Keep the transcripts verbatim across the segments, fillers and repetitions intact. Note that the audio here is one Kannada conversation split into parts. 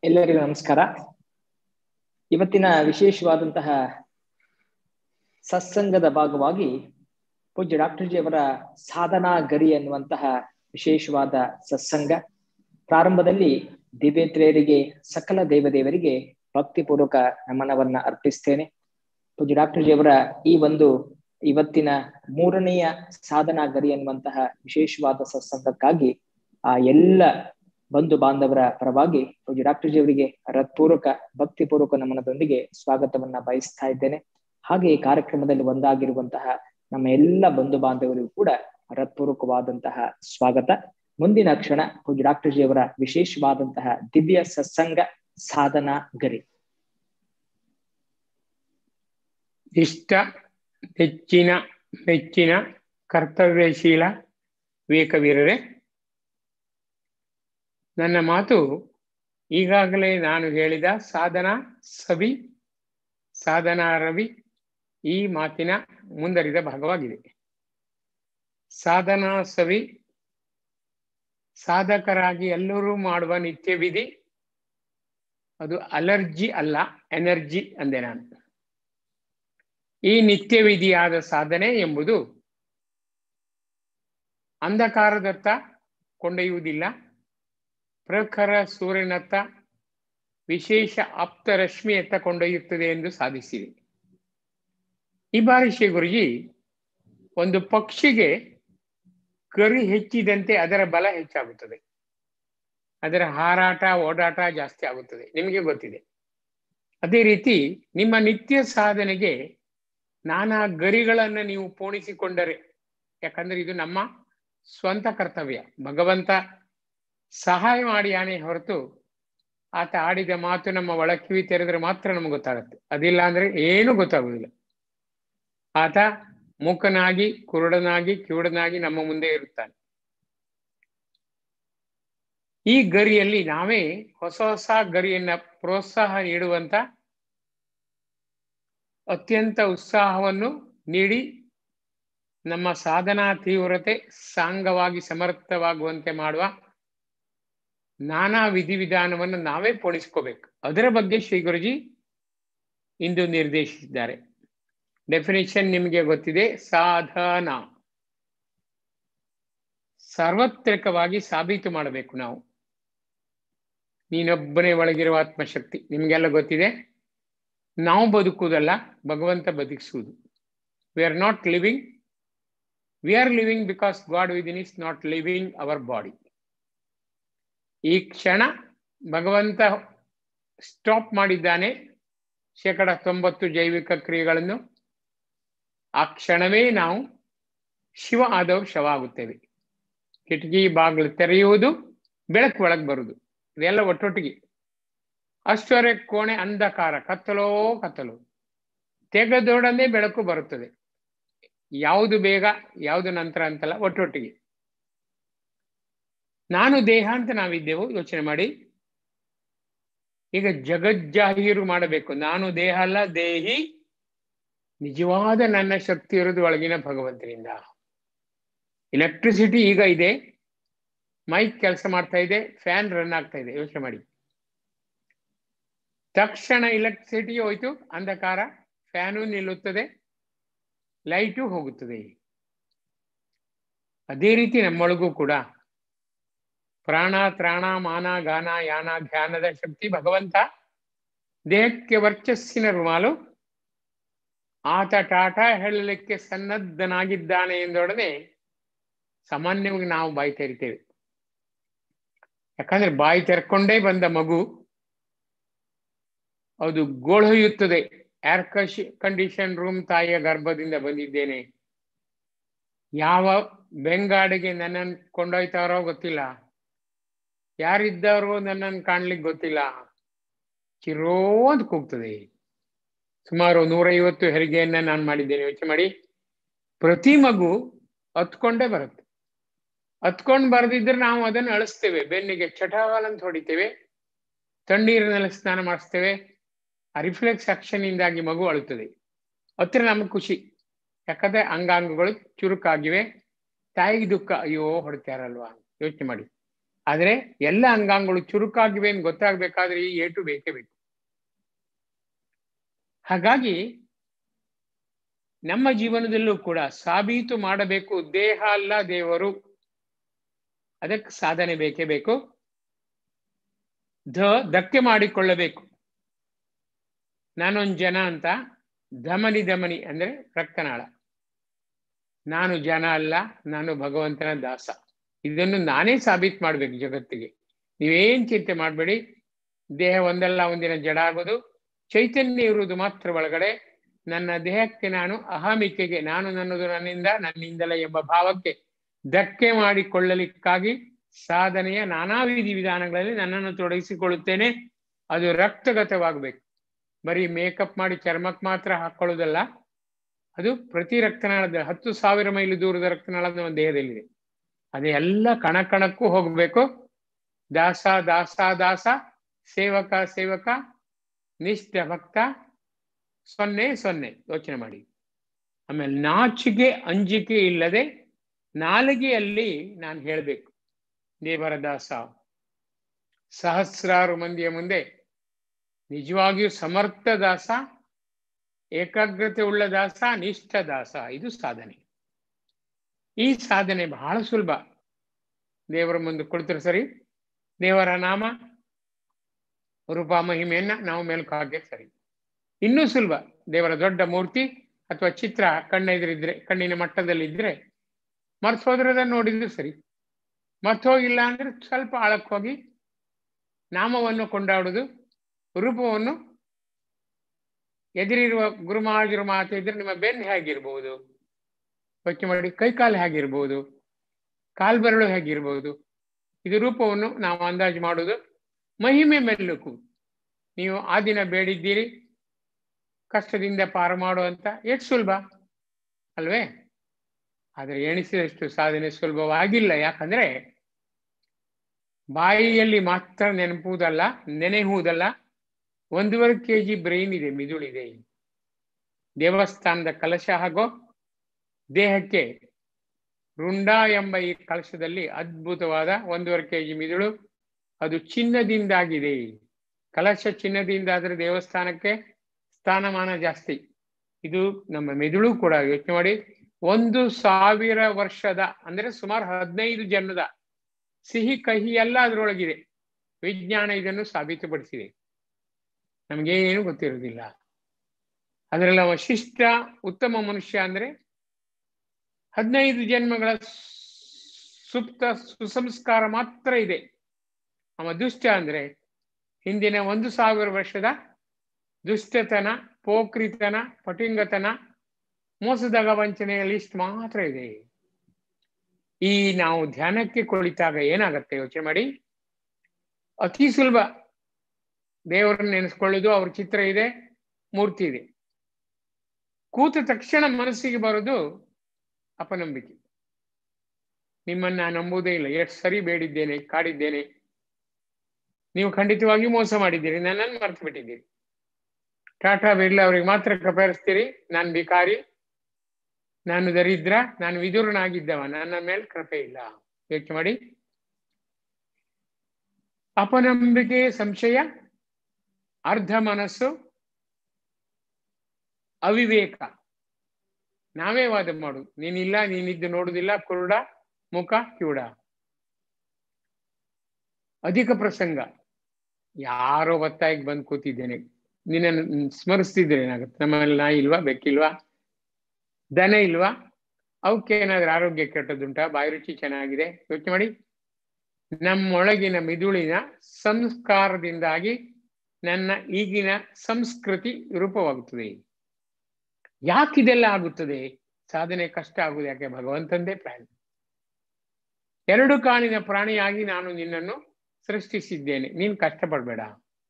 ಎಲ್ಲರಿಗೂ ನಮಸ್ಕಾರ. ಇವತ್ತಿನ ವಿಶೇಷವಾದಂತಹ ಸತ್ಸಂಗದ ಭಾಗವಾಗಿ ಪೂಜ್ಯ ಡಾಕ್ಟರ್ ಜಿ ಅವರ ಸಾಧನಾ ಗರಿ ಎನ್ನುವಂತಹ ವಿಶೇಷವಾದ ಸತ್ಸಂಗ. ಪ್ರಾರಂಭದಲ್ಲಿ ದಿವ್ಯತ್ರೇಯರಿಗೆ ಸಕಲ ದೇವದೇವರಿಗೆ ಭಕ್ತಿಪೂರ್ವಕ ನಮನವನ್ನ ಅರ್ಪಿಸ್ತೇನೆ. ಪೂಜ್ಯ ಡಾಕ್ಟರ್ ಜಿ ಅವರ ಈ ಒಂದು ಇವತ್ತಿನ ಮೂರನೆಯ ಸಾಧನಾ ಗರಿ ಎನ್ನುವಂತಹ ವಿಶೇಷವಾದ ಸತ್ಸಂಗಕ್ಕಾಗಿ ಆ ಎಲ್ಲ ಬಂಧು ಬಾಂಧವರ ಪರವಾಗಿ ಪೂಜ್ಯ ಡಾಕ್ಟರ್ ಜಿ ಅವರಿಗೆ ಹೃತ್ಪೂರ್ವಕ ಭಕ್ತಿಪೂರ್ವಕ ನಮನದೊಂದಿಗೆ ಸ್ವಾಗತವನ್ನ ಬಯಸ್ತಾ ಇದ್ದೇನೆ. ಹಾಗೆ ಈ ಕಾರ್ಯಕ್ರಮದಲ್ಲಿ ಒಂದಾಗಿರುವಂತಹ ನಮ್ಮ ಎಲ್ಲ ಬಂಧು ಬಾಂಧವರಿಗೂ ಕೂಡ ಹೃತ್ಪೂರ್ವಕವಾದಂತಹ ಸ್ವಾಗತ. ಮುಂದಿನ ಕ್ಷಣ ಪೂಜ್ಯ ಡಾಕ್ಟರ್ ಜಿ ಅವರ ವಿಶೇಷವಾದಂತಹ ದಿವ್ಯ ಸತ್ಸಂಗ ಸಾಧನಾ ಗರಿ. ಇಷ್ಟ ಹೆಚ್ಚಿನ ಮೆಚ್ಚಿನ ಕರ್ತವ್ಯಶೀಲ ವಿವೇಕವೀರರೇ, ನನ್ನ ಮಾತು ಈಗಾಗಲೇ ನಾನು ಹೇಳಿದ ಸಾಧನಾ ಸವಿ ಸಾಧನಾ ರವಿ ಈ ಮಾತಿನ ಮುಂದರಿದ ಭಾಗವಾಗಿದೆ. ಸಾಧನಾ ಸವಿ ಸಾಧಕರಾಗಿ ಎಲ್ಲರೂ ಮಾಡುವ ನಿತ್ಯ ವಿಧಿ, ಅದು ಅಲರ್ಜಿ ಅಲ್ಲ, ಎನರ್ಜಿ ಅಂದೆ ನಾನು. ಈ ನಿತ್ಯ ವಿಧಿಯಾದ ಸಾಧನೆ ಎಂಬುದು ಅಂಧಕಾರದತ್ತ ಕೊಂಡೊಯ್ಯುವುದಿಲ್ಲ, ಪ್ರಖರ ಸೂರ್ಯನತ್ತ ವಿಶೇಷ ಆಪ್ತ ರಶ್ಮಿಯತ್ತ ಕೊಂಡೊಯ್ಯುತ್ತದೆ ಎಂದು ಸಾಧಿಸಿದೆ. ಈ ಬಾರಿ ಶ್ರೀ ಗುರುಜಿ ಒಂದು ಪಕ್ಷಿಗೆ ಗರಿ ಹೆಚ್ಚಿದಂತೆ ಅದರ ಬಲ ಹೆಚ್ಚಾಗುತ್ತದೆ, ಅದರ ಹಾರಾಟ ಓಡಾಟ ಜಾಸ್ತಿ ಆಗುತ್ತದೆ, ನಿಮಗೆ ಗೊತ್ತಿದೆ. ಅದೇ ರೀತಿ ನಿಮ್ಮ ನಿತ್ಯ ಸಾಧನೆಗೆ ನಾನಾ ಗರಿಗಳನ್ನು ನೀವು ಪೋಣಿಸಿಕೊಂಡರೆ, ಯಾಕಂದ್ರೆ ಇದು ನಮ್ಮ ಸ್ವಂತ ಕರ್ತವ್ಯ, ಭಗವಂತ ಸಹಾಯ ಮಾಡಿ ಆನೆ ಹೊರತು ಆತ ಆಡಿದ ಮಾತು ನಮ್ಮ ಒಳ ಕಿವಿ ತೆರೆದ್ರೆ ಮಾತ್ರ ನಮ್ಗೆ ಗೊತ್ತಾಗುತ್ತೆ, ಅದಿಲ್ಲ ಅಂದ್ರೆ ಏನೂ ಗೊತ್ತಾಗುವುದಿಲ್ಲ. ಆತ ಮೂಕನಾಗಿ ಕುರುಡನಾಗಿ ಕಿವುಡನಾಗಿ ನಮ್ಮ ಮುಂದೆ ಇರುತ್ತಾನೆ. ಈ ಗರಿಯಲ್ಲಿ ನಾವೇ ಹೊಸ ಹೊಸ ಗರಿಯನ್ನ ಪ್ರೋತ್ಸಾಹ ನೀಡುವಂತ ಅತ್ಯಂತ ಉತ್ಸಾಹವನ್ನು ನೀಡಿ ನಮ್ಮ ಸಾಧನಾ ತೀವ್ರತೆ ಸಾಂಗವಾಗಿ ಸಮರ್ಥವಾಗುವಂತೆ ಮಾಡುವ ನಾನಾ ವಿಧಿವಿಧಾನವನ್ನು ನಾವೇ ಪೋಣಿಸ್ಕೋಬೇಕು. ಅದರ ಬಗ್ಗೆ ಶ್ರೀ ಗುರುಜಿ ಇಂದು ನಿರ್ದೇಶಿಸಿದ್ದಾರೆ. ಡೆಫಿನೇಷನ್ ನಿಮಗೆ ಗೊತ್ತಿದೆ. ಸಾಧನ ಸಾರ್ವತ್ರಿಕವಾಗಿ ಸಾಬೀತು ಮಾಡಬೇಕು. ನಾವು ನೀನೊಬ್ಬನೇ ಒಳಗಿರುವ ಆತ್ಮಶಕ್ತಿ, ನಿಮಗೆಲ್ಲ ಗೊತ್ತಿದೆ. ನಾವು ಬದುಕುವುದಲ್ಲ, ಭಗವಂತ ಬದುಕಿಸುವುದು. We are not living, we are living because God within is not living our body. ಈ ಕ್ಷಣ ಭಗವಂತ ಸ್ಟಾಪ್ ಮಾಡಿದ್ದಾನೆ ಶೇಕಡ ತೊಂಬತ್ತು ಜೈವಿಕ ಕ್ರಿಯೆಗಳನ್ನು. ಆ ಕ್ಷಣವೇ ನಾವು ಶಿವ ಆದವರು ಶವ ಆಗುತ್ತೇವೆ. ಕಿಟಕಿ ಬಾಗಿಲು ತೆರೆಯುವುದು, ಬೆಳಕು ಒಳಗೆ ಬರುವುದು, ಇದೆಲ್ಲ ಒಟ್ಟೊಟ್ಟಿಗೆ. ಅಷ್ಟೊರೆ ಕೋಣೆ ಅಂಧಕಾರ, ಕತ್ತಲೋ ಕತ್ತಲು, ತೆಗೆದೊಡನೆ ಬೆಳಕು ಬರುತ್ತದೆ. ಯಾವುದು ಬೇಗ ಯಾವುದು ನಂತರ ಅಂತಲ್ಲ, ಒಟ್ಟೊಟ್ಟಿಗೆ. ನಾನು ದೇಹ ಅಂತ ನಾವಿದ್ದೆವು, ಯೋಚನೆ ಮಾಡಿ. ಈಗ ಜಗಜ್ಜಾಹೀರು ಮಾಡಬೇಕು, ನಾನು ದೇಹ ಅಲ್ಲ, ದೇಹಿ. ನಿಜವಾದ ನನ್ನ ಶಕ್ತಿ ಇರೋದು ಒಳಗಿನ ಭಗವಂತನಿಂದ. ಎಲೆಕ್ಟ್ರಿಸಿಟಿ ಈಗ ಇದೆ, ಮೈಕ್ ಕೆಲಸ ಮಾಡ್ತಾ ಇದೆ, ಫ್ಯಾನ್ ರನ್ ಆಗ್ತಾ ಇದೆ, ಯೋಚನೆ ಮಾಡಿ. ತಕ್ಷಣ ಎಲೆಕ್ಟ್ರಿಸಿಟಿ ಹೋಯ್ತು, ಅಂಧಕಾರ, ಫ್ಯಾನು ನಿಲ್ಲುತ್ತದೆ, ಲೈಟು ಹೋಗುತ್ತದೆ. ಅದೇ ರೀತಿ ನಮ್ಮೊಳಗೂ ಕೂಡ ಪ್ರಾಣ ತ್ರಾಣ ಮಾನ ಗಾನ ಯಾನ ಧ್ಯಾನದ ಶಕ್ತಿ ಭಗವಂತ ದೇಹಕ್ಕೆ ವರ್ಚಸ್ಸಿನ ರುಮಾಲು. ಆತ ಟಾಟ ಹೇಳಲಿಕ್ಕೆ ಸನ್ನದ್ಧನಾಗಿದ್ದಾನೆ ಎಂದೊಡನೆ ಸಾಮಾನ್ಯವಾಗಿ ನಾವು ಬಾಯಿ ತೆರಿತೇವೆ. ಯಾಕಂದ್ರೆ ಬಾಯಿ ತೆರ್ಕೊಂಡೇ ಬಂದ ಮಗು ಅದು ಗೋಳೊಯ್ಯುತ್ತದೆ. ಏರ್ ಕಂಡೀಷನ್ ರೂಮ್ ತಾಯಿಯ ಗರ್ಭದಿಂದ ಬಂದಿದ್ದೇನೆ, ಯಾವ ಬೆಂಗಾಡಿಗೆ ನನ್ನನ್ನು ಕೊಂಡೊಯ್ತಾರೋ ಗೊತ್ತಿಲ್ಲ, ಯಾರಿದ್ದಾರೋ ನನ್ನನ್ನು ಕಾಣ್ಲಿಕ್ಕೆ ಗೊತ್ತಿಲ್ಲ, ಚಿರೋ ಅಂತ ಕೂಗ್ತದೆ. ಸುಮಾರು ನೂರೈವತ್ತು ಹೆರಿಗೆಯನ್ನ ನಾನು ಮಾಡಿದ್ದೇನೆ, ಯೋಚನೆ ಮಾಡಿ. ಪ್ರತಿ ಮಗು ಹತ್ಕೊಂಡೇ ಬರುತ್ತೆ. ಹತ್ಕೊಂಡು ಬರದಿದ್ರೆ ನಾವು ಅದನ್ನು ಅಳಿಸ್ತೇವೆ, ಬೆನ್ನಿಗೆ ಚಟಾಲ್ ಅಂತ ಹೊಡಿತೇವೆ, ತಣ್ಣೀರಿನಲ್ಲಿ ಸ್ನಾನ ಮಾಡಿಸ್ತೇವೆ. ಆ ರಿಫ್ಲೆಕ್ಸ್ ಆಕ್ಷನ್ ಇಂದಾಗಿ ಮಗು ಅಳುತ್ತದೆ. ಹತ್ತಿರ ನಮಗೆ ಖುಷಿ, ಯಾಕಂದ್ರೆ ಅಂಗಾಂಗಗಳು ಚುರುಕಾಗಿವೆ. ತಾಯಿಗೆ ದುಃಖ, ಅಯ್ಯೋ ಹೊಡಿತಾರಲ್ವಾ, ಯೋಚನೆ ಮಾಡಿ. ಆದ್ರೆ ಎಲ್ಲ ಅಂಗಾಂಗಗಳು ಚುರುಕಾಗಿವೆ ಅಂತ ಗೊತ್ತಾಗ್ಬೇಕಾದ್ರೆ ಈ ಏಟು ಬೇಕೇ ಬೇಕು. ಹಾಗಾಗಿ ನಮ್ಮ ಜೀವನದಲ್ಲೂ ಕೂಡ ಸಾಬೀತು ಮಾಡಬೇಕು, ದೇಹ ಅಲ್ಲ ದೇವರು, ಅದಕ್ಕೆ ಸಾಧನೆ ಬೇಕೇ ಬೇಕು. ಧ ಧಕ್ಕೆ ಮಾಡಿಕೊಳ್ಳಬೇಕು. ನಾನೊಂದು ಜನ ಅಂತ, ಧಮನಿ ಧಮನಿ ಅಂದ್ರೆ ರಕ್ತನಾಳ. ನಾನು ಜನ ಅಲ್ಲ, ನಾನು ಭಗವಂತನ ದಾಸ. ಇದನ್ನು ನಾನೇ ಸಾಬೀತು ಮಾಡ್ಬೇಕು ಜಗತ್ತಿಗೆ. ನೀವೇನ್ ಚಿಂತೆ ಮಾಡಬೇಡಿ. ದೇಹ ಒಂದಲ್ಲ ಒಂದಿನ ಜಡ ಆಗೋದು, ಚೈತನ್ಯ ಇರುವುದು ಮಾತ್ರ ಒಳಗಡೆ. ನನ್ನ ದೇಹಕ್ಕೆ ನಾನು ಅಹಮಿಕೆಗೆ, ನಾನು ನನ್ನದು ನನ್ನಿಂದ ನನ್ನಿಂದಲೇ ಎಂಬ ಭಾವಕ್ಕೆ ಧಕ್ಕೆ ಮಾಡಿಕೊಳ್ಳಲಿಕ್ಕಾಗಿ ಸಾಧನೆಯ ನಾನಾ ವಿಧಿ ವಿಧಾನಗಳಲ್ಲಿ ನನ್ನನ್ನು ತೊಡಗಿಸಿಕೊಳ್ಳುತ್ತೇನೆ. ಅದು ರಕ್ತಗತವಾಗಬೇಕು. ಬರೀ ಮೇಕಪ್ ಮಾಡಿ ಚರ್ಮಕ್ಕೆ ಮಾತ್ರ ಹಾಕೊಳ್ಳೋದಲ್ಲ, ಅದು ಪ್ರತಿ ರಕ್ತನಾಳದ ಹತ್ತು ಸಾವಿರ ಮೈಲು ದೂರದ ರಕ್ತನಾಳದ ನಮ್ಮ ದೇಹದಲ್ಲಿದೆ. ಅದೆಲ್ಲ ಕಣ ಕಣಕ್ಕೂ ಹೋಗಬೇಕು. ದಾಸ ದಾಸ ದಾಸ, ಸೇವಕ ಸೇವಕ, ನಿಷ್ಠ ಭಕ್ತ, ಸೊನ್ನೆ ಸೊನ್ನೆ. ಯೋಚನೆ ಮಾಡಿ. ಆಮೇಲೆ ನಾಚಿಕೆ ಅಂಜಿಕೆ ಇಲ್ಲದೆ ನಾಲಿಗೆಯಲ್ಲಿ ನಾನು ಹೇಳಬೇಕು, ದೇವರ ದಾಸ. ಸಹಸ್ರಾರು ಮಂದಿಯ ಮುಂದೆ ನಿಜವಾಗಿಯೂ ಸಮರ್ಥ ದಾಸ, ಏಕಾಗ್ರತೆ ಉಳ್ಳ ದಾಸ, ನಿಷ್ಠ ದಾಸ. ಇದು ಸಾಧನೆ. ಈ ಸಾಧನೆ ಬಹಳ ಸುಲಭ. ದೇವರ ಮುಂದೆ ಕುಳಿತರೆ ಸರಿ, ದೇವರ ನಾಮ ರೂಪ ಮಹಿಮೆಯನ್ನ ನಾವು ಮೇಲ್ಕು ಹಾಗೆ ಸರಿ. ಇನ್ನೂ ಸುಲಭ, ದೇವರ ದೊಡ್ಡ ಮೂರ್ತಿ ಅಥವಾ ಚಿತ್ರ ಕಣ್ಣ ಎದುರಿದ್ರೆ, ಕಣ್ಣಿನ ಮಟ್ಟದಲ್ಲಿದ್ರೆ ಮರ್ತೋದ್ರದ ನೋಡಿದ್ರು ಸರಿ. ಮರ್ತೋಗಿಲ್ಲ ಅಂದ್ರೆ ಸ್ವಲ್ಪ ಆಳಕ್ಕೆ ಹೋಗಿ ನಾಮವನ್ನು ಕೊಂಡಾಡುವುದು, ರೂಪವನ್ನು ಎದುರಿರುವ ಗುರುಮಹಾಜರು ಮಾತು ಇದ್ರೆ ನಿಮ್ಮ ಬೆನ್ನು ಹೇಗಿರ್ಬಹುದು, ಯೋಚನೆ ಮಾಡಿ. ಕೈಕಾಲು ಹೇಗಿರ್ಬಹುದು, ಕಾಲ್ಬೆರಳು ಹೇಗಿರ್ಬಹುದು, ಇದು ರೂಪವನ್ನು ನಾವು ಅಂದಾಜು ಮಾಡುವುದು. ಮಹಿಮೆ ಮೆಲ್ಲುಕು. ನೀವು ಆ ದಿನ ಬೇಡಿದ್ದೀರಿ ಕಷ್ಟದಿಂದ ಪಾರು ಮಾಡುವಂತ, ಎಷ್ಟು ಸುಲಭ ಅಲ್ವೇ? ಆದರೆ ಎಣಿಸಿದಷ್ಟು ಸಾಧನೆ ಸುಲಭವಾಗಿಲ್ಲ. ಯಾಕಂದ್ರೆ ಬಾಯಿಯಲ್ಲಿ ಮಾತ್ರ ನೆನಪುವುದಲ್ಲ, ನೆನೆಯುವುದಲ್ಲ. ಒಂದೂವರೆ ಕೆ ಜಿ ಬ್ರೈನ್ ಇದೆ, ಮಿದುಳಿದೆ. ದೇವಸ್ಥಾನದ ಕಲಶ ಹಾಗೋ ದೇಹಕ್ಕೆ ರುಂಡ ಎಂಬ ಈ ಕಲಶದಲ್ಲಿ ಅದ್ಭುತವಾದ ಒಂದೂವರೆ ಕೆ ಜಿ ಮಿದುಳು. ಅದು ಚಿನ್ನದಿಂದಾಗಿದೆ. ಕಲಶ ಚಿನ್ನದಿಂದ ಆದ್ರೆ ದೇವಸ್ಥಾನಕ್ಕೆ ಸ್ಥಾನಮಾನ ಜಾಸ್ತಿ. ಇದು ನಮ್ಮ ಮೆದುಳು ಕೂಡ. ಯೋಚನೆ ಮಾಡಿ, ಒಂದು ಸಾವಿರ ವರ್ಷದ ಅಂದ್ರೆ ಸುಮಾರು ಹದಿನೈದು ಜನ್ಮದ ಸಿಹಿ ಕಹಿ ಎಲ್ಲ ಅದರೊಳಗಿದೆ. ವಿಜ್ಞಾನ ಇದನ್ನು ಸಾಬೀತುಪಡಿಸಿದೆ. ನಮಗೇನು ಗೊತ್ತಿರೋದಿಲ್ಲ. ಅದರಲ್ಲಿ ಅವ ಶಿಷ್ಟ ಉತ್ತಮ ಮನುಷ್ಯ ಅಂದ್ರೆ ಹದಿನೈದು ಜನ್ಮಗಳ ಸುಪ್ತ ಸುಸಂಸ್ಕಾರ ಮಾತ್ರ ಇದೆ. ಅವ ದುಷ್ಟ ಅಂದ್ರೆ ಹಿಂದಿನ ಒಂದು ಸಾವಿರ ವರ್ಷದ ದುಷ್ಟತನ, ಪೋಕ್ರಿತನ, ಪಟಿಂಗತನ, ಮೋಸದಾಗ ವಂಚನೆಯ ಲಿಸ್ಟ್ ಮಾತ್ರ ಇದೆ. ಈ ನಾವು ಧ್ಯಾನಕ್ಕೆ ಕುಳಿತಾಗ ಏನಾಗತ್ತೆ ಯೋಚನೆ ಮಾಡಿ. ಅತಿ ಸುಲಭ ದೇವರನ್ನು ನೆನೆಸ್ಕೊಳ್ಳೋದು. ಅವ್ರ ಚಿತ್ರ ಇದೆ, ಮೂರ್ತಿ ಇದೆ. ಕೂತ ತಕ್ಷಣ ಮನಸ್ಸಿಗೆ ಬರೋದು ಅಪನಂಬಿಕೆ. ನಿಮ್ಮನ್ನ ನಂಬುವುದೇ ಇಲ್ಲ. ಎಷ್ಟು ಸರಿ ಬೇಡಿದ್ದೇನೆ, ಕಾಡಿದ್ದೇನೆ, ನೀವು ಖಂಡಿತವಾಗಿ ಮೋಸ ಮಾಡಿದ್ದೀರಿ, ನನ್ನನ್ನು ಮರ್ತು ಬಿಟ್ಟಿದ್ದೀರಿ. ಟಾಟಾ ಬಿರ್ಲಾ ಅವ್ರಿಗೆ ಮಾತ್ರ ಕೃಪೆರಿಸ್ತೀರಿ. ನಾನು ಭಿಕಾರಿ, ನಾನು ದರಿದ್ರ, ನಾನು ವಿದುರನಾಗಿದ್ದವ, ನನ್ನ ಮೇಲೆ ಕೃಪೆ ಇಲ್ಲ. ಯೋಚನೆ ಮಾಡಿ. ಅಪನಂಬಿಕೆ, ಸಂಶಯ, ಅರ್ಧ ಮನಸ್ಸು, ಅವಿವೇಕ. ನಾವೇ ವಾದ ಮಾಡು, ನೀನಿಲ್ಲ, ನೀನಿದ್ದು ನೋಡುದಿಲ್ಲ, ಕುರುಡ, ಮುಖ ಕಿವುಡ. ಅಧಿಕ ಪ್ರಸಂಗ. ಯಾರೋ ಒತ್ತಾಯಿಗೆ ಬಂದು ಕೂತಿದ್ದೇನೆ, ನಿನ್ನನ್ನು ಸ್ಮರಿಸ್ತಿದ್ರೆ ಏನಾಗುತ್ತೆ? ನಮ್ಮಲ್ಲಿ ನಾಯಿ ಇಲ್ವಾ, ಬೆಕ್ಕಿಲ್ವಾ, ದನ ಇಲ್ವಾ? ಅವಕ್ಕೆ ಏನಾದ್ರೂ ಆರೋಗ್ಯ ಕೆಟ್ಟದುಂಟಾ? ಬಾಯಿ ರುಚಿ ಚೆನ್ನಾಗಿದೆ? ಯೋಚನೆ ಮಾಡಿ. ನಮ್ಮೊಳಗಿನ ಮಿದುಳಿನ ಸಂಸ್ಕಾರದಿಂದಾಗಿ ನನ್ನ ಈಗಿನ ಸಂಸ್ಕೃತಿ ರೂಪವಾಗುತ್ತದೆ. ಯಾಕಿದೆಲ್ಲ ಆಗುತ್ತದೆ? ಸಾಧನೆ ಕಷ್ಟ ಆಗುವುದು ಯಾಕೆ? ಭಗವಂತಂದೇ ಪ್ಲಾನ್. ಎರಡು ಕಾಲಿನ ಪ್ರಾಣಿಯಾಗಿ ನಾನು ನಿನ್ನನ್ನು ಸೃಷ್ಟಿಸಿದ್ದೇನೆ, ನೀನು ಕಷ್ಟಪಡಬೇಡ.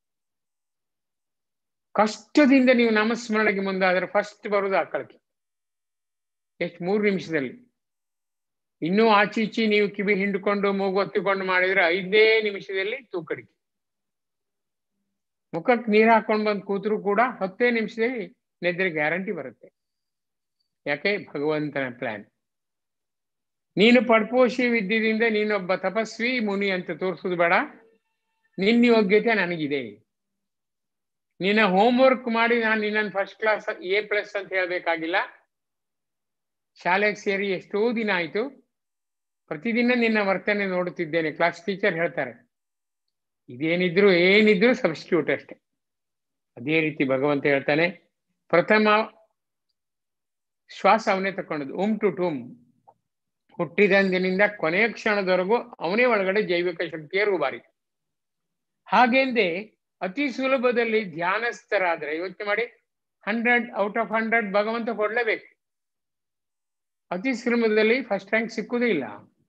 ಕಷ್ಟದಿಂದ ನೀವು ನಾಮಸ್ಮರಣೆಗೆ ಮುಂದಾದ್ರೆ ಫಸ್ಟ್ ಬರುವುದು ಆಕಳಕ್ಕೆ. ಎಷ್ಟು? ಮೂರು ನಿಮಿಷದಲ್ಲಿ. ಇನ್ನೂ ಆಚೀಚಿ ನೀವು ಕಿವಿ ಹಿಂಡ್ಕೊಂಡು ಮೂಗು ಹೊತ್ತಿಕೊಂಡು ಮಾಡಿದ್ರೆ ಐದೇ ನಿಮಿಷದಲ್ಲಿ ತೂಕಡಿಕೆ. ಮುಖಕ್ಕೆ ನೀರು ಹಾಕೊಂಡು ಬಂದು ಕೂತರು ಕೂಡ ಹತ್ತೇ ನಿಮಿಷದಲ್ಲಿ ನಿದ್ರೆ ಗ್ಯಾರಂಟಿ ಬರುತ್ತೆ. ಯಾಕೆ? ಭಗವಂತನ ಪ್ಲಾನ್. ನೀನು ಪಡ್ಪೋಷಿ ವಿದ್ಯೆಯಿಂದ ನೀನೊಬ್ಬ ತಪಸ್ವಿ ಮುನಿ ಅಂತ ತೋರಿಸೋದು ಬೇಡ. ನಿನ್ನ ಯೋಗ್ಯತೆ ನನಗಿದೆ. ನಿನ್ನ ಹೋಮ್ವರ್ಕ್ ಮಾಡಿ ನಾನು ನಿನ್ನನ್ನು ಫಸ್ಟ್ ಕ್ಲಾಸ್ ಎ ಪ್ಲಸ್ ಅಂತ ಹೇಳ್ಬೇಕಾಗಿಲ್ಲ. ಶಾಲೆಗೆ ಸೇರಿ ಎಷ್ಟೋ ದಿನ ಆಯ್ತು, ಪ್ರತಿದಿನ ನಿನ್ನ ವರ್ತನೆ ನೋಡುತ್ತಿದ್ದೇನೆ. ಕ್ಲಾಸ್ ಟೀಚರ್ ಹೇಳ್ತಾರೆ, ಇದೇನಿದ್ರು ಏನಿದ್ರು ಸಬ್ಸ್ಟಿಟ್ಯೂಟ್ ಅಷ್ಟೆ. ಅದೇ ರೀತಿ ಭಗವಂತ ಹೇಳ್ತಾನೆ, ಪ್ರಥಮ ಶ್ವಾಸ ಅವನೇ ತಕೊಂಡದ್ದು, ಉಮ್ ಟು ಟೂಮ್, ಹುಟ್ಟಿದಂದಿನಿಂದ ಕೊನೆಯ ಕ್ಷಣದವರೆಗೂ ಅವನೇ ಒಳಗಡೆ ಜೈವಿಕ ಶಕ್ತಿಯ ರೂಬಾರಿ. ಹಾಗೆಂದೇ ಅತಿ ಸುಲಭದಲ್ಲಿ ಧ್ಯಾನಸ್ಥರಾದ್ರೆ ಯೋಚನೆ ಮಾಡಿ, ಹಂಡ್ರೆಡ್ ಔಟ್ ಆಫ್ ಹಂಡ್ರೆಡ್ ಭಗವಂತ ಕೊಡ್ಲೇಬೇಕು. ಅತಿ ಸುಲಭದಲ್ಲಿ ಫಸ್ಟ್ ರ್ಯಾಂಕ್ ಸಿಕ್ಕುದೇ ಇಲ್ಲ.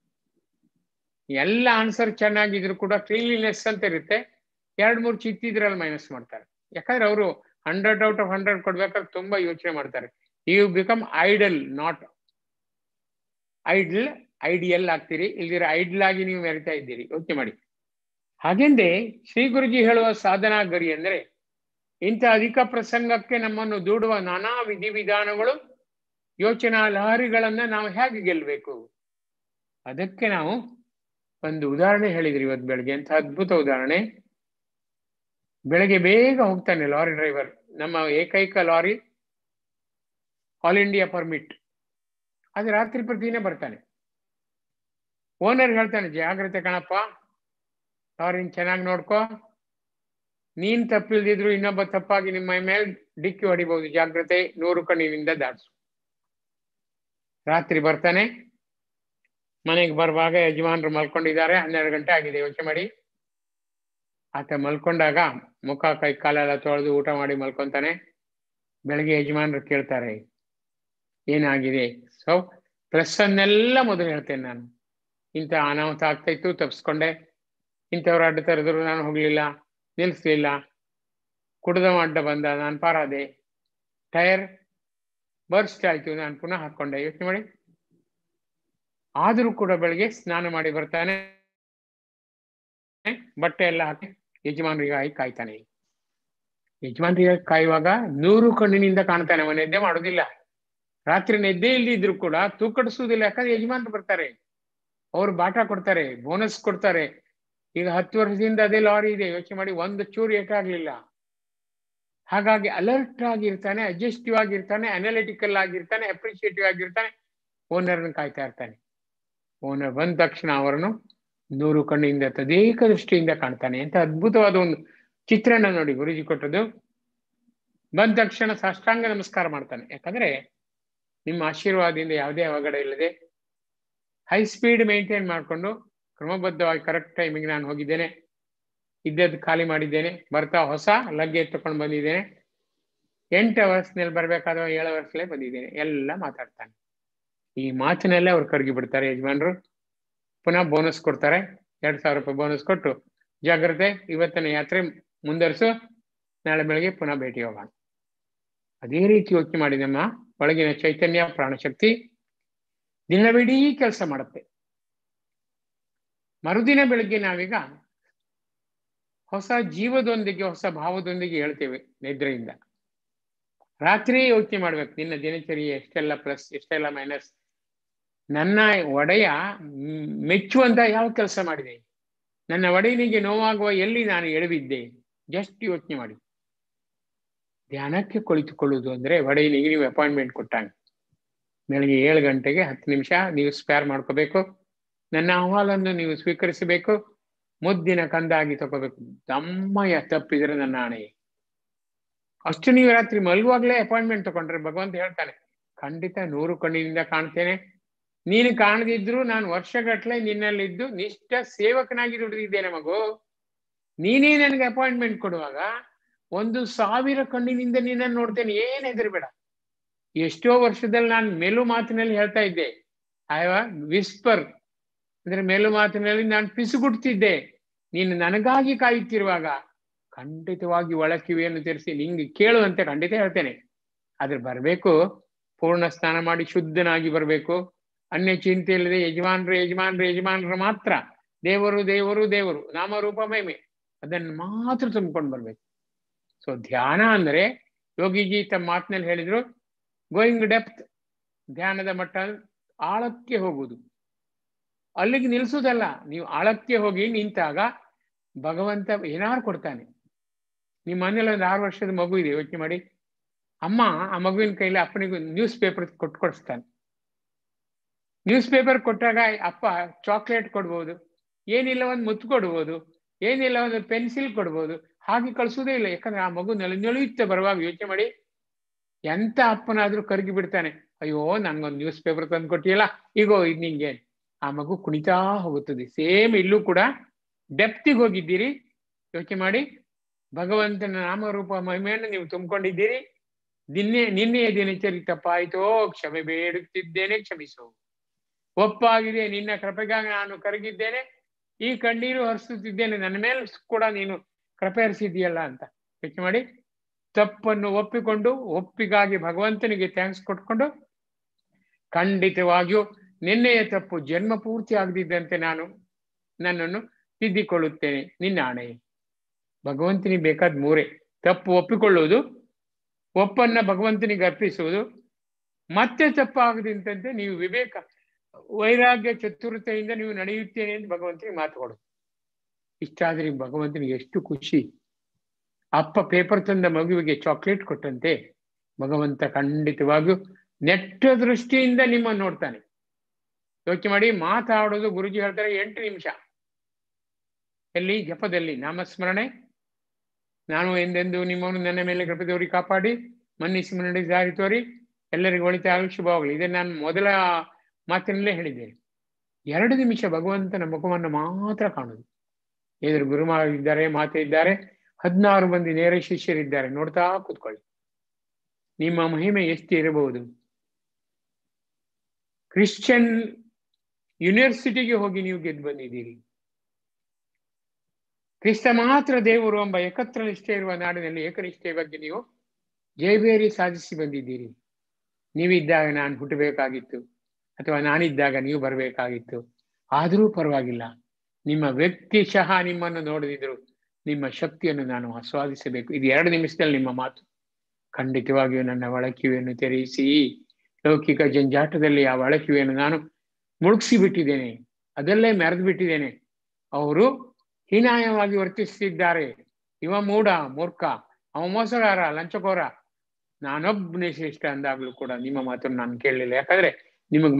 ಎಲ್ಲ ಆನ್ಸರ್ ಚೆನ್ನಾಗಿದ್ರು ಕೂಡ ಕ್ಲೀನ್ಲಿನೆಸ್ ಅಂತ ಇರುತ್ತೆ, ಎರಡ್ ಮೂರು ಚಿತ್ತಿದ್ರಲ್ಲಿ ಮೈನಸ್ ಮಾಡ್ತಾರೆ. ಯಾಕಂದ್ರೆ ಅವರು ಹಂಡ್ರೆಡ್ ಔಟ್ ಆಫ್ ಹಂಡ್ರೆಡ್ ಕೊಡ್ಬೇಕಾದ್ರೆ ತುಂಬಾ ಯೋಚನೆ ಮಾಡ್ತಾರೆ. You become idle, not idle. Ideal ಆಗ್ತೀರಿ, ಇಲ್ದಿರ ಐಡಲ್ ಆಗಿ ನೀವು ಮೆರಿತಾ ಇದ್ದೀರಿ. ಯೋಚನೆ ಮಾಡಿ. ಹಾಗೆಂದೇ ಶ್ರೀ ಗುರುಜಿ ಹೇಳುವ ಸಾಧನಾ ಗರಿ ಅಂದ್ರೆ, ಇಂಥ ಅಧಿಕ ಪ್ರಸಂಗಕ್ಕೆ ನಮ್ಮನ್ನು ದೂಡುವ ನಾನಾ ವಿಧಿವಿಧಾನಗಳು, ಯೋಚನಾ ಲಹರಿಗಳನ್ನ ನಾವು ಹೇಗೆ ಗೆಲ್ಲಬೇಕು? ಅದಕ್ಕೆ ನಾವು ಒಂದು ಉದಾಹರಣೆ ಹೇಳಿದ್ರಿ ಇವತ್ತು ಬೆಳಗ್ಗೆ, ಅಂತ ಅದ್ಭುತ ಉದಾಹರಣೆ. ಬೆಳಗ್ಗೆ ಬೇಗ ಹೋಗ್ತಾನೆ ಲಾರಿ ಡ್ರೈವರ್, ನಮ್ಮ ಏಕೈಕ ಲಾರಿ ಆಲ್ ಇಂಡಿಯಾ ಪರ್ಮಿಟ್. ಅದು ರಾತ್ರಿ ಪ್ರತಿದಿನ ಬರ್ತಾನೆ. ಓನರ್ ಹೇಳ್ತಾನೆ, ಜಾಗ್ರತೆ ಕಣಪ್ಪ, ಲಾರಿನ ಚೆನ್ನಾಗಿ ನೋಡ್ಕೋ, ನೀನ್ ತಪ್ಪಿಲ್ದಿದ್ರು ಇನ್ನೊಬ್ಬ ತಪ್ಪಾಗಿ ನಿಮ್ಮ ಮೇಲೆ ಡಿಕ್ಕಿ ಹೊಡಿಬಹುದು, ಜಾಗ್ರತೆ, ನೂರು ಕಣ್ಣಿನಿಂದ ದಾಟ್ಸು. ರಾತ್ರಿ ಬರ್ತಾನೆ, ಮನೆಗೆ ಬರುವಾಗ ಯಜಮಾನ್ರು ಮಲ್ಕೊಂಡಿದ್ದಾರೆ, ಹನ್ನೆರಡು ಗಂಟೆ ಆಗಿದೆ. ಯೋಚನೆ ಮಾಡಿ. ಆತ ಮಲ್ಕೊಂಡಾಗ ಮುಖ ಕೈ ಕಾಲೆಲ್ಲ ತೊಳೆದು ಊಟ ಮಾಡಿ ಮಲ್ಕೊಂತಾನೆ. ಬೆಳಗ್ಗೆ ಯಜಮಾನ್ರು ಕೇಳ್ತಾರೆ, ಏನಾಗಿದೆ? ಸೊ ಪ್ಲಸ್ ಅನ್ನೆಲ್ಲ ಮೊದಲು ಹೇಳ್ತೇನೆ ನಾನು. ಇಂಥ ಅನಾಹುತ ಆಗ್ತಾ ಇತ್ತು, ತಪ್ಪಿಸ್ಕೊಂಡೆ. ಇಂಥವ್ರು ಅಡ್ಡ ತರೆದ್ರು, ನಾನು ಹೋಗ್ಲಿಲ್ಲ, ನಿಲ್ಲಿಸ್ಲಿಲ್ಲ. ಕುಡ್ದ ಅಡ್ಡ ಬಂದ, ನಾನು ಪಾರಾದೆ. ಟೈರ್ ಬರ್ಸ್ಟ್ ಆಯ್ತು, ನಾನು ಪುನಃ ಹಾಕೊಂಡೆ. ಯೋಚನೆ ಮಾಡಿ. ಆದರೂ ಕೂಡ ಬೆಳಗ್ಗೆ ಸ್ನಾನ ಮಾಡಿ ಬರ್ತಾನೆ, ಬಟ್ಟೆ ಎಲ್ಲ ಹಾಕಿ ಯಜಮಾನ್ರಿಗೆ ಆಗಿ ಕಾಯ್ತಾನೆ. ಯಜಮಾನ್ರಿಗೆ ಕಾಯುವಾಗ ನೂರು ಕಣ್ಣಿನಿಂದ ಕಾಣ್ತಾನೆ. ಅವನ ನಿದ್ದೆ ಮಾಡೋದಿಲ್ಲ, ರಾತ್ರಿ ನಿದ್ದೆ ಇಲ್ದಿದ್ರು ಕೂಡ ತೂಕಡಿಸುವುದಿಲ್ಲ. ಯಾಕಂದ್ರೆ ಯಜಮಾನ್ರು ಬರ್ತಾರೆ, ಅವ್ರು ಬಾಟ ಕೊಡ್ತಾರೆ, ಬೋನಸ್ ಕೊಡ್ತಾರೆ. ಈಗ ಹತ್ತು ವರ್ಷದಿಂದ ಅದೇ ಲಾರಿ ಇದೆ. ಯೋಚನೆ ಮಾಡಿ, ಒಂದು ಚೂರು ಏಟಾಗ್ಲಿಲ್ಲ. ಹಾಗಾಗಿ ಅಲರ್ಟ್ ಆಗಿರ್ತಾನೆ, ಅಡ್ಜಸ್ಟಿವ್ ಆಗಿರ್ತಾನೆ, ಅನಾಲಿಟಿಕಲ್ ಆಗಿರ್ತಾನೆ, ಅಪ್ರಿಷಿಯೇಟಿವ್ ಆಗಿರ್ತಾನೆ. ಓನರ್ನ ಕಾಯ್ತಾ ಇರ್ತಾನೆ. ಓನರ್ ಬಂದ ತಕ್ಷಣ ಅವರನ್ನು ನೂರು ಕಣ್ಣಿಂದ ತದೇಕ ದೃಷ್ಟಿಯಿಂದ ಕಾಣ್ತಾನೆ. ಅಂತ ಅದ್ಭುತವಾದ ಒಂದು ಚಿತ್ರಣ ನೋಡಿ ಗುರುಜಿ ಕೊಟ್ಟದ್ದು. ಬಂದ ತಕ್ಷಣ ಸಾಷ್ಟಾಂಗ ನಮಸ್ಕಾರ ಮಾಡ್ತಾನೆ. ಯಾಕಂದ್ರೆ ನಿಮ್ಮ ಆಶೀರ್ವಾದದಿಂದ ಯಾವುದೇ ಅವಘಡ ಇಲ್ಲದೆ ಹೈ ಸ್ಪೀಡ್ ಮೇಂಟೈನ್ ಮಾಡಿಕೊಂಡು ಕ್ರಮಬದ್ಧವಾಗಿ ಕರೆಕ್ಟ್ ಟೈಮಿಗೆ ನಾನು ಹೋಗಿದ್ದೇನೆ, ಇದ್ದದ್ದು ಖಾಲಿ ಮಾಡಿದ್ದೇನೆ, ಬರ್ತಾ ಹೊಸ ಲಗ್ಗೆ ತಕೊಂಡು ಬಂದಿದ್ದೇನೆ, ಎಂಟು ವರ್ಷನಲ್ಲಿ ಬರ್ಬೇಕಾದ ಏಳು ವರ್ಷದಲ್ಲೇ ಬಂದಿದ್ದೇನೆ, ಎಲ್ಲ ಮಾತಾಡ್ತಾನೆ. ಈ ಮಾತಿನಲ್ಲೇ ಅವ್ರು ಕರಗಿ ಬಿಡ್ತಾರೆ ಯಜಮಾನ್ರು. ಪುನಃ ಬೋನಸ್ ಕೊಡ್ತಾರೆ, ಎರಡ್ ಸಾವಿರ ರೂಪಾಯಿ ಬೋನಸ್ ಕೊಟ್ಟು, ಜಾಗ್ರತೆ, ಇವತ್ತಿನ ಯಾತ್ರೆ ಮುಂದುವರಿಸು, ನಾಳೆ ಬೆಳಗ್ಗೆ ಪುನಃ ಭೇಟಿ ಹೋಗೋಣ. ಅದೇ ರೀತಿ ಯೋಚನೆ ಮಾಡಿ, ನಮ್ಮ ಒಳಗಿನ ಚೈತನ್ಯ ಪ್ರಾಣಶಕ್ತಿ ದಿನವಿಡೀ ಕೆಲಸ ಮಾಡುತ್ತೆ. ಮರುದಿನ ಬೆಳಗ್ಗೆ ನಾವೀಗ ಹೊಸ ಜೀವದೊಂದಿಗೆ, ಹೊಸ ಭಾವದೊಂದಿಗೆ ಹೇಳ್ತೇವೆ ನಿದ್ರೆಯಿಂದ. ರಾತ್ರಿ ಯೋಚನೆ ಮಾಡ್ಬೇಕು, ನಿನ್ನ ದಿನಚರ್ಯೆ ಎಷ್ಟೆಲ್ಲ ಪ್ಲಸ್, ಎಷ್ಟೆಲ್ಲ ಮೈನಸ್, ನನ್ನ ಒಡೆಯ ಮೆಚ್ಚುವಂತ ಯಾವ ಕೆಲಸ ಮಾಡಿದೆ, ನನ್ನ ಒಡೆಯನಿಗೆ ನೋವಾಗುವ ಎಲ್ಲಿ ನಾನು ಎಳವಿದ್ದೆ. ಜಸ್ಟ್ ಯೋಚನೆ ಮಾಡಿ. ಧ್ಯಾನಕ್ಕೆ ಕುಳಿತುಕೊಳ್ಳುವುದು ಅಂದ್ರೆ ಒಡೆಯನಿಗೆ ನೀವು ಅಪಾಯಿಂಟ್ಮೆಂಟ್ ಕೊಟ್ಟಾಗ ಬೆಳಗ್ಗೆ ಏಳು ಗಂಟೆಗೆ ಹತ್ತು ನಿಮಿಷ ನೀವು ಸ್ಪೇರ್ ಮಾಡ್ಕೋಬೇಕು, ನನ್ನ ಅಹವಾಲನ್ನು ನೀವು ಸ್ವೀಕರಿಸಬೇಕು, ಮುದ್ದಿನ ಕಂದಾಗಿ ತಗೋಬೇಕು. ದಮ್ಮಯ್ಯ ತಪ್ಪಿದ್ರೆ ನನ್ನ ಆಣೆ. ಅಷ್ಟು ನೀವು ರಾತ್ರಿ ಮಲಗುವಾಗಲೇ ಅಪಾಯಿಂಟ್ಮೆಂಟ್ ತಗೊಂಡ್ರೆ ಭಗವಂತ ಹೇಳ್ತಾನೆ, ಖಂಡಿತ ನೂರು ಕಣ್ಣಿನಿಂದ ಕಾಣ್ತೇನೆ, ನೀನು ಕಾಣದಿದ್ರು ನಾನು ವರ್ಷಗಟ್ಲೆ ನಿನ್ನಲ್ಲಿದ್ದು ನಿಷ್ಠ ಸೇವಕನಾಗಿ ದುಡಿದಿದ್ದೇನೆ ಮಗು. ನೀನೇ ನನಗೆ ಅಪಾಯಿಂಟ್ಮೆಂಟ್ ಕೊಡುವಾಗ ಒಂದು ಸಾವಿರ ಕಣ್ಣಿನಿಂದ ನಿನ್ನನ್ನು ನೋಡ್ತೇನೆ, ಏನ್ ಹೆದರ್ಬೇಡ. ಎಷ್ಟೋ ವರ್ಷದಲ್ಲಿ ನಾನು ಮೆಲು ಮಾತಿನಲ್ಲಿ ಹೇಳ್ತಾ ಇದ್ದೆ, ಐ ವಿಸ್ಪರ್ ಅಂದ್ರೆ ಮೆಲು ಮಾತಿನಲ್ಲಿ ನಾನು ಪಿಸುಗುಡ್ತಿದ್ದೆ. ನೀನು ನನಗಾಗಿ ಕಾಯುತ್ತಿರುವಾಗ ಖಂಡಿತವಾಗಿ ಒಳಕಿವಿಯನ್ನು ತೆರೆಸಿ ನಿಂಗೆ ಕೇಳುವಂತೆ ಖಂಡಿತ ಹೇಳ್ತೇನೆ. ಆದ್ರೆ ಬರ್ಬೇಕು, ಪೂರ್ಣ ಸ್ನಾನ ಮಾಡಿ ಶುದ್ಧನಾಗಿ ಬರ್ಬೇಕು, ಅನ್ಯ ಚಿಂತೆ ಇಲ್ಲದೆ ಯಜಮಾನ್ರು ಯಜಮಾನ್ರು ಯಜಮಾನ್ರು ಮಾತ್ರ, ದೇವರು ದೇವರು ದೇವರು, ನಾಮರೂಪ ಮಹಿಮೆ ಅದನ್ನು ಮಾತ್ರ ತುಂಬಿಕೊಂಡು ಬರ್ಬೇಕು. ಸೊ ಧ್ಯಾನ ಅಂದ್ರೆ ಯೋಗಿಜಿ ತಮ್ಮ ಮಾತಿನಲ್ಲಿ ಹೇಳಿದ್ರು, ಗೋಯಿಂಗ್ ಡೆಪ್ತ್, ಧ್ಯಾನದ ಮಟ್ಟ ಆಳಕ್ಕೆ ಹೋಗುವುದು. ಅಲ್ಲಿಗೆ ನಿಲ್ಸುದಲ್ಲ, ನೀವು ಆಳಕ್ಕೆ ಹೋಗಿ ನಿಂತಾಗ ಭಗವಂತ ಏನಾರು ಕೊಡ್ತಾನೆ. ನಿಮ್ಮ ಮನೇಲಿ ಒಂದು ಆರು ವರ್ಷದ ಮಗು ಇದೆ, ಯೋಚನೆ ಮಾಡಿ. ಅಮ್ಮ ಆ ಮಗುವಿನ ಕೈಲಿ ಅಪ್ಪನಿಗೆ ನ್ಯೂಸ್ ಪೇಪರ್ ಕೊಟ್ಟು ಕೊಡಿಸ್ತಾನೆ. ನ್ಯೂಸ್ ಪೇಪರ್ ಕೊಟ್ಟಾಗ ಅಪ್ಪ ಚಾಕ್ಲೇಟ್ ಕೊಡ್ಬೋದು, ಏನಿಲ್ಲ ಒಂದು ಮುತ್ತು ಕೊಡ್ಬೋದು, ಏನಿಲ್ಲ ಒಂದು ಪೆನ್ಸಿಲ್ ಕೊಡ್ಬೋದು. ಹಾಗೆ ಕಳ್ಸೋದೇ ಇಲ್ಲ, ಯಾಕಂದ್ರೆ ಆ ಮಗು ನೆಲ ನೆಳೆಯುತ್ತೆ ಬರುವಾಗ. ಯೋಚನೆ ಮಾಡಿ, ಎಂತ ಅಪ್ಪನಾದ್ರೂ ಕರಗಿ ಬಿಡ್ತಾನೆ. ಅಯ್ಯೋ ನನ್ಗೊಂದು ನ್ಯೂಸ್ ಪೇಪರ್ ತಂದು ಕೊಟ್ಟಿಯಲ್ಲ, ಈಗೋ ಇದು ನಿಂಗೆ. ಆ ಮಗು ಕುಣಿತಾ ಹೋಗುತ್ತದೆ. ಸೇಮ್ ಇಲ್ಲೂ ಕೂಡ ಡೆಪ್ತಿಗೆ ಹೋಗಿದ್ದೀರಿ. ಯೋಚನೆ ಮಾಡಿ, ಭಗವಂತನ ನಾಮರೂಪ ಮಹಿಮೆಯನ್ನು ನೀವು ತುಂಬಿಕೊಂಡಿದ್ದೀರಿ. ನಿನ್ನೆ ನಿನ್ನೆಯ ದಿನಚರಿ ತಪ್ಪಾಯಿತೋ, ಕ್ಷಮೆ ಬೇಡುತ್ತಿದ್ದೇನೆ, ಕ್ಷಮಿಸು. ಒಪ್ಪಾಗಿದೆ, ನಿನ್ನ ಕೃಪೆಗಾಗಿ ನಾನು ಕರಗಿದ್ದೇನೆ, ಈ ಕಣ್ಣೀರು ಹರಿಸುತ್ತಿದ್ದೇನೆ, ನನ್ನ ಮೇಲೆ ಕೂಡ ನೀನು ಕೃಪೆ ಹರಿಸಿದೆಯಲ್ಲ ಅಂತ ಯೋಚನೆ ಮಾಡಿ. ತಪ್ಪನ್ನು ಒಪ್ಪಿಕೊಂಡು, ಒಪ್ಪಿಗಾಗಿ ಭಗವಂತನಿಗೆ ಥ್ಯಾಂಕ್ಸ್ ಕೊಟ್ಕೊಂಡು, ಖಂಡಿತವಾಗಿಯೂ ನಿನ್ನೆಯ ತಪ್ಪು ಜನ್ಮ ಪೂರ್ತಿ ಆಗದಿದ್ದಂತೆ ನಾನು ನನ್ನನ್ನು ತಿದ್ದಿಕೊಳ್ಳುತ್ತೇನೆ, ನಿನ್ನ ಆಣೆ. ಭಗವಂತನಿಗೆ ಬೇಕಾದ ಮೂರೇ: ತಪ್ಪು ಒಪ್ಪಿಕೊಳ್ಳುವುದು, ಒಪ್ಪನ್ನ ಭಗವಂತನಿಗೆ ಅರ್ಪಿಸುವುದು, ಮತ್ತೆ ತಪ್ಪಾಗದಂತೆ ನೀವು ವಿವೇಕ ವೈರಾಗ್ಯ ಚತುರತೆಯಿಂದ ನೀವು ನಡೆಯುತ್ತೇನೆ ಎಂದು ಭಗವಂತನಿಗೆ ಮಾತು ಕೊಡು. ಇಷ್ಟಾದ್ರೆ ಭಗವಂತನಿಗೆ ಎಷ್ಟು ಖುಷಿ. ಅಪ್ಪ ಪೇಪರ್ ತಂದ ಮಗುವಿಗೆ ಚಾಕ್ಲೇಟ್ ಕೊಟ್ಟಂತೆ ಭಗವಂತ ಖಂಡಿತವಾಗಿಯೂ ನೆಟ್ಟ ದೃಷ್ಟಿಯಿಂದ ನಿಮ್ಮನ್ನು ನೋಡ್ತಾನೆ. ಯೋಚನೆ ಮಾಡಿ, ಮಾತಾಡೋದು ಗುರುಜಿ ಹೇಳ್ತಾರೆ ಎಂಟು ನಿಮಿಷ. ಎಲ್ಲಿ? ಜಪದಲ್ಲಿ ನಾಮಸ್ಮರಣೆ. ನಾನು ಎಂದೆಂದು ನಿಮ್ಮನ್ನು ನನ್ನ ಮೇಲೆ ಕೃಪೆ ತೋರಿ ಕಾಪಾಡಿ ಮನ್ನಿಸಿ ಮುನ್ನಡೆ ದಾರಿ ತೋರಿ ಎಲ್ಲರಿಗೂ ಒಳಿತಾಗಲಿ, ಶುಭವಾಗಲಿ. ಇದನ್ನು ನಾನು ಮೊದಲ ಮಾತಿನಲ್ಲೇ ಹೇಳಿದ್ದೇನೆ. ಎರಡು ನಿಮಿಷ ಭಗವಂತನ ಮುಖವನ್ನು ಮಾತ್ರ ಕಾಣುದು. ಎದುರು ಗುರುಮಾರಿದ್ದಾರೆ, ಮಾತೆ ಇದ್ದಾರೆ, ಹದಿನಾರು ಮಂದಿ ನೇರ ಶಿಷ್ಯರಿದ್ದಾರೆ, ನೋಡ್ತಾ ಕೂತ್ಕೊಳ್ಳಿ. ನಿಮ್ಮ ಮಹಿಮೆ ಎಷ್ಟು ಇರಬಹುದು. ಕ್ರಿಶ್ಚಿಯನ್ ಯೂನಿವರ್ಸಿಟಿಗೆ ಹೋಗಿ ನೀವು ಗೆದ್ದು ಬಂದಿದ್ದೀರಿ. ಕ್ರಿಸ್ತ ಮಾತ್ರ ದೇವರು ಎಂಬ ಏಕತ್ರ ನಿಷ್ಠೆ ಇರುವ ನಾಡಿನಲ್ಲಿ ಏಕನಿಷ್ಠೆಯ ಬಗ್ಗೆ ನೀವು ಜಯಬೇರಿ ಸಾಧಿಸಿ ಬಂದಿದ್ದೀರಿ. ನೀವಿದ್ದಾಗ ನಾನು ಹುಟ್ಟಬೇಕಾಗಿತ್ತು, ಅಥವಾ ನಾನಿದ್ದಾಗ ನೀವು ಬರಬೇಕಾಗಿತ್ತು. ಆದರೂ ಪರವಾಗಿಲ್ಲ, ನಿಮ್ಮ ವ್ಯಕ್ತಿಶಃ ನಿಮ್ಮನ್ನು ನೋಡದಿದ್ರು ನಿಮ್ಮ ಶಕ್ತಿಯನ್ನು ನಾನು ಆಸ್ವಾದಿಸಬೇಕು. ಇದು ಎರಡು ನಿಮಿಷದಲ್ಲಿ ನಿಮ್ಮ ಮಾತು. ಖಂಡಿತವಾಗಿಯೂ ನನ್ನ ಒಳಕಿವೆಯನ್ನು ತೆರೆಯಿಸಿ. ಲೌಕಿಕ ಜಂಜಾಟದಲ್ಲಿ ಆ ಒಳಕಿವೆಯನ್ನು ನಾನು ಮುಳುಗಿಸಿ ಬಿಟ್ಟಿದ್ದೇನೆ, ಅದಲ್ಲೇ ಮೆರೆದು ಬಿಟ್ಟಿದ್ದೇನೆ. ಅವರು ಹೀನಾಯವಾಗಿ ವರ್ತಿಸುತ್ತಿದ್ದಾರೆ. ಇವ ಮೂಢ, ಮೂರ್ಖ, ಅವ ಮೋಸಗಾರ, ಲಂಚಕೋರ, ನಾನೊಬ್ಬನೇ ಶ್ರೇಷ್ಠ ಅಂದಾಗ್ಲೂ ಕೂಡ ನಿಮ್ಮ ಮಾತನ್ನು ನಾನು ಕೇಳಲಿಲ್ಲ. ಯಾಕಂದ್ರೆ ನಿಮಗ್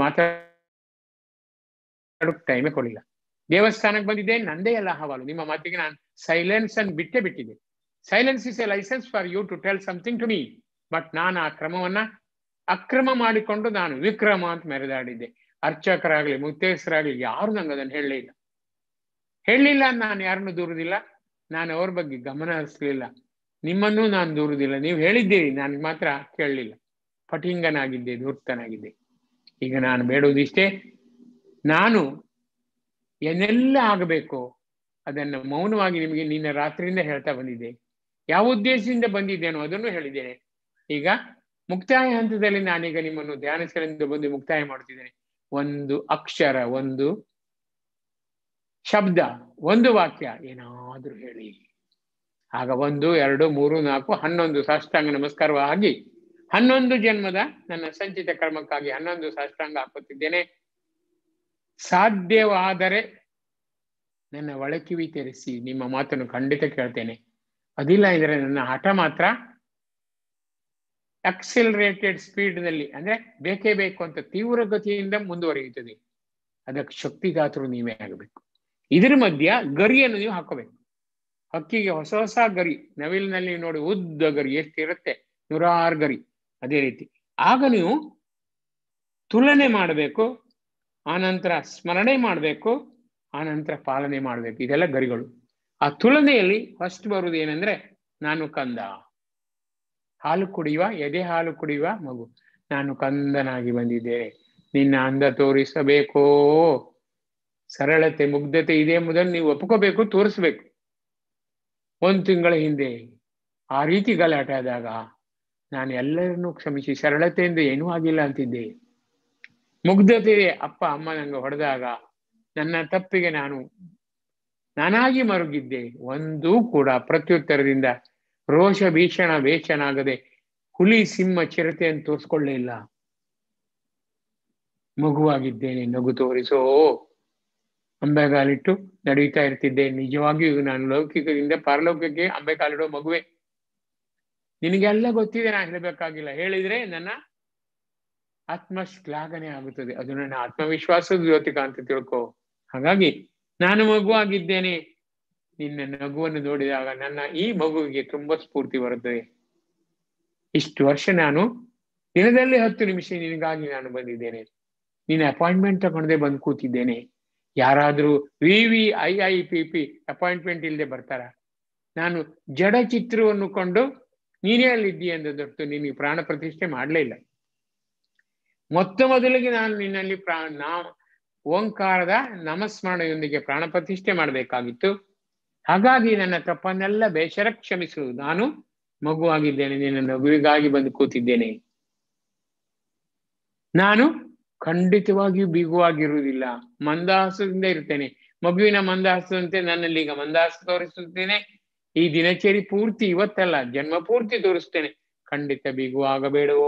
ಮಾತಾಡೋಕ್ ಟೈಮೇ ಕೊಡಲಿಲ್ಲ. ದೇವಸ್ಥಾನಕ್ಕೆ ಬಂದಿದ್ದೆ, ನಂದೇ ಎಲ್ಲ ಹವಾಲು. ನಿಮ್ಮ ಮಾತಿಗೆ ನಾನು ಸೈಲೆನ್ಸ್ ಅನ್ನು ಬಿಟ್ಟೇ ಬಿಟ್ಟಿದ್ದೆ. Silence is a license for you to tell something to me. But ನಾನು ಆ ಕ್ರಮವನ್ನ ಅಕ್ರಮ ಮಾಡಿಕೊಂಡು ನಾನು ವಿಕ್ರಮ ಅಂತ ಮೆರೆದಾಡಿದ್ದೆ. ಅರ್ಚಕರಾಗ್ಲಿ ಮುಕ್ತೇಶ್ವರಾಗ್ಲಿ ಯಾರು ನಂಗೆ ಅದನ್ನು ಹೇಳಲಿಲ್ಲ. ಹೇಳಲಿಲ್ಲ ನಾನು ಯಾರನ್ನು ದೂರುದಿಲ್ಲ, ನಾನು ಅವ್ರ ಬಗ್ಗೆ ಗಮನ ಹರಿಸಲಿಲ್ಲ. ನಿಮ್ಮನ್ನೂ ನಾನು ದೂರುದಿಲ್ಲ. ನೀವು ಹೇಳಿದ್ದೀರಿ, ನಾನು ಮಾತ್ರ ಕೇಳಲಿಲ್ಲ. ಪಟಿಂಗನಾಗಿದ್ದೆ, ಧೂರ್ತನಾಗಿದ್ದೆ. ಈಗ ನಾನು ಬೇಡುವುದಿಷ್ಟೇ, ನಾನು ಏನೆಲ್ಲ ಆಗಬೇಕು ಅದನ್ನು ಮೌನವಾಗಿ ನಿಮಗೆ ನಿನ್ನ ರಾತ್ರಿಯಿಂದ ಹೇಳ್ತಾ ಬಂದಿದ್ದೆ. ಯಾವ ಉದ್ದೇಶದಿಂದ ಬಂದಿದ್ದೇನೋ ಅದನ್ನು ಹೇಳಿದ್ದೇನೆ. ಈಗ ಮುಕ್ತಾಯ ಹಂತದಲ್ಲಿ ನಾನೀಗ ನಿಮ್ಮನ್ನು ಧ್ಯಾನಿಸಲೆಂದು ಬಂದು ಮುಕ್ತಾಯ ಮಾಡ್ತಿದ್ದೇನೆ. ಒಂದು ಅಕ್ಷರ, ಒಂದು ಶಬ್ದ, ಒಂದು ವಾಕ್ಯ ಏನಾದ್ರೂ ಹೇಳಿ. ಆಗ ಒಂದು, ಎರಡು, ಮೂರು, ನಾಲ್ಕು, ಹನ್ನೊಂದು ಸಾಷ್ಟಾಂಗ ನಮಸ್ಕಾರವಾಗಿ ಹನ್ನೊಂದು ಜನ್ಮದ ನನ್ನ ಸಂಚಿತ ಕರ್ಮಕ್ಕಾಗಿ ಹನ್ನೊಂದು ಸಾಷ್ಟಾಂಗ ಹಾಕುತ್ತಿದ್ದೇನೆ. ಸಾಧ್ಯವಾದರೆ ನನ್ನ ಒಳಕಿವಿ ತೆರೆಸಿ ನಿಮ್ಮ ಮಾತನ್ನು ಖಂಡಿತ ಕೇಳ್ತೇನೆ. ಅದಿಲ್ಲ ಅಂದ್ರೆ ನನ್ನ ಹಠ ಮಾತ್ರ ಅಕ್ಸೆಲರೇಟೆಡ್ ಸ್ಪೀಡ್ನಲ್ಲಿ, ಅಂದ್ರೆ ಬೇಕೇ ಬೇಕು ಅಂತ ತೀವ್ರಗತಿಯಿಂದ ಮುಂದುವರಿಯುತ್ತದೆ. ಅದಕ್ಕೆ ಶಕ್ತಿದಾತರು ನೀವೇ ಆಗಬೇಕು. ಇದ್ರ ಮಧ್ಯ ಗರಿಯನ್ನು ನೀವು ಹಾಕೋಬೇಕು. ಹಕ್ಕಿಗೆ ಹೊಸ ಹೊಸ ಗರಿ, ನವಿಲಿನಲ್ಲಿ ನೋಡಿ ಉದ್ದ ಗರಿ ಎಷ್ಟಿರುತ್ತೆ, ನೂರಾರು ಗರಿ. ಅದೇ ರೀತಿ ಆಗ ನೀವು ತುಲನೆ ಮಾಡಬೇಕು, ಆನಂತರ ಸ್ಮರಣೆ ಮಾಡಬೇಕು, ಆನಂತರ ಪಾಲನೆ ಮಾಡಬೇಕು. ಇದೆಲ್ಲ ಗರಿಗಳು. ಆ ತುಲನೆಯಲ್ಲಿ ಫಸ್ಟ್ ಬರುವುದು ಏನಂದ್ರೆ, ನಾನು ಕಂದ, ಹಾಲು ಕುಡಿಯುವ, ಎದೆ ಹಾಲು ಕುಡಿಯುವ ಮಗು. ನಾನು ಕಂದನಾಗಿ ಬಂದಿದ್ದೇನೆ, ನಿನ್ನ ಅಂದ ತೋರಿಸಬೇಕೋ. ಸರಳತೆ, ಮುಗ್ಧತೆ ಇದೆ ಎಂಬುದನ್ನು ನೀವು ಒಪ್ಕೋಬೇಕು, ತೋರಿಸ್ಬೇಕು. ಒಂದು ತಿಂಗಳ ಹಿಂದೆ ಆ ರೀತಿ ಗಲಾಟೆ ಆದಾಗ ನಾನು ಎಲ್ಲರನ್ನೂ ಕ್ಷಮಿಸಿ ಸರಳತೆಯಿಂದ ಏನೂ ಆಗಿಲ್ಲ ಅಂತಿದ್ದೆ. ಮುಗ್ಧತೆ ಅಪ್ಪ ಅಮ್ಮ ನಂಗೆ ಹೊಡೆದಾಗ ನನ್ನ ತಪ್ಪಿಗೆ ನಾನು ನಾನಾಗಿ ಮರುಗಿದ್ದೆ. ಒಂದೂ ಕೂಡ ಪ್ರತ್ಯುತ್ತರದಿಂದ ರೋಷ ಭೀಷಣ ವೇಷನಾಗದೆ ಹುಲಿ ಸಿಂಹ ಚಿರತೆಯನ್ನು ತೋರಿಸ್ಕೊಳ್ಳೇ ಇಲ್ಲ. ಮಗುವಾಗಿದ್ದೇನೆ, ನಗು ತೋರಿಸೋ. ಅಂಬೆಗಾಲಿಟ್ಟು ನಡೀತಾ ಇರ್ತಿದ್ದೆ. ನಿಜವಾಗಿಯೂ ನಾನು ಲೌಕಿಕದಿಂದ ಪಾರಲೌಕಿಕಕ್ಕೆ ಅಂಬೆಗಾಲಿಡೋ ಮಗುವೆ. ನಿನಗೆಲ್ಲ ಗೊತ್ತಿದೆ, ನಾನು ಹೇಳಬೇಕಾಗಿಲ್ಲ. ಹೇಳಿದ್ರೆ ನನ್ನ ಆತ್ಮಶ್ಲಾಘನೆ ಆಗುತ್ತದೆ. ಅದು ನನ್ನ ಆತ್ಮವಿಶ್ವಾಸದ ಜ್ಯೋತಿಕ ಅಂತ ತಿಳ್ಕೊ. ಹಾಗಾಗಿ ನಾನು ಮಗುವಾಗಿದ್ದೇನೆ. ನಿನ್ನ ನಗುವನ್ನು ನೋಡಿದಾಗ ನನ್ನ ಈ ಮಗುವಿಗೆ ತುಂಬಾ ಸ್ಫೂರ್ತಿ ಬರುತ್ತದೆ. ಇಷ್ಟು ವರ್ಷ ನಾನು ದಿನದಲ್ಲಿ ಹತ್ತು ನಿಮಿಷ ನಿನಗಾಗಿ ನಾನು ಬಂದಿದ್ದೇನೆ. ನಿನ್ನ ಅಪಾಯಿಂಟ್ಮೆಂಟ್ ತಗೊಂಡೇ ಬಂದು ಕೂತಿದ್ದೇನೆ. ಯಾರಾದ್ರೂ V V I I P P appointment ಇಲ್ಲದೆ ಬರ್ತಾರ? ನಾನು ಜಡ ಚಿತ್ರವನ್ನು ಕೊಂಡು ನೀನೇ ಅಲ್ಲಿದ್ದೀಯ ಎಂದೊತ್ತು ನಿನಗೆ ಪ್ರಾಣ ಪ್ರತಿಷ್ಠೆ ಮಾಡಲೇ ಇಲ್ಲ. ಮೊತ್ತ ಮೊದಲಿಗೆ ನಾನು ನಿನ್ನಲ್ಲಿ ಪ್ರಾ ನಾ ಓಂಕಾರದ ನಾಮಸ್ಮರಣೆಯೊಂದಿಗೆ ಪ್ರಾಣ ಪ್ರತಿಷ್ಠೆ ಮಾಡಬೇಕಾಗಿತ್ತು. ಹಾಗಾಗಿ ನನ್ನ ತಪ್ಪನ್ನೆಲ್ಲ ಬೇಷರ ಕ್ಷಮಿಸು. ನಾನು ಮಗುವಾಗಿದ್ದೇನೆ, ನಿನ್ನ ನಗುವಿಗಾಗಿ ಬಂದು ಕೂತಿದ್ದೇನೆ. ನಾನು ಖಂಡಿತವಾಗಿಯೂ ಬಿಗುವಾಗಿರುವುದಿಲ್ಲ, ಮಂದಹಾಸದಿಂದ ಇರ್ತೇನೆ. ಮಗುವಿನ ಮಂದಹಾಸದಂತೆ ನನ್ನಲ್ಲಿ ಈಗ ಮಂದಹಾಸ ತೋರಿಸುತ್ತೇನೆ. ಈ ದಿನಚರಿ ಪೂರ್ತಿ, ಇವತ್ತಲ್ಲ ಜನ್ಮ ಪೂರ್ತಿ ತೋರಿಸ್ತೇನೆ. ಖಂಡಿತ ಬಿಗುವಾಗಬೇಡವೋ,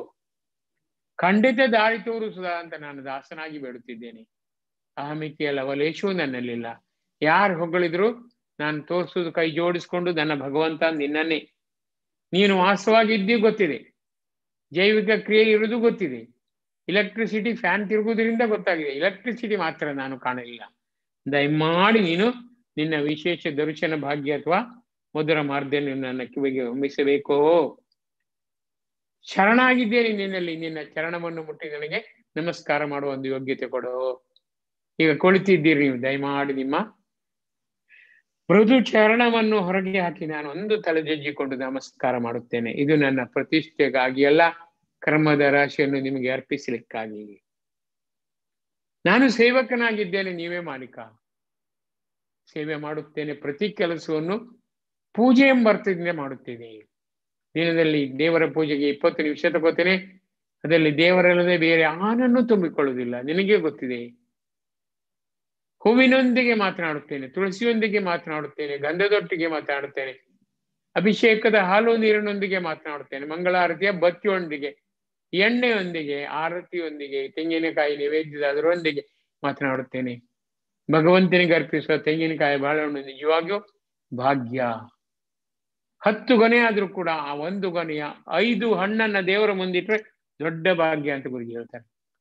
ಖಂಡಿತ ದಾರಿ ತೋರಿಸುದ ಅಂತ ನಾನು ದಾಸನಾಗಿ ಬೇಡುತ್ತಿದ್ದೇನೆ. ಅಹಮಿಕೆಯ ಲವಲೇಶವೂ ನನ್ನಲ್ಲಿಲ್ಲ. ಯಾರು ಹೊಗಳಿದ್ರು ನಾನು ತೋರಿಸುವುದು ಕೈ ಜೋಡಿಸ್ಕೊಂಡು, ನನ್ನ ಭಗವಂತ ನಿನ್ನನ್ನೇ. ನೀನು ವಾಸವಾಗಿದ್ದೀ ಗೊತ್ತಿದೆ, ಜೈವಿಕ ಕ್ರಿಯೆ ಇರುವುದು ಗೊತ್ತಿದೆ, ಇಲೆಕ್ಟ್ರಿಸಿಟಿ ಫ್ಯಾನ್ ತಿರುಗುವುದರಿಂದ ಗೊತ್ತಾಗಿದೆ. ಇಲೆಕ್ಟ್ರಿಸಿಟಿ ಮಾತ್ರ ನಾನು ಕಾಣಲಿಲ್ಲ. ದಯಮಾಡಿ ನೀನು ನಿನ್ನ ವಿಶೇಷ ದರ್ಶನ ಭಾಗ್ಯ ಅಥವಾ ಮಧುರ ಮಾರ್ಗದಲ್ಲಿ ನನ್ನ ಕಿವಿಗೆ ಹೊಮ್ಮಿಸಬೇಕೋ. ಶರಣಾಗಿದ್ದೇನೆ ನಿನ್ನಲ್ಲಿ. ನಿನ್ನ ಚರಣವನ್ನು ಮುಟ್ಟಿ ನನಗೆ ನಮಸ್ಕಾರ ಮಾಡುವ ಒಂದು ಯೋಗ್ಯತೆ ಕೊಡೋ. ಈಗ ಕುಳಿತಿದ್ದೀರಿ ನೀವು, ದಯಮಾಡಿ ನಿಮ್ಮ ಮೃದು ಚರಣವನ್ನು ಹೊರಗೆ ಹಾಕಿ ನಾನು ಒಂದು ತಲೆ ಜಜ್ಜಿಕೊಂಡು ನಮಸ್ಕಾರ ಮಾಡುತ್ತೇನೆ. ಇದು ನನ್ನ ಪ್ರತಿಷ್ಠೆಗಾಗಿ ಅಲ್ಲ, ಕರ್ಮದ ರಾಶಿಯನ್ನು ನಿಮಗೆ ಅರ್ಪಿಸಲಿಕ್ಕಾಗಿ. ನಾನು ಸೇವಕನಾಗಿದ್ದೇನೆ, ನೀವೇ ಮಾಲೀಕ. ಸೇವೆ ಮಾಡುತ್ತೇನೆ. ಪ್ರತಿ ಕೆಲಸವನ್ನು ಪೂಜೆ ಎಂಬರ್ಥದಿಂದ ಮಾಡುತ್ತೇನೆ. ದಿನದಲ್ಲಿ ದೇವರ ಪೂಜೆಗೆ ಇಪ್ಪತ್ತು ನಿಮಿಷ ತಗೋತೇನೆ. ಅದರಲ್ಲಿ ದೇವರಲ್ಲದೆ ಬೇರೆ ಆನನ್ನು ತುಂಬಿಕೊಳ್ಳುವುದಿಲ್ಲ, ನಿನಗೆ ಗೊತ್ತಿದೆ. ಹೂವಿನೊಂದಿಗೆ ಮಾತನಾಡುತ್ತೇನೆ, ತುಳಸಿಯೊಂದಿಗೆ ಮಾತನಾಡುತ್ತೇನೆ, ಗಂಧದೊಟ್ಟಿಗೆ ಮಾತನಾಡುತ್ತೇನೆ, ಅಭಿಷೇಕದ ಹಾಲು ನೀರಿನೊಂದಿಗೆ ಮಾತನಾಡುತ್ತೇನೆ, ಮಂಗಳಾರತಿಯ ಬತ್ತಿಯೊಂದಿಗೆ, ಎಣ್ಣೆಯೊಂದಿಗೆ, ಆರತಿಯೊಂದಿಗೆ, ತೆಂಗಿನಕಾಯಿ ನಿವೇದ್ಯದ ಅದರೊಂದಿಗೆ ಮಾತನಾಡುತ್ತೇನೆ. ಭಗವಂತನಿಗೆ ಅರ್ಪಿಸುವ ತೆಂಗಿನಕಾಯಿ ಬಾಳೆಹಣ್ಣು ನಿಜವಾಗಿಯೂ ಭಾಗ್ಯ. ಹತ್ತು ಗೊನೆ ಆದ್ರೂ ಕೂಡ ಆ ಒಂದು ಗೊನೆಯ ಐದು ಹಣ್ಣನ್ನ ದೇವರ ಮುಂದಿಟ್ರೆ ದೊಡ್ಡ ಭಾಗ್ಯ ಅಂತ ಗುರುಜಿ ಹೇಳ್ತಾರೆ.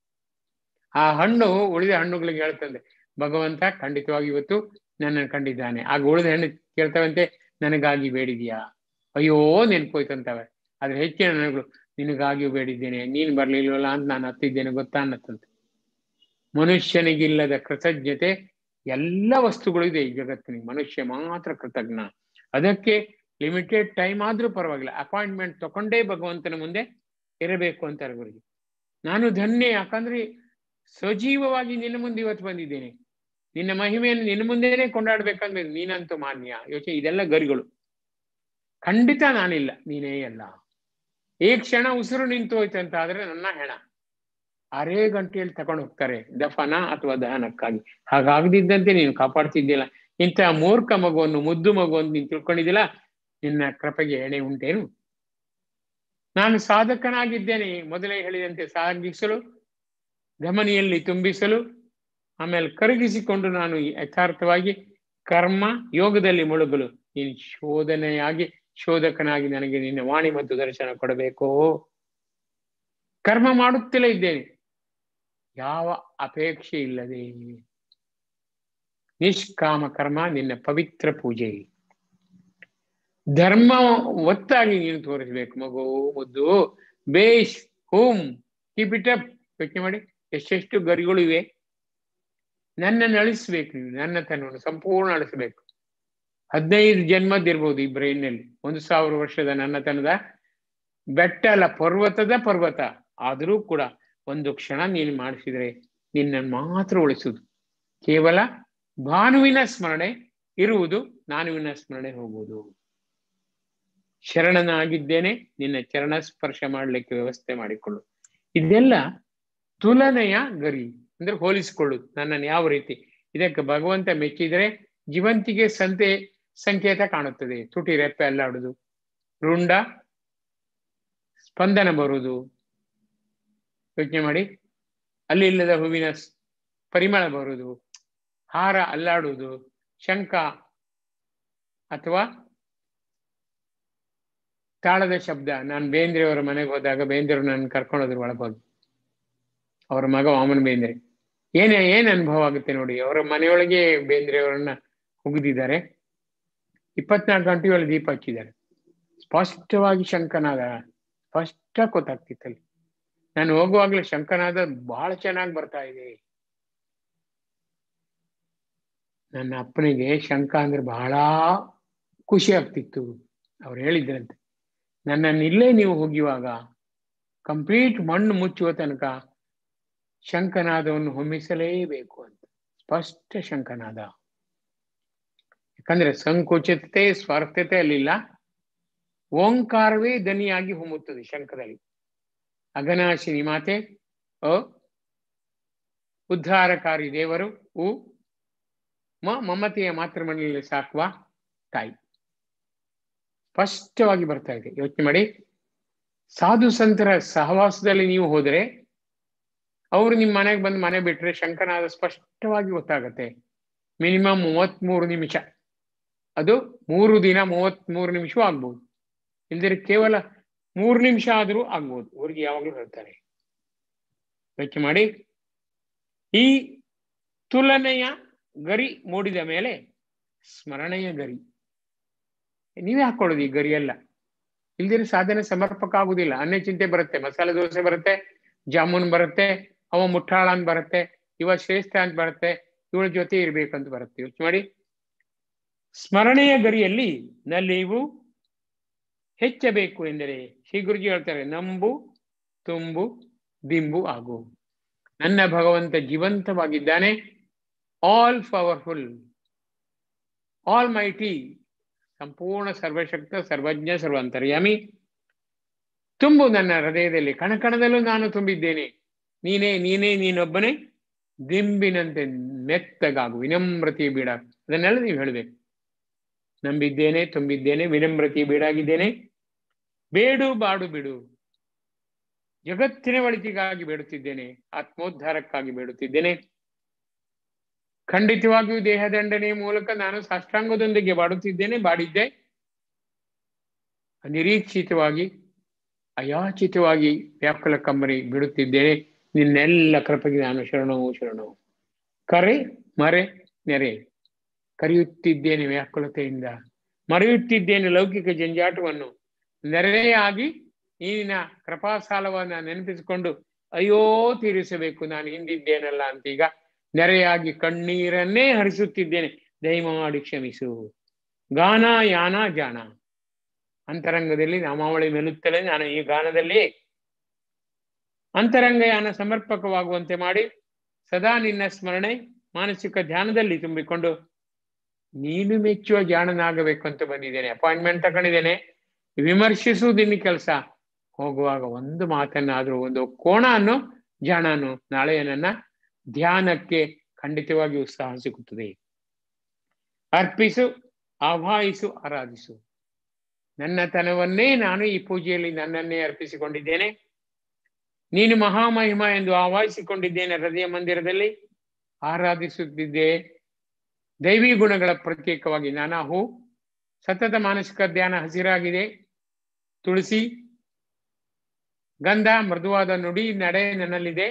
ಆ ಹಣ್ಣು ಉಳಿದ ಹಣ್ಣುಗಳಿಗೆ ಹೇಳ್ತಂದೆ, ಭಗವಂತ ಖಂಡಿತವಾಗಿ ಇವತ್ತು ನನ್ನನ್ನು ಕಂಡಿದ್ದಾನೆ. ಆಗ ಉಳಿದ ಹಣ್ಣು ಕೇಳ್ತಾವಂತೆ, ನನಗಾಗಿ ಬೇಡಿದ್ಯಾ? ಅಯ್ಯೋ ನೆನ್ಪೋಯ್ತಂತವೆ. ಆದ್ರೆ ಹೆಚ್ಚಿನ ಹಣ್ಣುಗಳು ನಿನಗಾಗಿಯೂ ಬೇಡಿದ್ದೇನೆ, ನೀನ್ ಬರ್ಲಿಲ್ವಲ್ಲ ಅಂತ ನಾನು ಹತ್ತಿದ್ದೇನೆ ಗೊತ್ತಾ ಅನ್ನತ್ತಂತೆ. ಮನುಷ್ಯನಿಗಿಲ್ಲದ ಕೃತಜ್ಞತೆ ಎಲ್ಲ ವಸ್ತುಗಳು ಇದೆ ಈ ಜಗತ್ತಿನಿಗೆ, ಮನುಷ್ಯ ಮಾತ್ರ ಕೃತಜ್ಞ. ಅದಕ್ಕೆ ಲಿಮಿಟೆಡ್ ಟೈಮ್ ಆದ್ರೂ ಪರವಾಗಿಲ್ಲ, ಅಪಾಯಿಂಟ್ಮೆಂಟ್ ತಕೊಂಡೇ ಭಗವಂತನ ಮುಂದೆ ಇರಬೇಕು ಅಂತಾರೆ ಗುರುಜಿ. ನಾನು ಧನ್ಯ, ಯಾಕಂದ್ರೆ ಸಜೀವವಾಗಿ ನಿನ್ನ ಮುಂದೆ ಇವತ್ತು ಬಂದಿದ್ದೇನೆ. ನಿನ್ನ ಮಹಿಮೆಯನ್ನು ನಿನ್ನ ಮುಂದೆನೇ ಕೊಂಡಾಡ್ಬೇಕಂದ್ರೆ ನೀನಂತೂ ಮಾನ್ಯ. ಯೋಚನೆ, ಇದೆಲ್ಲ ಗರಿಗಳು. ಖಂಡಿತ ನಾನಿಲ್ಲ, ನೀನೇ ಅಲ್ಲ. ಈ ಕ್ಷಣ ಉಸಿರು ನಿಂತು ಹೋಯ್ತಂತ ಆದ್ರೆ ನನ್ನ ಹೆಣ ಅರೇ ಗಂಟೆಯಲ್ಲಿ ತಗೊಂಡು ಹೋಗ್ತಾರೆ ದಫನ ಅಥವಾ ದಹನಕ್ಕಾಗಿ. ಹಾಗಾಗದಿದ್ದಂತೆ ನೀನು ಕಾಪಾಡ್ತಿದ್ದಿಲ್ಲ. ಇಂತಹ ಮೂರ್ಖ ಮಗುವನ್ನು, ಮುದ್ದು ಮಗುವನ್ನು ನೀನು ತಿಳ್ಕೊಂಡಿದ್ದಿಲ್ಲ. ನಿನ್ನ ಕೃಪೆಗೆ ಎಣೆ ಉಂಟೇನು? ನಾನು ಸಾಧಕನಾಗಿದ್ದೇನೆ, ಮೊದಲೇ ಹೇಳಿದಂತೆ ಸಾಗಿಸಲು, ಧಮನಿಯಲ್ಲಿ ತುಂಬಿಸಲು, ಆಮೇಲೆ ಕರಗಿಸಿಕೊಂಡು ನಾನು ಯಥಾರ್ಥವಾಗಿ ಕರ್ಮ ಯೋಗದಲ್ಲಿ ಮುಳುಗಲು ನೀನು ಶೋಧನೆಯಾಗಿ ಶೋಧಕನಾಗಿ ನನಗೆ ನಿನ್ನ ವಾಣಿ ಮತ್ತು ದರ್ಶನ ಕೊಡಬೇಕೋ. ಕರ್ಮ ಮಾಡುತ್ತಲೇ ಇದ್ದೇನೆ, ಯಾವ ಅಪೇಕ್ಷೆ ಇಲ್ಲದೆ. ನಿಷ್ಕಾಮ ಕರ್ಮ ನಿನ್ನ ಪವಿತ್ರ ಪೂಜೆ. ಧರ್ಮ ಒತ್ತಾಗಿ ನೀನು ತೋರಿಸ್ಬೇಕು ಮಗು, ಮುದ್ದು. ಬೇಷ್, ಹೂಮ್, ಕೀಪ್ ಇಟ್ ಅಪ್. ಯೋಚನೆ ಮಾಡಿ, ಎಷ್ಟೆಷ್ಟು ಗರಿಗಳು ಇವೆ. ನನ್ನನ್ನು ಅಳಿಸ್ಬೇಕು ನೀವು, ನನ್ನ ತನವನ್ನು ಸಂಪೂರ್ಣ ಅಳಿಸ್ಬೇಕು. ಹದಿನೈದು ಜನ್ಮದಿರ್ಬೋದು ಈ ಬ್ರೈನ್ನಲ್ಲಿ. ಒಂದು ಸಾವಿರ ವರ್ಷದ ನನ್ನತನದ ಬೆಟ್ಟ ಅಲ್ಲ, ಪರ್ವತದ ಪರ್ವತ. ಆದರೂ ಕೂಡ ಒಂದು ಕ್ಷಣ ನೀನು ಮಾಡಿಸಿದ್ರೆ ನಿನ್ನನ್ನು ಮಾತ್ರ ಉಳಿಸುವುದು. ಕೇವಲ ಭಾನುವಿನ ಸ್ಮರಣೆ ಇರುವುದು, ನಾನುವಿನ ಸ್ಮರಣೆ ಹೋಗುವುದು. ಶರಣನಾಗಿದ್ದೇನೆ, ನಿನ್ನ ಚರಣ ಸ್ಪರ್ಶ ಮಾಡ್ಲಿಕ್ಕೆ ವ್ಯವಸ್ಥೆ ಮಾಡಿಕೊಳ್ಳು. ಇದೆಲ್ಲ ತುಲನೆಯ ಗರಿ, ಅಂದ್ರೆ ಹೋಲಿಸಿಕೊಳ್ಳುದು. ನನ್ನನ್ನು ಯಾವ ರೀತಿ, ಇದಕ್ಕೆ ಭಗವಂತ ಮೆಚ್ಚಿದರೆ ಜೀವಂತಿಗೆ ಸಂತೆ ಸಂಕೇತ ಕಾಣುತ್ತದೆ. ತುಟಿ ರೆಪ್ಪೆ ಅಲ್ಲಾಡುದು, ರುಂಡ ಸ್ಪಂದನ ಬರುವುದು. ಯೋಚನೆ ಮಾಡಿ, ಅಲ್ಲಿ ಇಲ್ಲದ ಹೂವಿನ ಪರಿಮಳ ಬರುವುದು. ಹಾರ ಅಲ್ಲಾಡುವುದು, ಶಂಖ ಅಥವಾ ತಾಳದ ಶಬ್ದ. ನಾನು ಬೇಂದ್ರೆಯವರ ಮನೆಗೆ ಹೋದಾಗ ಬೇಂದ್ರೆಯವರು ನನ್ನ ಕರ್ಕೊಂಡೋದ್ರು ಒಳಗೋಗಿ, ಅವರ ಮಗ ವಾಮನ ಬೇಂದ್ರೆ. ಏನೇ ಏನ್ ಅನುಭವ ಆಗುತ್ತೆ ನೋಡಿ. ಅವರ ಮನೆಯೊಳಗೆ ಬೇಂದ್ರೆಯವರನ್ನ ಹುಗಿದಿದ್ದಾರೆ, ಇಪ್ಪತ್ನಾಲ್ಕು ಗಂಟೆಯೊಳಗೆ ದೀಪ ಹಚ್ಚಿದ್ದಾರೆ. ಸ್ಪಷ್ಟವಾಗಿ ಶಂಕನಾದ ಸ್ಪಷ್ಟ ಗೊತ್ತಾಗ್ತಿತ್ತಲ್ಲಿ. ನಾನು ಹೋಗುವಾಗ್ಲೇ ಶಂಕನಾದ ಬಹಳ ಚೆನ್ನಾಗಿ ಬರ್ತಾ ಇದೆ. ನನ್ನ ಅಪ್ಪನಿಗೆ ಶಂಕ ಅಂದ್ರೆ ಬಹಳ ಖುಷಿ ಆಗ್ತಿತ್ತು. ಅವ್ರು ಹೇಳಿದ್ರಂತೆ, ನನ್ನನ್ನು ಇಲ್ಲೇ ನೀವು ಹೋಗಿವಾಗ ಕಂಪ್ಲೀಟ್ ಮಣ್ಣು ಮುಚ್ಚುವ ತನಕ ಶಂಕನಾದವನ್ನು ಹೊಮ್ಮಿಸಲೇಬೇಕು ಅಂತ. ಸ್ಪಷ್ಟ ಶಂಕನಾದ. ಯಾಕಂದ್ರೆ ಸಂಕುಚಿತತೆ ಸ್ವಾರ್ಥತೆ ಅಲ್ಲಿಲ್ಲ, ಓಂಕಾರವೇ ದನಿಯಾಗಿ ಹೊಮ್ಮುತ್ತದೆ ಶಂಕದಲ್ಲಿ. ಅಘನಾಶಿನಿ ಮಾತೆ ಅ, ಉದ್ಧಾರಕಾರಿ ದೇವರು ಉ, ಮ ಮಮತೆಯ ಮಾತೃಮನೆಯಲ್ಲಿ ಸಾಕುವ ತಾಯಿ. ಸ್ಪಷ್ಟವಾಗಿ ಬರ್ತಾ ಇದೆ. ಯೋಚನೆ ಮಾಡಿ, ಸಾಧು ಸಂತರ ಸಹವಾಸದಲ್ಲಿ ನೀವು ಹೋದರೆ, ಅವರು ನಿಮ್ಮ ಮನೆಗೆ ಬಂದು ಮನೆ ಬಿಟ್ರೆ ಶಂಕನಾದ ಸ್ಪಷ್ಟವಾಗಿ ಗೊತ್ತಾಗತ್ತೆ. ಮಿನಿಮಮ್ ಮೂವತ್ತ್ ಮೂರು ನಿಮಿಷ, ಅದು ಮೂರು ದಿನ ಮೂವತ್ತ್ ಮೂರು ನಿಮಿಷವೂ ಆಗ್ಬೋದು, ಇಲ್ದಿರ ಕೇವಲ ಮೂರು ನಿಮಿಷ ಆದರೂ ಆಗ್ಬೋದು. ಅವ್ರಿಗೆ ಯಾವಾಗಲೂ ಹೇಳ್ತಾರೆ. ಯೋಚನೆ ಮಾಡಿ, ಈ ತುಲನೆಯ ಗರಿ ಮೂಡಿದ ಮೇಲೆ ಸ್ಮರಣೆಯ ಗರಿ ನೀವೇ ಹಾಕೊಳ್ಳೋದು. ಈ ಗರಿ ಎಲ್ಲ ಇಲ್ದಿರ ಸಾಧನೆ ಸಮರ್ಪಕ ಆಗುದಿಲ್ಲ. ಅನ್ಯ ಚಿಂತೆ ಬರುತ್ತೆ, ಮಸಾಲೆ ದೋಸೆ ಬರುತ್ತೆ, ಜಾಮೂನ್ ಬರುತ್ತೆ, ಅವ ಮುಠಾಳ ಅಂತ ಬರುತ್ತೆ, ಇವ ಶ್ರೇಷ್ಠ ಅಂತ ಬರುತ್ತೆ, ಇವಳ ಜೊತೆ ಇರ್ಬೇಕಂತ ಬರುತ್ತೆ. ಯೋಚನೆ ಮಾಡಿ, ಸ್ಮರಣೆಯ ಗರಿಯಲ್ಲಿ ನಲಿವು ಹೆಚ್ಚಬೇಕು ಎಂದರೆ ಶ್ರೀ ಗುರುಜಿ ಹೇಳ್ತಾರೆ, ನಂಬು ತುಂಬು ದಿಂಬು ಆಗು. ನನ್ನ ಭಗವಂತ ಜೀವಂತವಾಗಿದ್ದಾನೆ, ಆಲ್ ಪವರ್ಫುಲ್, ಆಲ್ ಮೈಟಿ, ಸಂಪೂರ್ಣ ಸರ್ವಶಕ್ತ ಸರ್ವಜ್ಞ ಸರ್ವಾಂತರ್ಯಾಮಿ. ತುಂಬು ನನ್ನ ಹೃದಯದಲ್ಲಿ, ಕಣಕಣದಲ್ಲೂ ನಾನು ತುಂಬಿದ್ದೇನೆ. ನೀನೇ ನೀನೇ ನೀನೊಬ್ಬನೇ ದಿಂಬಿನಂತೆ ಮೆತ್ತಗಾಗು, ವಿನಮ್ರತೆ ಬೀಡ. ಅದನ್ನೆಲ್ಲ ನೀವು ಹೇಳಬೇಕು. ನಂಬಿದ್ದೇನೆ, ತುಂಬಿದ್ದೇನೆ, ವಿನಮ್ರತೆ ಬೀಡಾಗಿದ್ದೇನೆ. ಬೇಡು ಬಾಡು ಬಿಡು, ಜಗತ್ತಿನ ಒಳಿತಿಗಾಗಿ ಬೇಡುತ್ತಿದ್ದೇನೆ, ಆತ್ಮೋದ್ಧಾರಕ್ಕಾಗಿ ಬೇಡುತ್ತಿದ್ದೇನೆ. ಖಂಡಿತವಾಗಿಯೂ ದೇಹದಂಡನೆಯ ಮೂಲಕ ನಾನು ಸಾಷ್ಟಾಂಗದೊಂದಿಗೆ ಬಾಡುತ್ತಿದ್ದೇನೆ, ಬಾಡಿದ್ದೆ. ಅನಿರೀಕ್ಷಿತವಾಗಿ ಅಯಾಚಿತವಾಗಿ ವ್ಯಾಕುಲ ಕಮ್ಮರಿ ಬಿಡುತ್ತಿದ್ದೇನೆ. ನಿನ್ನೆಲ್ಲ ಕೃಪೆಗೆ ನಾನು ಶರಣವು ಶರಣವು. ಕರೆ ಮರೆ ನೆರೆ ಕರೆಯುತ್ತಿದ್ದೇನೆ ವ್ಯಾಕುಲತೆಯಿಂದ, ಮರೆಯುತ್ತಿದ್ದೇನೆ ಲೌಕಿಕ ಜಂಜಾಟವನ್ನು. ನೆರೆಯಾಗಿ ನೀನಿನ ಕೃಪಾಸಾಲವನ್ನ ನೆನಪಿಸಿಕೊಂಡು ಅಯ್ಯೋ ತೀರಿಸಬೇಕು, ನಾನು ಹಿಂದಿದ್ದೇನಲ್ಲ ಅಂತ ಈಗ ನೆರೆಯಾಗಿ ಕಣ್ಣೀರನ್ನೇ ಹರಿಸುತ್ತಿದ್ದೇನೆ, ದಯಮಾಡಿ ಕ್ಷಮಿಸು. ಗಾನ ಯಾನ ಜಾಣ, ಅಂತರಂಗದಲ್ಲಿ ನಾಮಾವಳಿ ಮೆಲುತ್ತಲೇ ನಾನು ಈ ಗಾನದಲ್ಲಿ ಅಂತರಂಗ ಯಾನ ಸಮರ್ಪಕವಾಗುವಂತೆ ಮಾಡಿ ಸದಾ ನಿನ್ನ ಸ್ಮರಣೆ ಮಾನಸಿಕ ಧ್ಯಾನದಲ್ಲಿ ತುಂಬಿಕೊಂಡು ನೀನು ಮೆಚ್ಚುವ ಜಾಣನಾಗಬೇಕು ಅಂತ ಬಂದಿದ್ದೇನೆ. ಅಪಾಯಿಂಟ್ಮೆಂಟ್ ತಗೊಂಡಿದ್ದೇನೆ. ವಿಮರ್ಶಿಸುವುದಿನ್ನ ಕೆಲಸ. ಹೋಗುವಾಗ ಒಂದು ಮಾತನ್ನಾದ್ರೂ, ಒಂದು ಕೋಣ ಅನ್ನೋ ಜಾಣನು ನಾಳೆಯ ನನ್ನ ಧ್ಯಾನಕ್ಕೆ ಖಂಡಿತವಾಗಿ ಉತ್ಸಾಹ ಸಿಗುತ್ತದೆ. ಅರ್ಪಿಸು, ಆವಾಹಿಸು, ಆರಾಧಿಸು. ನನ್ನತನವನ್ನೇ ನಾನು ಈ ಪೂಜೆಯಲ್ಲಿ ನನ್ನನ್ನೇ ಅರ್ಪಿಸಿಕೊಂಡಿದ್ದೇನೆ. ನೀನು ಮಹಾಮಹಿಮ ಎಂದು ಆವಾಹಿಸಿಕೊಂಡಿದ್ದೇನೆ. ಹೃದಯ ಮಂದಿರದಲ್ಲಿ ಆರಾಧಿಸುತ್ತಿದ್ದೆ. ದೈವಿ ಗುಣಗಳ ಪ್ರತ್ಯೇಕವಾಗಿ ನಾನಾ ಹೂ, ಸತತ ಮಾನಸಿಕ ಧ್ಯಾನ ಹಸಿರಾಗಿದೆ. ತುಳಸಿ, ಗಂಧ, ಮೃದುವಾದ ನುಡಿ ನಡೆ ನನ್ನಲ್ಲಿದೆ.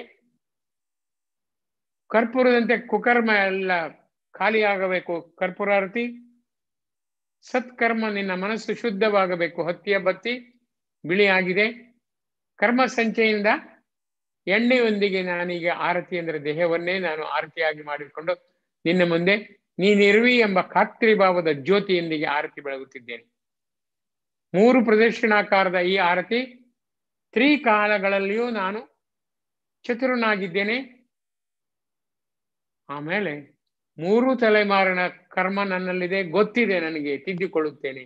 ಕರ್ಪೂರದಂತೆ ಕುಕರ್ಮ ಎಲ್ಲ ಖಾಲಿಯಾಗಬೇಕು. ಕರ್ಪೂರಾರತಿ. ಸತ್ಕರ್ಮ, ನಿನ್ನ ಮನಸ್ಸು ಶುದ್ಧವಾಗಬೇಕು. ಹತ್ತಿಯ ಬತ್ತಿ ಬಿಳಿಯಾಗಿದೆ. ಕರ್ಮ ಸಂಚೆಯಿಂದ ಎಣ್ಣೆಯೊಂದಿಗೆ ನಾನೀಗ ಆರತಿ ಅಂದರೆ ದೇಹವನ್ನೇ ನಾನು ಆರತಿಯಾಗಿ ಮಾಡಿಕೊಂಡು ನಿನ್ನ ಮುಂದೆ ನೀನಿರುವಿ ಎಂಬ ಖಾತ್ರಿ ಭಾವದ ಜ್ಯೋತಿಯೊಂದಿಗೆ ಆರತಿ ಬೆಳಗುತ್ತಿದ್ದೇನೆ. ಮೂರು ಪ್ರದಕ್ಷಿಣಾಕಾರದ ಈ ಆರತಿ ತ್ರಿಕಾಲಗಳಲ್ಲಿಯೂ ನಾನು ಚತುರನಾಗಿದ್ದೇನೆ. ಆಮೇಲೆ ಮೂರು ತಲೆಮಾರಿನ ಕರ್ಮ ನನ್ನಲ್ಲಿದೆ, ಗೊತ್ತಿದೆ ನನಗೆ, ತಿದ್ದಿಕೊಳ್ಳುತ್ತೇನೆ.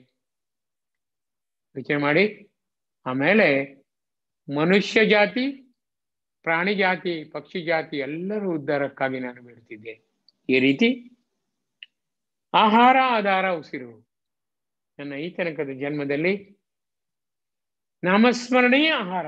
ವಿಚಾರ ಮಾಡಿ. ಆಮೇಲೆ ಮನುಷ್ಯ ಜಾತಿ, ಪ್ರಾಣಿ ಜಾತಿ, ಪಕ್ಷಿ ಜಾತಿ ಎಲ್ಲರೂ ಉದ್ಧಾರಕ್ಕಾಗಿ ನಾನು ಬೇಡುತ್ತಿದ್ದೇನೆ. ಈ ರೀತಿ ಆಹಾರ, ಆಧಾರ, ಉಸಿರು. ನನ್ನ ಈ ತನಕದ ಜನ್ಮದಲ್ಲಿ ನಾಮಸ್ಮರಣೆಯೇ ಆಹಾರ,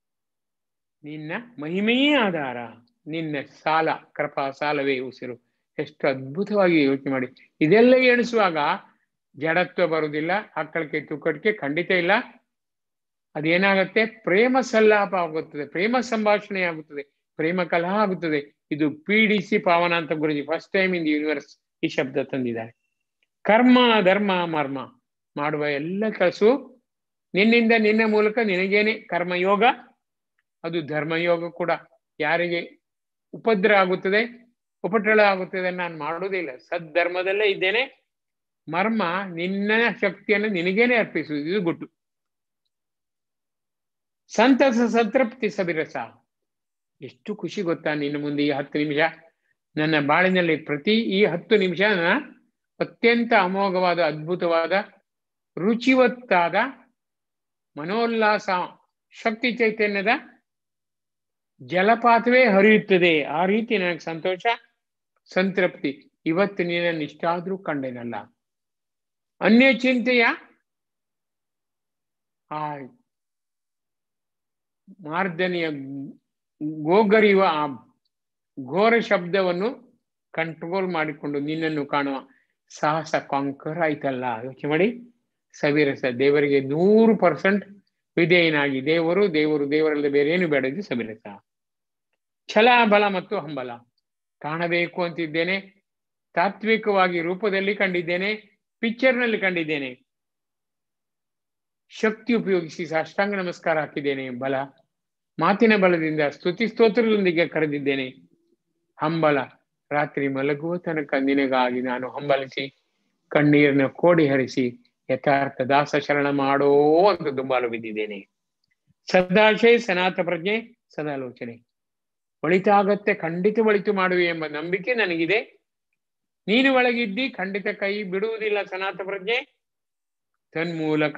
ನಿನ್ನ ಮಹಿಮೆಯೇ ಆಧಾರ, ನಿನ್ನ ಸಾಲ ಕೃಪಾ ಸಾಲವೇ ಉಸಿರು ಎಷ್ಟು ಅದ್ಭುತವಾಗಿ ಯೋಚನೆ ಮಾಡಿ. ಇದೆಲ್ಲ ಎಣಿಸುವಾಗ ಜಡತ್ವ ಬರುವುದಿಲ್ಲ, ಅಕ್ಕಳಿಕೆ ತುಕ್ಕಡಿಕೆ ಖಂಡಿತ ಇಲ್ಲ. ಅದೇನಾಗತ್ತೆ, ಪ್ರೇಮ ಸಲ್ಲಾಪ ಆಗುತ್ತದೆ, ಪ್ರೇಮ ಸಂಭಾಷಣೆ ಆಗುತ್ತದೆ, ಪ್ರೇಮ ಕಲಹ ಆಗುತ್ತದೆ. ಇದು ಪಿ ಡಿ ಸಿ ಪಾವನ ಅಂತ Guruji first time in the universe ಈ ಶಬ್ದ ತಂದಿದ್ದಾರೆ. ಕರ್ಮ ಧರ್ಮ ಮರ್ಮ ಮಾಡುವ ಎಲ್ಲ ಕೆಲಸವು ನಿನ್ನಿಂದ ನಿನ್ನ ಮೂಲಕ ನಿನಗೇನೆ ಕರ್ಮಯೋಗ, ಅದು ಧರ್ಮಯೋಗ ಕೂಡ. ಯಾರಿಗೆ ಉಪದ್ರ ಆಗುತ್ತದೆ, ಉಪಟಳ ಆಗುತ್ತದೆ ನಾನು ಮಾಡುವುದಿಲ್ಲ, ಸದ್ಧರ್ಮದಲ್ಲೇ ಇದ್ದೇನೆ. ಮರ್ಮ ನಿನ್ನ ಶಕ್ತಿಯನ್ನು ನಿನಗೇನೆ ಅರ್ಪಿಸುವುದು, ಇದು ಗುಟ್ಟು. ಸಂತಸ ಸಂತೃಪ್ತಿ ಸಬಿರಸ. ಎಷ್ಟು ಖುಷಿ ಗೊತ್ತಾ ನಿನ್ನ ಮುಂದೆ ಈ ಹತ್ತು ನಿಮಿಷ ನನ್ನ ಬಾಳಿನಲ್ಲಿ. ಪ್ರತಿ ಈ ಹತ್ತು ನಿಮಿಷ ನನ್ನ ಅತ್ಯಂತ ಅಮೋಘವಾದ ಅದ್ಭುತವಾದ ರುಚಿವತ್ತಾದ ಮನೋಲ್ಲಾಸ ಶಕ್ತಿ ಚೈತನ್ಯದ ಜಲಪಾತವೇ ಹರಿಯುತ್ತದೆ. ಆ ರೀತಿ ನನಗೆ ಸಂತೋಷ ಸಂತೃಪ್ತಿ. ಇವತ್ತು ನೀನನ್ನು ಇಷ್ಟಾದ್ರೂ ಕಂಡೇನಲ್ಲ. ಅನ್ಯ ಚಿಂತೆಯ ಆ ಮಾರ್ದನಿಯ ಗೋಗರಿಯುವ ಆ ಘೋರ ಶಬ್ದವನ್ನು ಕಂಟ್ರೋಲ್ ಮಾಡಿಕೊಂಡು ನಿನ್ನನ್ನು ಕಾಣುವ ಸಾಹಸ ಕಾಂಕರ್ ಆಯ್ತಲ್ಲ. ಯೋಚನೆ ಮಾಡಿ. ಸವಿರಸ, ದೇವರಿಗೆ ನೂರು ಪರ್ಸೆಂಟ್ ವಿಧೇಯನಾಗಿ, ದೇವರು ದೇವರು ದೇವರಲ್ಲಿ ಬೇರೆ ಏನು ಬೇಡ, ಇದು ಸವಿರಸ. ಛಲ ಬಲ ಮತ್ತು ಹಂಬಲ. ಕಾಣಬೇಕು ಅಂತಿದ್ದೇನೆ, ತಾತ್ವಿಕವಾಗಿ ರೂಪದಲ್ಲಿ ಕಂಡಿದ್ದೇನೆ, ಪಿಕ್ಚರ್ನಲ್ಲಿ ಕಂಡಿದ್ದೇನೆ, ಶಕ್ತಿ ಉಪಯೋಗಿಸಿ ಸಾಷ್ಟಾಂಗ ನಮಸ್ಕಾರ ಹಾಕಿದ್ದೇನೆ. ಬಲ, ಮಾತಿನ ಬಲದಿಂದ ಸ್ತುತಿ ಸ್ತೋತ್ರದೊಂದಿಗೆ ಕರೆದಿದ್ದೇನೆ. ಹಂಬಲ, ರಾತ್ರಿ ಮಲಗುವ ತನಕ ನಿನಗಾಗಿ ನಾನು ಹಂಬಲಿಸಿ ಕಣ್ಣೀರನ್ನು ಕೋಡಿ ಹರಿಸಿ ಯಥಾರ್ಥ ದಾಸ ಶರಣ ಮಾಡೋ ಅಂತ ದುಂಬಾಲು ಬಿದ್ದಿದ್ದೇನೆ. ಸದಾಶಯ ಸನಾತ ಪ್ರಜ್ಞೆ ಸದಾಲೋಚನೆ. ಒಳಿತಾಗತ್ತೆ, ಖಂಡಿತ ಒಳಿತು ಮಾಡುವೆ ಎಂಬ ನಂಬಿಕೆ ನನಗಿದೆ. ನೀನು ಒಳಗಿದ್ದಿ, ಖಂಡಿತ ಕೈ ಬಿಡುವುದಿಲ್ಲ ಸನಾತ ಪ್ರಜ್ಞೆ. ತನ್ಮೂಲಕ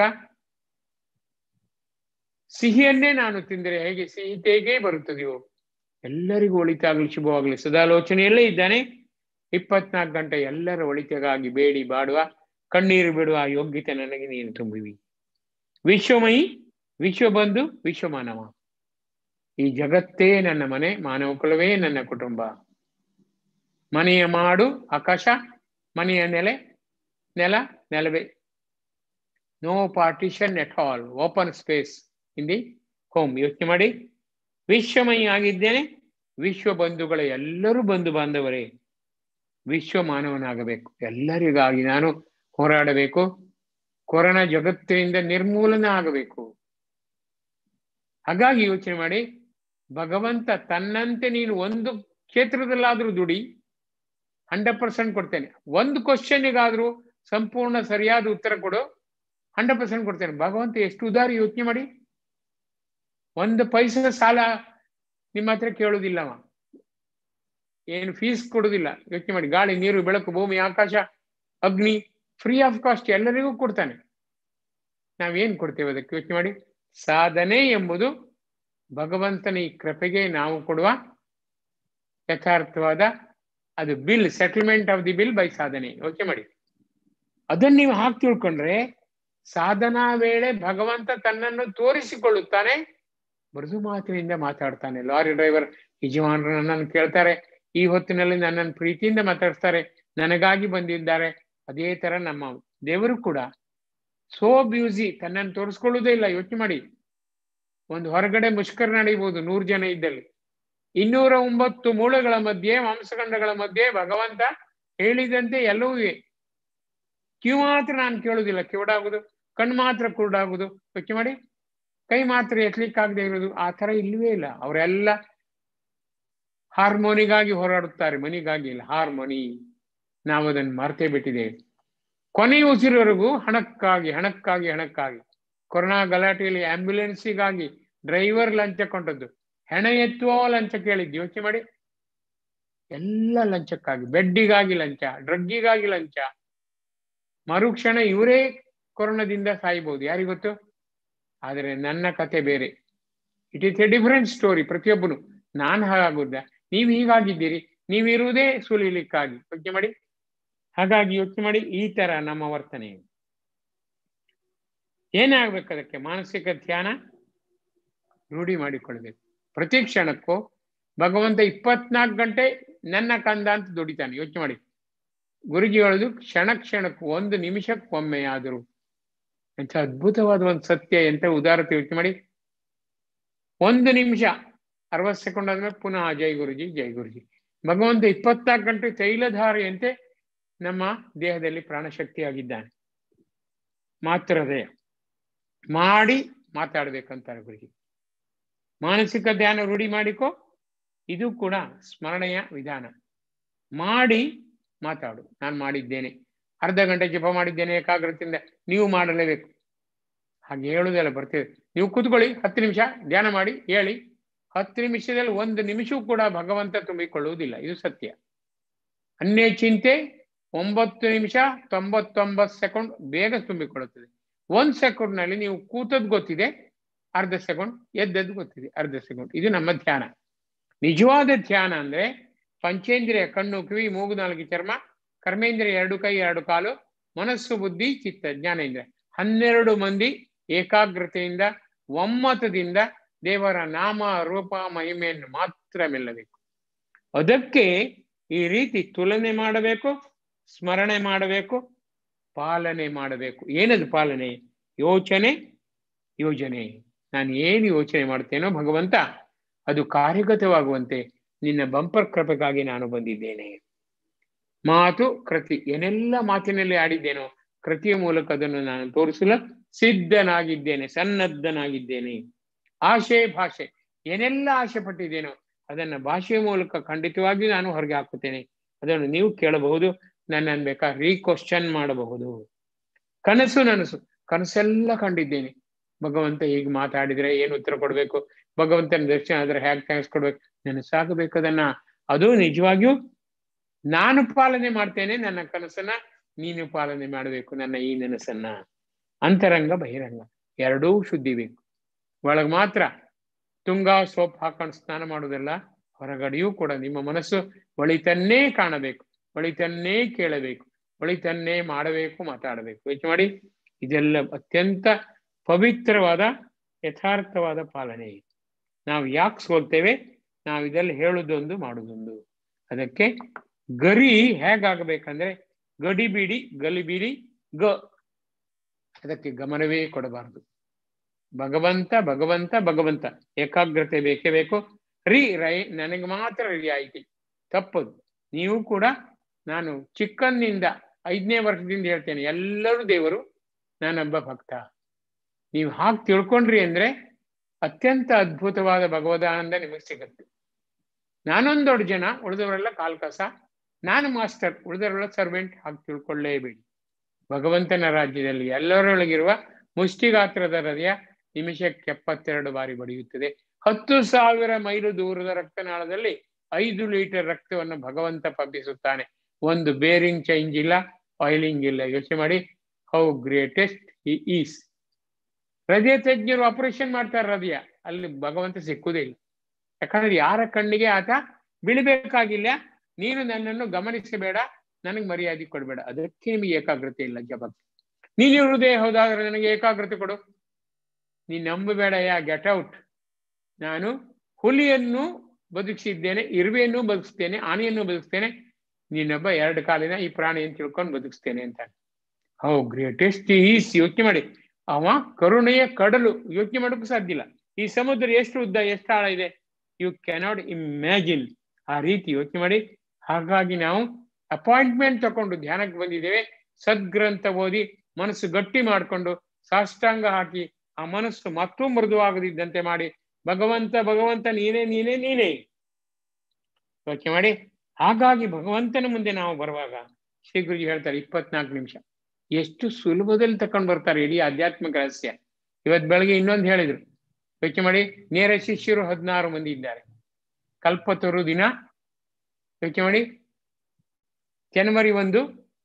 ಸಿಹಿಯನ್ನೇ ನಾನು ತಿಂದರೆ ಹೇಗೆ ಸಿಹಿ ಹೇಗೆ ಬರುತ್ತದೆಯೋ, ಎಲ್ಲರಿಗೂ ಒಳಿತಾಗಲಿ, ಶುಭವಾಗಲಿ. ಸದಾಲೋಚನೆಯಲ್ಲೇ ಇದ್ದಾನೆ. ಇಪ್ಪತ್ನಾಲ್ಕು ಗಂಟೆ ಎಲ್ಲರ ಒಳಿತಿಗಾಗಿ ಬೇಡಿ ಬಾಡುವ, ಕಣ್ಣೀರು ಬಿಡುವ ಯೋಗ್ಯತೆ ನನಗೆ ನೀನು ತುಂಬಿವಿ. ವಿಶ್ವಮಯಿ, ವಿಶ್ವಬಂಧು, ವಿಶ್ವಮಾನವ. ಈ ಜಗತ್ತೇ ನನ್ನ ಮನೆ, ಮಾನವ ಕುಲವೇ ನನ್ನ ಕುಟುಂಬ. ಮನೆಯ ಮಾಡು ಆಕಾಶ, ಮನೆಯ ನೆಲೆ ನೆಲ ನೆಲವೇ. No partition at all, open space in the home. ಯೋಚನೆ ಮಾಡಿ. ವಿಶ್ವಮಯಿ ಆಗಿದ್ದೇನೆ. ವಿಶ್ವ ಬಂಧುಗಳ ಎಲ್ಲರೂ ಬಂಧು ಬಾಂಧವರೇ. ವಿಶ್ವ ಮಾನವನಾಗಬೇಕು, ಎಲ್ಲರಿಗಾಗಿ ನಾನು ಹೋರಾಡಬೇಕು. ಕೊರೋನಾ ಜಗತ್ತಿನಿಂದ ನಿರ್ಮೂಲನೆ ಆಗಬೇಕು. ಹಾಗಾಗಿ ಯೋಚನೆ ಮಾಡಿ, ಭಗವಂತ ತನ್ನಂತೆ ನೀನು ಒಂದು ಕ್ಷೇತ್ರದಲ್ಲಾದ್ರೂ ದುಡಿ, ಹಂಡ್ರೆಡ್ ಪರ್ಸೆಂಟ್ ಕೊಡ್ತೇನೆ. ಒಂದು ಕ್ವಶನ್ಗಾದ್ರೂ ಸಂಪೂರ್ಣ ಸರಿಯಾದ ಉತ್ತರ ಕೊಡು, ಹಂಡ್ರೆಡ್ ಪರ್ಸೆಂಟ್ ಕೊಡ್ತೇನೆ. ಭಗವಂತ ಎಷ್ಟು ಉದಾರಿ. ಯೋಚನೆ ಮಾಡಿ. ಒಂದು ಪೈಸೆ ಸಾಲ ನಿಮ್ಮ ಹತ್ರ ಕೇಳುವುದಿಲ್ಲವ, ಏನು ಫೀಸ್ ಕೊಡುವುದಿಲ್ಲ. ಯೋಚನೆ ಮಾಡಿ. ಗಾಳಿ, ನೀರು, ಬೆಳಕು, ಭೂಮಿ, ಆಕಾಶ, ಅಗ್ನಿ ಫ್ರೀ ಆಫ್ ಕಾಸ್ಟ್ ಎಲ್ಲರಿಗೂ ಕೊಡ್ತಾನೆ. ನಾವೇನ್ ಕೊಡ್ತೇವೆ ಅದಕ್ಕೆ? ಯೋಚನೆ ಮಾಡಿ. ಸಾಧನೆ ಎಂಬುದು ಭಗವಂತನ ಈ ಕೃಪೆಗೆ ನಾವು ಕೊಡುವ ಯಥಾರ್ಥವಾದ ಅದು bill, settlement of the bill by ಸಾಧನೆ. ಯೋಚನೆ ಮಾಡಿ. ಅದನ್ನ ನೀವು ಹಾಕಿ ತಿಳ್ಕೊಂಡ್ರೆ, ಸಾಧನಾ ವೇಳೆ ಭಗವಂತ ತನ್ನನ್ನು ತೋರಿಸಿಕೊಳ್ಳುತ್ತಾನೆ, ಮೃದು ಮಾತಿನಿಂದ ಮಾತಾಡ್ತಾನೆ. ಲಾರಿ ಡ್ರೈವರ್ ಯಜಮಾನರು ನನ್ನನ್ನು ಕೇಳ್ತಾರೆ, ಈ ಹೊತ್ತಿನಲ್ಲಿ ನನ್ನನ್ನು ಪ್ರೀತಿಯಿಂದ ಮಾತಾಡ್ತಾರೆ, ನನಗಾಗಿ ಬಂದಿದ್ದಾರೆ. ಅದೇ ತರ ನಮ್ಮ ದೇವರು ಕೂಡ ಸೋ ಬ್ಯೂಸಿ, ತನ್ನನ್ನು ತೋರಿಸ್ಕೊಳ್ಳುವುದೇ ಇಲ್ಲ. ಯೋಚನೆ ಮಾಡಿ. ಒಂದು ಹೊರಗಡೆ ಮುಷ್ಕರ ನಡೀಬಹುದು ನೂರು ಜನ ಇದ್ದಲ್ಲಿ, ಇನ್ನೂರ ಒಂಬತ್ತು ಮೂಳೆಗಳ ಮಧ್ಯೆ, ಮಾಂಸಖಂಡಗಳ ಮಧ್ಯೆ ಭಗವಂತ ಹೇಳಿದಂತೆ ಎಲ್ಲವೂ ಇವೆ. ಕಿವಿ ಮಾತ್ರ ನಾನು ಕೇಳುವುದಿಲ್ಲ, ಕಿವುಡಾಗುದು. ಕಣ್ಣು ಮಾತ್ರ ಕುರುಡಾಗುದು. ಯೋಚನೆ ಮಾಡಿ. ಕೈ ಮಾತ್ರ ಎತ್ತಲಿಕ್ಕಾಗದೆ ಇರೋದು. ಆ ತರ ಇಲ್ಲವೇ ಇಲ್ಲ. ಅವರೆಲ್ಲ ಹಾರ್ಮೋನಿಗಾಗಿ ಹೋರಾಡುತ್ತಾರೆ, ಮನಿಗಾಗಿ ಇಲ್ಲ. ಹಾರ್ಮೋನಿ ನಾವು ಅದನ್ನು ಮರ್ತೇ ಬಿಟ್ಟಿದ್ದೇವೆ. ಕೊನೆಯ ಉಸಿರವರೆಗೂ ಹಣಕ್ಕಾಗಿ ಹಣಕ್ಕಾಗಿ ಹಣಕ್ಕಾಗಿ. ಕೊರೋನಾ ಗಲಾಟೆಯಲ್ಲಿ ಆಂಬ್ಯುಲೆನ್ಸಿಗಾಗಿ ಡ್ರೈವರ್ ಲಂಚ ಕೊಂಡದ್ದು, ಹೆಣ ಎತ್ತುವ ಲಂಚ ಕೇಳಿದ್ದು. ಯೋಚನೆ ಮಾಡಿ. ಎಲ್ಲ ಲಂಚಕ್ಕಾಗಿ, ಬೆಡ್ಡಿಗಾಗಿ ಲಂಚ, ಡ್ರಗ್ಗಿಗಾಗಿ ಲಂಚ. ಮರುಕ್ಷಣ ಇವರೇ ಕೊರೋನಾದಿಂದ ಸಾಯ್ಬಹುದು, ಯಾರಿಗೊತ್ತು? ಆದರೆ ನನ್ನ ಕತೆ ಬೇರೆ. It is a different story. ಪ್ರತಿಯೊಬ್ಬನು ನಾನು ಹಾಗಾಗುದ, ನೀವು ಹೀಗಾಗಿದ್ದೀರಿ, ನೀವಿರುವುದೇ ಸುಲಿಲಿಕ್ಕಾಗಿ. ಯೋಚನೆ ಮಾಡಿ. ಹಾಗಾಗಿ ಯೋಚನೆ ಮಾಡಿ. ಈ ತರ ನಮ್ಮ ವರ್ತನೆ ಏನಾಗ್ಬೇಕು? ಅದಕ್ಕೆ ಮಾನಸಿಕ ಧ್ಯಾನ ರೂಢಿ ಮಾಡಿಕೊಳ್ಬೇಕು. ಪ್ರತಿ ಕ್ಷಣಕ್ಕೂ ಭಗವಂತ ಇಪ್ಪತ್ನಾಲ್ಕು ಗಂಟೆ ನನ್ನ ಕಂದ ಅಂತ ದುಡಿತಾನೆ. ಯೋಚನೆ ಮಾಡಿ, ಗುರುಜಿ ಹೇಳುದು ಕ್ಷಣ ಕ್ಷಣಕ್ಕೂ ಒಂದು ನಿಮಿಷಕ್ಕೊಮ್ಮೆ ಆದರೂ. ಎಂಥ ಅದ್ಭುತವಾದ ಒಂದು ಸತ್ಯ, ಎಂತ ಉದಾರತೆ. ಯೋಚನೆ ಮಾಡಿ, ಒಂದು ನಿಮಿಷ ಅರವತ್ತು ಸೆಕೆಂಡ್ ಆದ್ಮೇಲೆ ಪುನಃ ಜೈ ಗುರುಜಿ ಜೈ ಗುರುಜಿ. ಭಗವಂತ ಇಪ್ಪತ್ನಾಲ್ಕು ಗಂಟೆ ತೈಲಧಾರೆಯಂತೆ ನಮ್ಮ ದೇಹದಲ್ಲಿ ಪ್ರಾಣಶಕ್ತಿ ಆಗಿದ್ದಾನೆ. ಮಾತ್ರದೇ ಮಾಡಿ ಮಾತಾಡ್ಬೇಕಂತಾರೆ ಗುರುಜಿ. ಮಾನಸಿಕ ಧ್ಯಾನ ರೂಢಿ ಮಾಡಿಕೊ, ಇದು ಕೂಡ ಸ್ಮರಣೆಯ ವಿಧಾನ. ಮಾಡಿ ಮಾತಾಡು. ನಾನು ಮಾಡಿದ್ದೇನೆ, ಅರ್ಧ ಗಂಟೆ ಜಪ ಮಾಡಿದ್ದೇನೆ ಏಕಾಗ್ರತೆಯಿಂದ, ನೀವು ಮಾಡಲೇಬೇಕು. ಹಾಗೆ ಹೇಳುವುದೆಲ್ಲ ಬರ್ತೇವೆ. ನೀವು ಕೂತ್ಕೊಳ್ಳಿ, ಹತ್ತು ನಿಮಿಷ ಧ್ಯಾನ ಮಾಡಿ ಹೇಳಿ. ಹತ್ತು ನಿಮಿಷದಲ್ಲಿ ಒಂದು ನಿಮಿಷವೂ ಕೂಡ ಭಗವಂತ ತುಂಬಿಕೊಳ್ಳುವುದಿಲ್ಲ, ಇದು ಸತ್ಯ. ಅನ್ಯ ಚಿಂತೆ ಒಂಬತ್ತು ನಿಮಿಷ ತೊಂಬತ್ತೊಂಬತ್ತು ಸೆಕೆಂಡ್ ಬೇಗ ತುಂಬಿಕೊಳ್ಳುತ್ತದೆ. ಒಂದ್ ಸೆಕೆಂಡ್ ನಲ್ಲಿ ನೀವು ಕೂತದ್ ಗೊತ್ತಿದೆ, ಅರ್ಧ ಸೆಕೆಂಡ್ ಎದ್ದದ್ದು ಗೊತ್ತಿದೆ, ಅರ್ಧ ಸೆಕೆಂಡ್. ಇದು ನಮ್ಮ ಧ್ಯಾನ. ನಿಜವಾದ ಧ್ಯಾನ ಅಂದ್ರೆ ಪಂಚೇಂದ್ರಿಯ ಕಣ್ಣು ಕಿವಿ ಮೂಗು ನಾಲ್ಕು ಚರ್ಮ, ಕರ್ಮೇಂದ್ರಿಯ ಎರಡು ಕೈ ಎರಡು ಕಾಲು, ಮನಸ್ಸು ಬುದ್ಧಿ ಚಿತ್ತ ಜ್ಞಾನೇಂದ್ರಿಯ ಹನ್ನೆರಡು ಮಂದಿ ಏಕಾಗ್ರತೆಯಿಂದ ಒಮ್ಮತದಿಂದ ದೇವರ ನಾಮ ರೂಪ ಮಹಿಮೆಯನ್ನು ಮಾತ್ರ ಮೆಲ್ಲಬೇಕು. ಅದಕ್ಕೆ ಈ ರೀತಿ ತುಲನೆ ಮಾಡಬೇಕು, ಸ್ಮರಣೆ ಮಾಡಬೇಕು, ಪಾಲನೆ ಮಾಡಬೇಕು. ಏನದು ಪಾಲನೆ? ಯೋಚನೆ ಯೋಜನೆ. ನಾನು ಏನು ಯೋಚನೆ ಮಾಡ್ತೇನೋ ಭಗವಂತ ಅದು ಕಾರ್ಯಗತವಾಗುವಂತೆ ನಿನ್ನ ಬಂಪರ್ ಕೃಪೆಗಾಗಿ ನಾನು ಬಂದಿದ್ದೇನೆ. ಮಾತು ಕೃತಿ, ಏನೆಲ್ಲ ಮಾತಿನಲ್ಲಿ ಆಡಿದ್ದೇನೋ ಕೃತಿಯ ಮೂಲಕ ಅದನ್ನು ನಾನು ತೋರಿಸಲು ಸಿದ್ಧನಾಗಿದ್ದೇನೆ, ಸನ್ನದ್ಧನಾಗಿದ್ದೇನೆ. ಆಶೆ ಭಾಷೆ, ಏನೆಲ್ಲ ಆಶೆ ಪಟ್ಟಿದ್ದೇನೋ ಅದನ್ನ ಭಾಷೆಯ ಮೂಲಕ ಖಂಡಿತವಾಗಿಯೂ ನಾನು ಹೊರಗೆ ಹಾಕುತ್ತೇನೆ. ಅದನ್ನು ನೀವು ಕೇಳಬಹುದು, ನನ್ನನ್ನು ಬೇಕಾದ್ರೆ ರೀಕ್ವಶ್ಚನ್ ಮಾಡಬಹುದು. ಕನಸು ನನಸು, ಕನಸೆಲ್ಲ ಕಂಡಿದ್ದೇನೆ. ಭಗವಂತ ಹೀಗೆ ಮಾತಾಡಿದ್ರೆ ಏನು ಉತ್ತರ ಕೊಡ್ಬೇಕು, ಭಗವಂತನ ದರ್ಶನ ಆದ್ರೆ ಹೇಗೆ ಥ್ಯಾಂಕ್ಸ್ ಕೊಡ್ಬೇಕು, ನನಸಾಗಬೇಕು ಅದನ್ನ. ಅದು ನಿಜವಾಗಿಯೂ ನಾನು ಪಾಲನೆ ಮಾಡ್ತೇನೆ ನನ್ನ ಕನಸನ್ನ, ನೀನು ಪಾಲನೆ ಮಾಡಬೇಕು ನನ್ನ ಈ ನನಸನ್ನ. ಅಂತರಂಗ ಬಹಿರಂಗ ಎರಡೂ ಶುದ್ಧಿ ಬೇಕು. ಒಳಗೆ ಮಾತ್ರ ತುಂಗಾ ಸೋಪ್ ಹಾಕೊಂಡು ಸ್ನಾನ ಮಾಡುವುದಲ್ಲ, ಹೊರಗಡೆಯೂ ಕೂಡ ನಿಮ್ಮ ಮನಸ್ಸು ಒಳಿತನ್ನೇ ಕಾಣಬೇಕು, ಒಳಿತನ್ನೇ ಕೇಳಬೇಕು, ಒಳಿತನ್ನೇ ಮಾಡಬೇಕು, ಮಾತಾಡಬೇಕು. ಯೋಚನೆ ಮಾಡಿ, ಇದೆಲ್ಲ ಅತ್ಯಂತ ಪವಿತ್ರವಾದ ಯಥಾರ್ಥವಾದ ಪಾಲನೆ. ನಾವು ಯಾಕೆ ಸೋಲ್ತೇವೆ? ನಾವು ಇದೆಲ್ಲ ಹೇಳುದೊಂದು ಮಾಡುದೊಂದು. ಅದಕ್ಕೆ ಗರಿ ಹೇಗಾಗಬೇಕಂದ್ರೆ ಗಡಿಬಿಡಿ ಗಲಿಬಿಡಿ ಗ, ಅದಕ್ಕೆ ಗಮನವೇ ಕೊಡಬಾರದು. ಭಗವಂತ ಭಗವಂತ ಭಗವಂತ, ಏಕಾಗ್ರತೆ ಬೇಕೇ ಬೇಕು. ರೀ ರೈ ನನಗೆ ಮಾತ್ರ ರಿಯಾಯಿತಿ, ತಪ್ಪದು. ನೀವು ಕೂಡ, ನಾನು ಚಿಕ್ಕನ್ನಿಂದ ಐದನೇ ವರ್ಷದಿಂದ ಹೇಳ್ತೇನೆ, ಎಲ್ಲರೂ ದೇವರು, ನಾನೊಬ್ಬ ಭಕ್ತ. ನೀವು ಹಾಗೆ ತಿಳ್ಕೊಂಡ್ರಿ ಅಂದ್ರೆ ಅತ್ಯಂತ ಅದ್ಭುತವಾದ ಭಗವದಾನಂದ ನಿಮಗೆ ಸಿಗುತ್ತೆ. ನಾನೊಂದು ದೊಡ್ಡ ಜನ, ಉಳಿದವರೆಲ್ಲ ಕಾಲ್ ಕಸ, ನಾನು ಮಾಸ್ಟರ್, ಉಳಿದವರೆಲ್ಲ ಸರ್ವೆಂಟ್. ಹಾಗೆ ತಿಳ್ಕೊಳ್ಳೇಬೇಡಿ. ಭಗವಂತನ ರಾಜ್ಯದಲ್ಲಿ ಎಲ್ಲರೊಳಗಿರುವ ಮುಷ್ಟಿಗಾತ್ರದ ಹೃದಯ ನಿಮಿಷಕ್ಕೆ ಎಪ್ಪತ್ತೆರಡು ಬಾರಿ ಬಡಿಯುತ್ತದೆ. ಹತ್ತು ಸಾವಿರ ಮೈಲು ದೂರದ ರಕ್ತನಾಳದಲ್ಲಿ ಐದು ಲೀಟರ್ ರಕ್ತವನ್ನು ಭಗವಂತ ಪಂಪಿಸುತ್ತಾನೆ. ಒಂದು ಬೇರಿಂಗ್ ಚೇಂಜ್ ಇಲ್ಲ, ಆಯಿಲಿಂಗ್ ಇಲ್ಲ. ಯೋಚನೆ ಮಾಡಿ, ಹೌ ಗ್ರೇಟೆಸ್ಟ್ ಹಿ ಈಸ್. ಹೃದಯ ತಜ್ಞರು ಆಪರೇಷನ್ ಮಾಡ್ತಾರೆ ಹೃದಯ, ಅಲ್ಲಿ ಭಗವಂತ ಸಿಕ್ಕುವುದೇ ಇಲ್ಲ. ಯಾಕಂದ್ರೆ ಯಾರ ಕಣ್ಣಿಗೆ ಆತ ಬೀಳ್ಬೇಕಾಗಿಲ್ಲ. ನೀನು ನನ್ನನ್ನು ಗಮನಿಸಬೇಡ, ನನಗೆ ಮರ್ಯಾದೆ ಕೊಡಬೇಡ. ಅದಕ್ಕೆ ನಿಮಗೆ ಏಕಾಗ್ರತೆ ಇಲ್ಲ ಜಗತ್ತು. ನೀನು ಹೃದಯ ಹೌದಾದ್ರೆ ನನಗೆ ಏಕಾಗ್ರತೆ ಕೊಡು. ನೀನು ನಂಬಬೇಡ, ಯಾ ಗೆಟ್ ಔಟ್. ನಾನು ಹುಲಿಯನ್ನು ಬದುಕಿಸಿದ್ದೇನೆ, ಇರುವೆಯನ್ನು ಬದುಕಿಸ್ತೇನೆ, ಆನೆಯನ್ನು ಬದುಕಿಸ್ತೇನೆ, ನೀನೊಬ್ಬ ಎರಡು ಕಾಲಿನ ಈ ಪ್ರಾಣಿಯನ್ನು ತಿಳ್ಕೊಂಡು ಬದುಕಿಸ್ತೇನೆ ಅಂತ. How greatest is. ಯೋಚನೆ ಮಾಡಿ, ಅವ ಕರುಣೆಯ ಕಡಲು. ಯೋಚನೆ ಮಾಡೋಕ್ಕೂ ಸಾಧ್ಯ ಇಲ್ಲ. ಈ ಸಮುದ್ರ ಎಷ್ಟು ಉದ್ದ, ಎಷ್ಟು ಆಳ ಇದೆ, ಯು ಕ್ಯಾನಾಟ್ ಇಮ್ಯಾಜಿನ್. ಆ ರೀತಿ ಯೋಚನೆ ಮಾಡಿ. ಹಾಗಾಗಿ ನಾವು ಅಪಾಯಿಂಟ್ಮೆಂಟ್ ತಗೊಂಡು ಧ್ಯಾನಕ್ಕೆ ಬಂದಿದ್ದೇವೆ. ಸದ್ಗ್ರಂಥ ಓದಿ ಮನಸ್ಸು ಗಟ್ಟಿ ಮಾಡಿಕೊಂಡು ಸಾಷ್ಟಾಂಗ ಹಾಕಿ ಆ ಮನಸ್ಸು ಮತ್ತೂ ಮೃದುವಾಗದಿದ್ದಂತೆ ಮಾಡಿ, ಭಗವಂತ ಭಗವಂತ ನೀನೇ ನೀನೇ ನೀನೇ ಯೋಚನೆ ಮಾಡಿ. ಹಾಗಾಗಿ ಭಗವಂತನ ಮುಂದೆ ನಾವು ಬರುವಾಗ ಶ್ರೀ ಗುರುಜಿ ಹೇಳ್ತಾರೆ, ಇಪ್ಪತ್ನಾಲ್ಕು ನಿಮಿಷ ಎಷ್ಟು ಸುಲಭದಲ್ಲಿ ತಕೊಂಡು ಬರ್ತಾರೆ ಇಡೀ ಆಧ್ಯಾತ್ಮಿಕ ರಹಸ್ಯ. ಇವತ್ತು ಬೆಳಗ್ಗೆ ಇನ್ನೊಂದು ಹೇಳಿದ್ರು, ಯೋಚನೆ ಮಾಡಿ. ನೇರ ಶಿಷ್ಯರು ಹದಿನಾರು ಮಂದಿ ಇದ್ದಾರೆ. ಕಲ್ಪತರು ದಿನ ಯೋಚನೆ ಮಾಡಿ, ಜನವರಿ ಒಂದು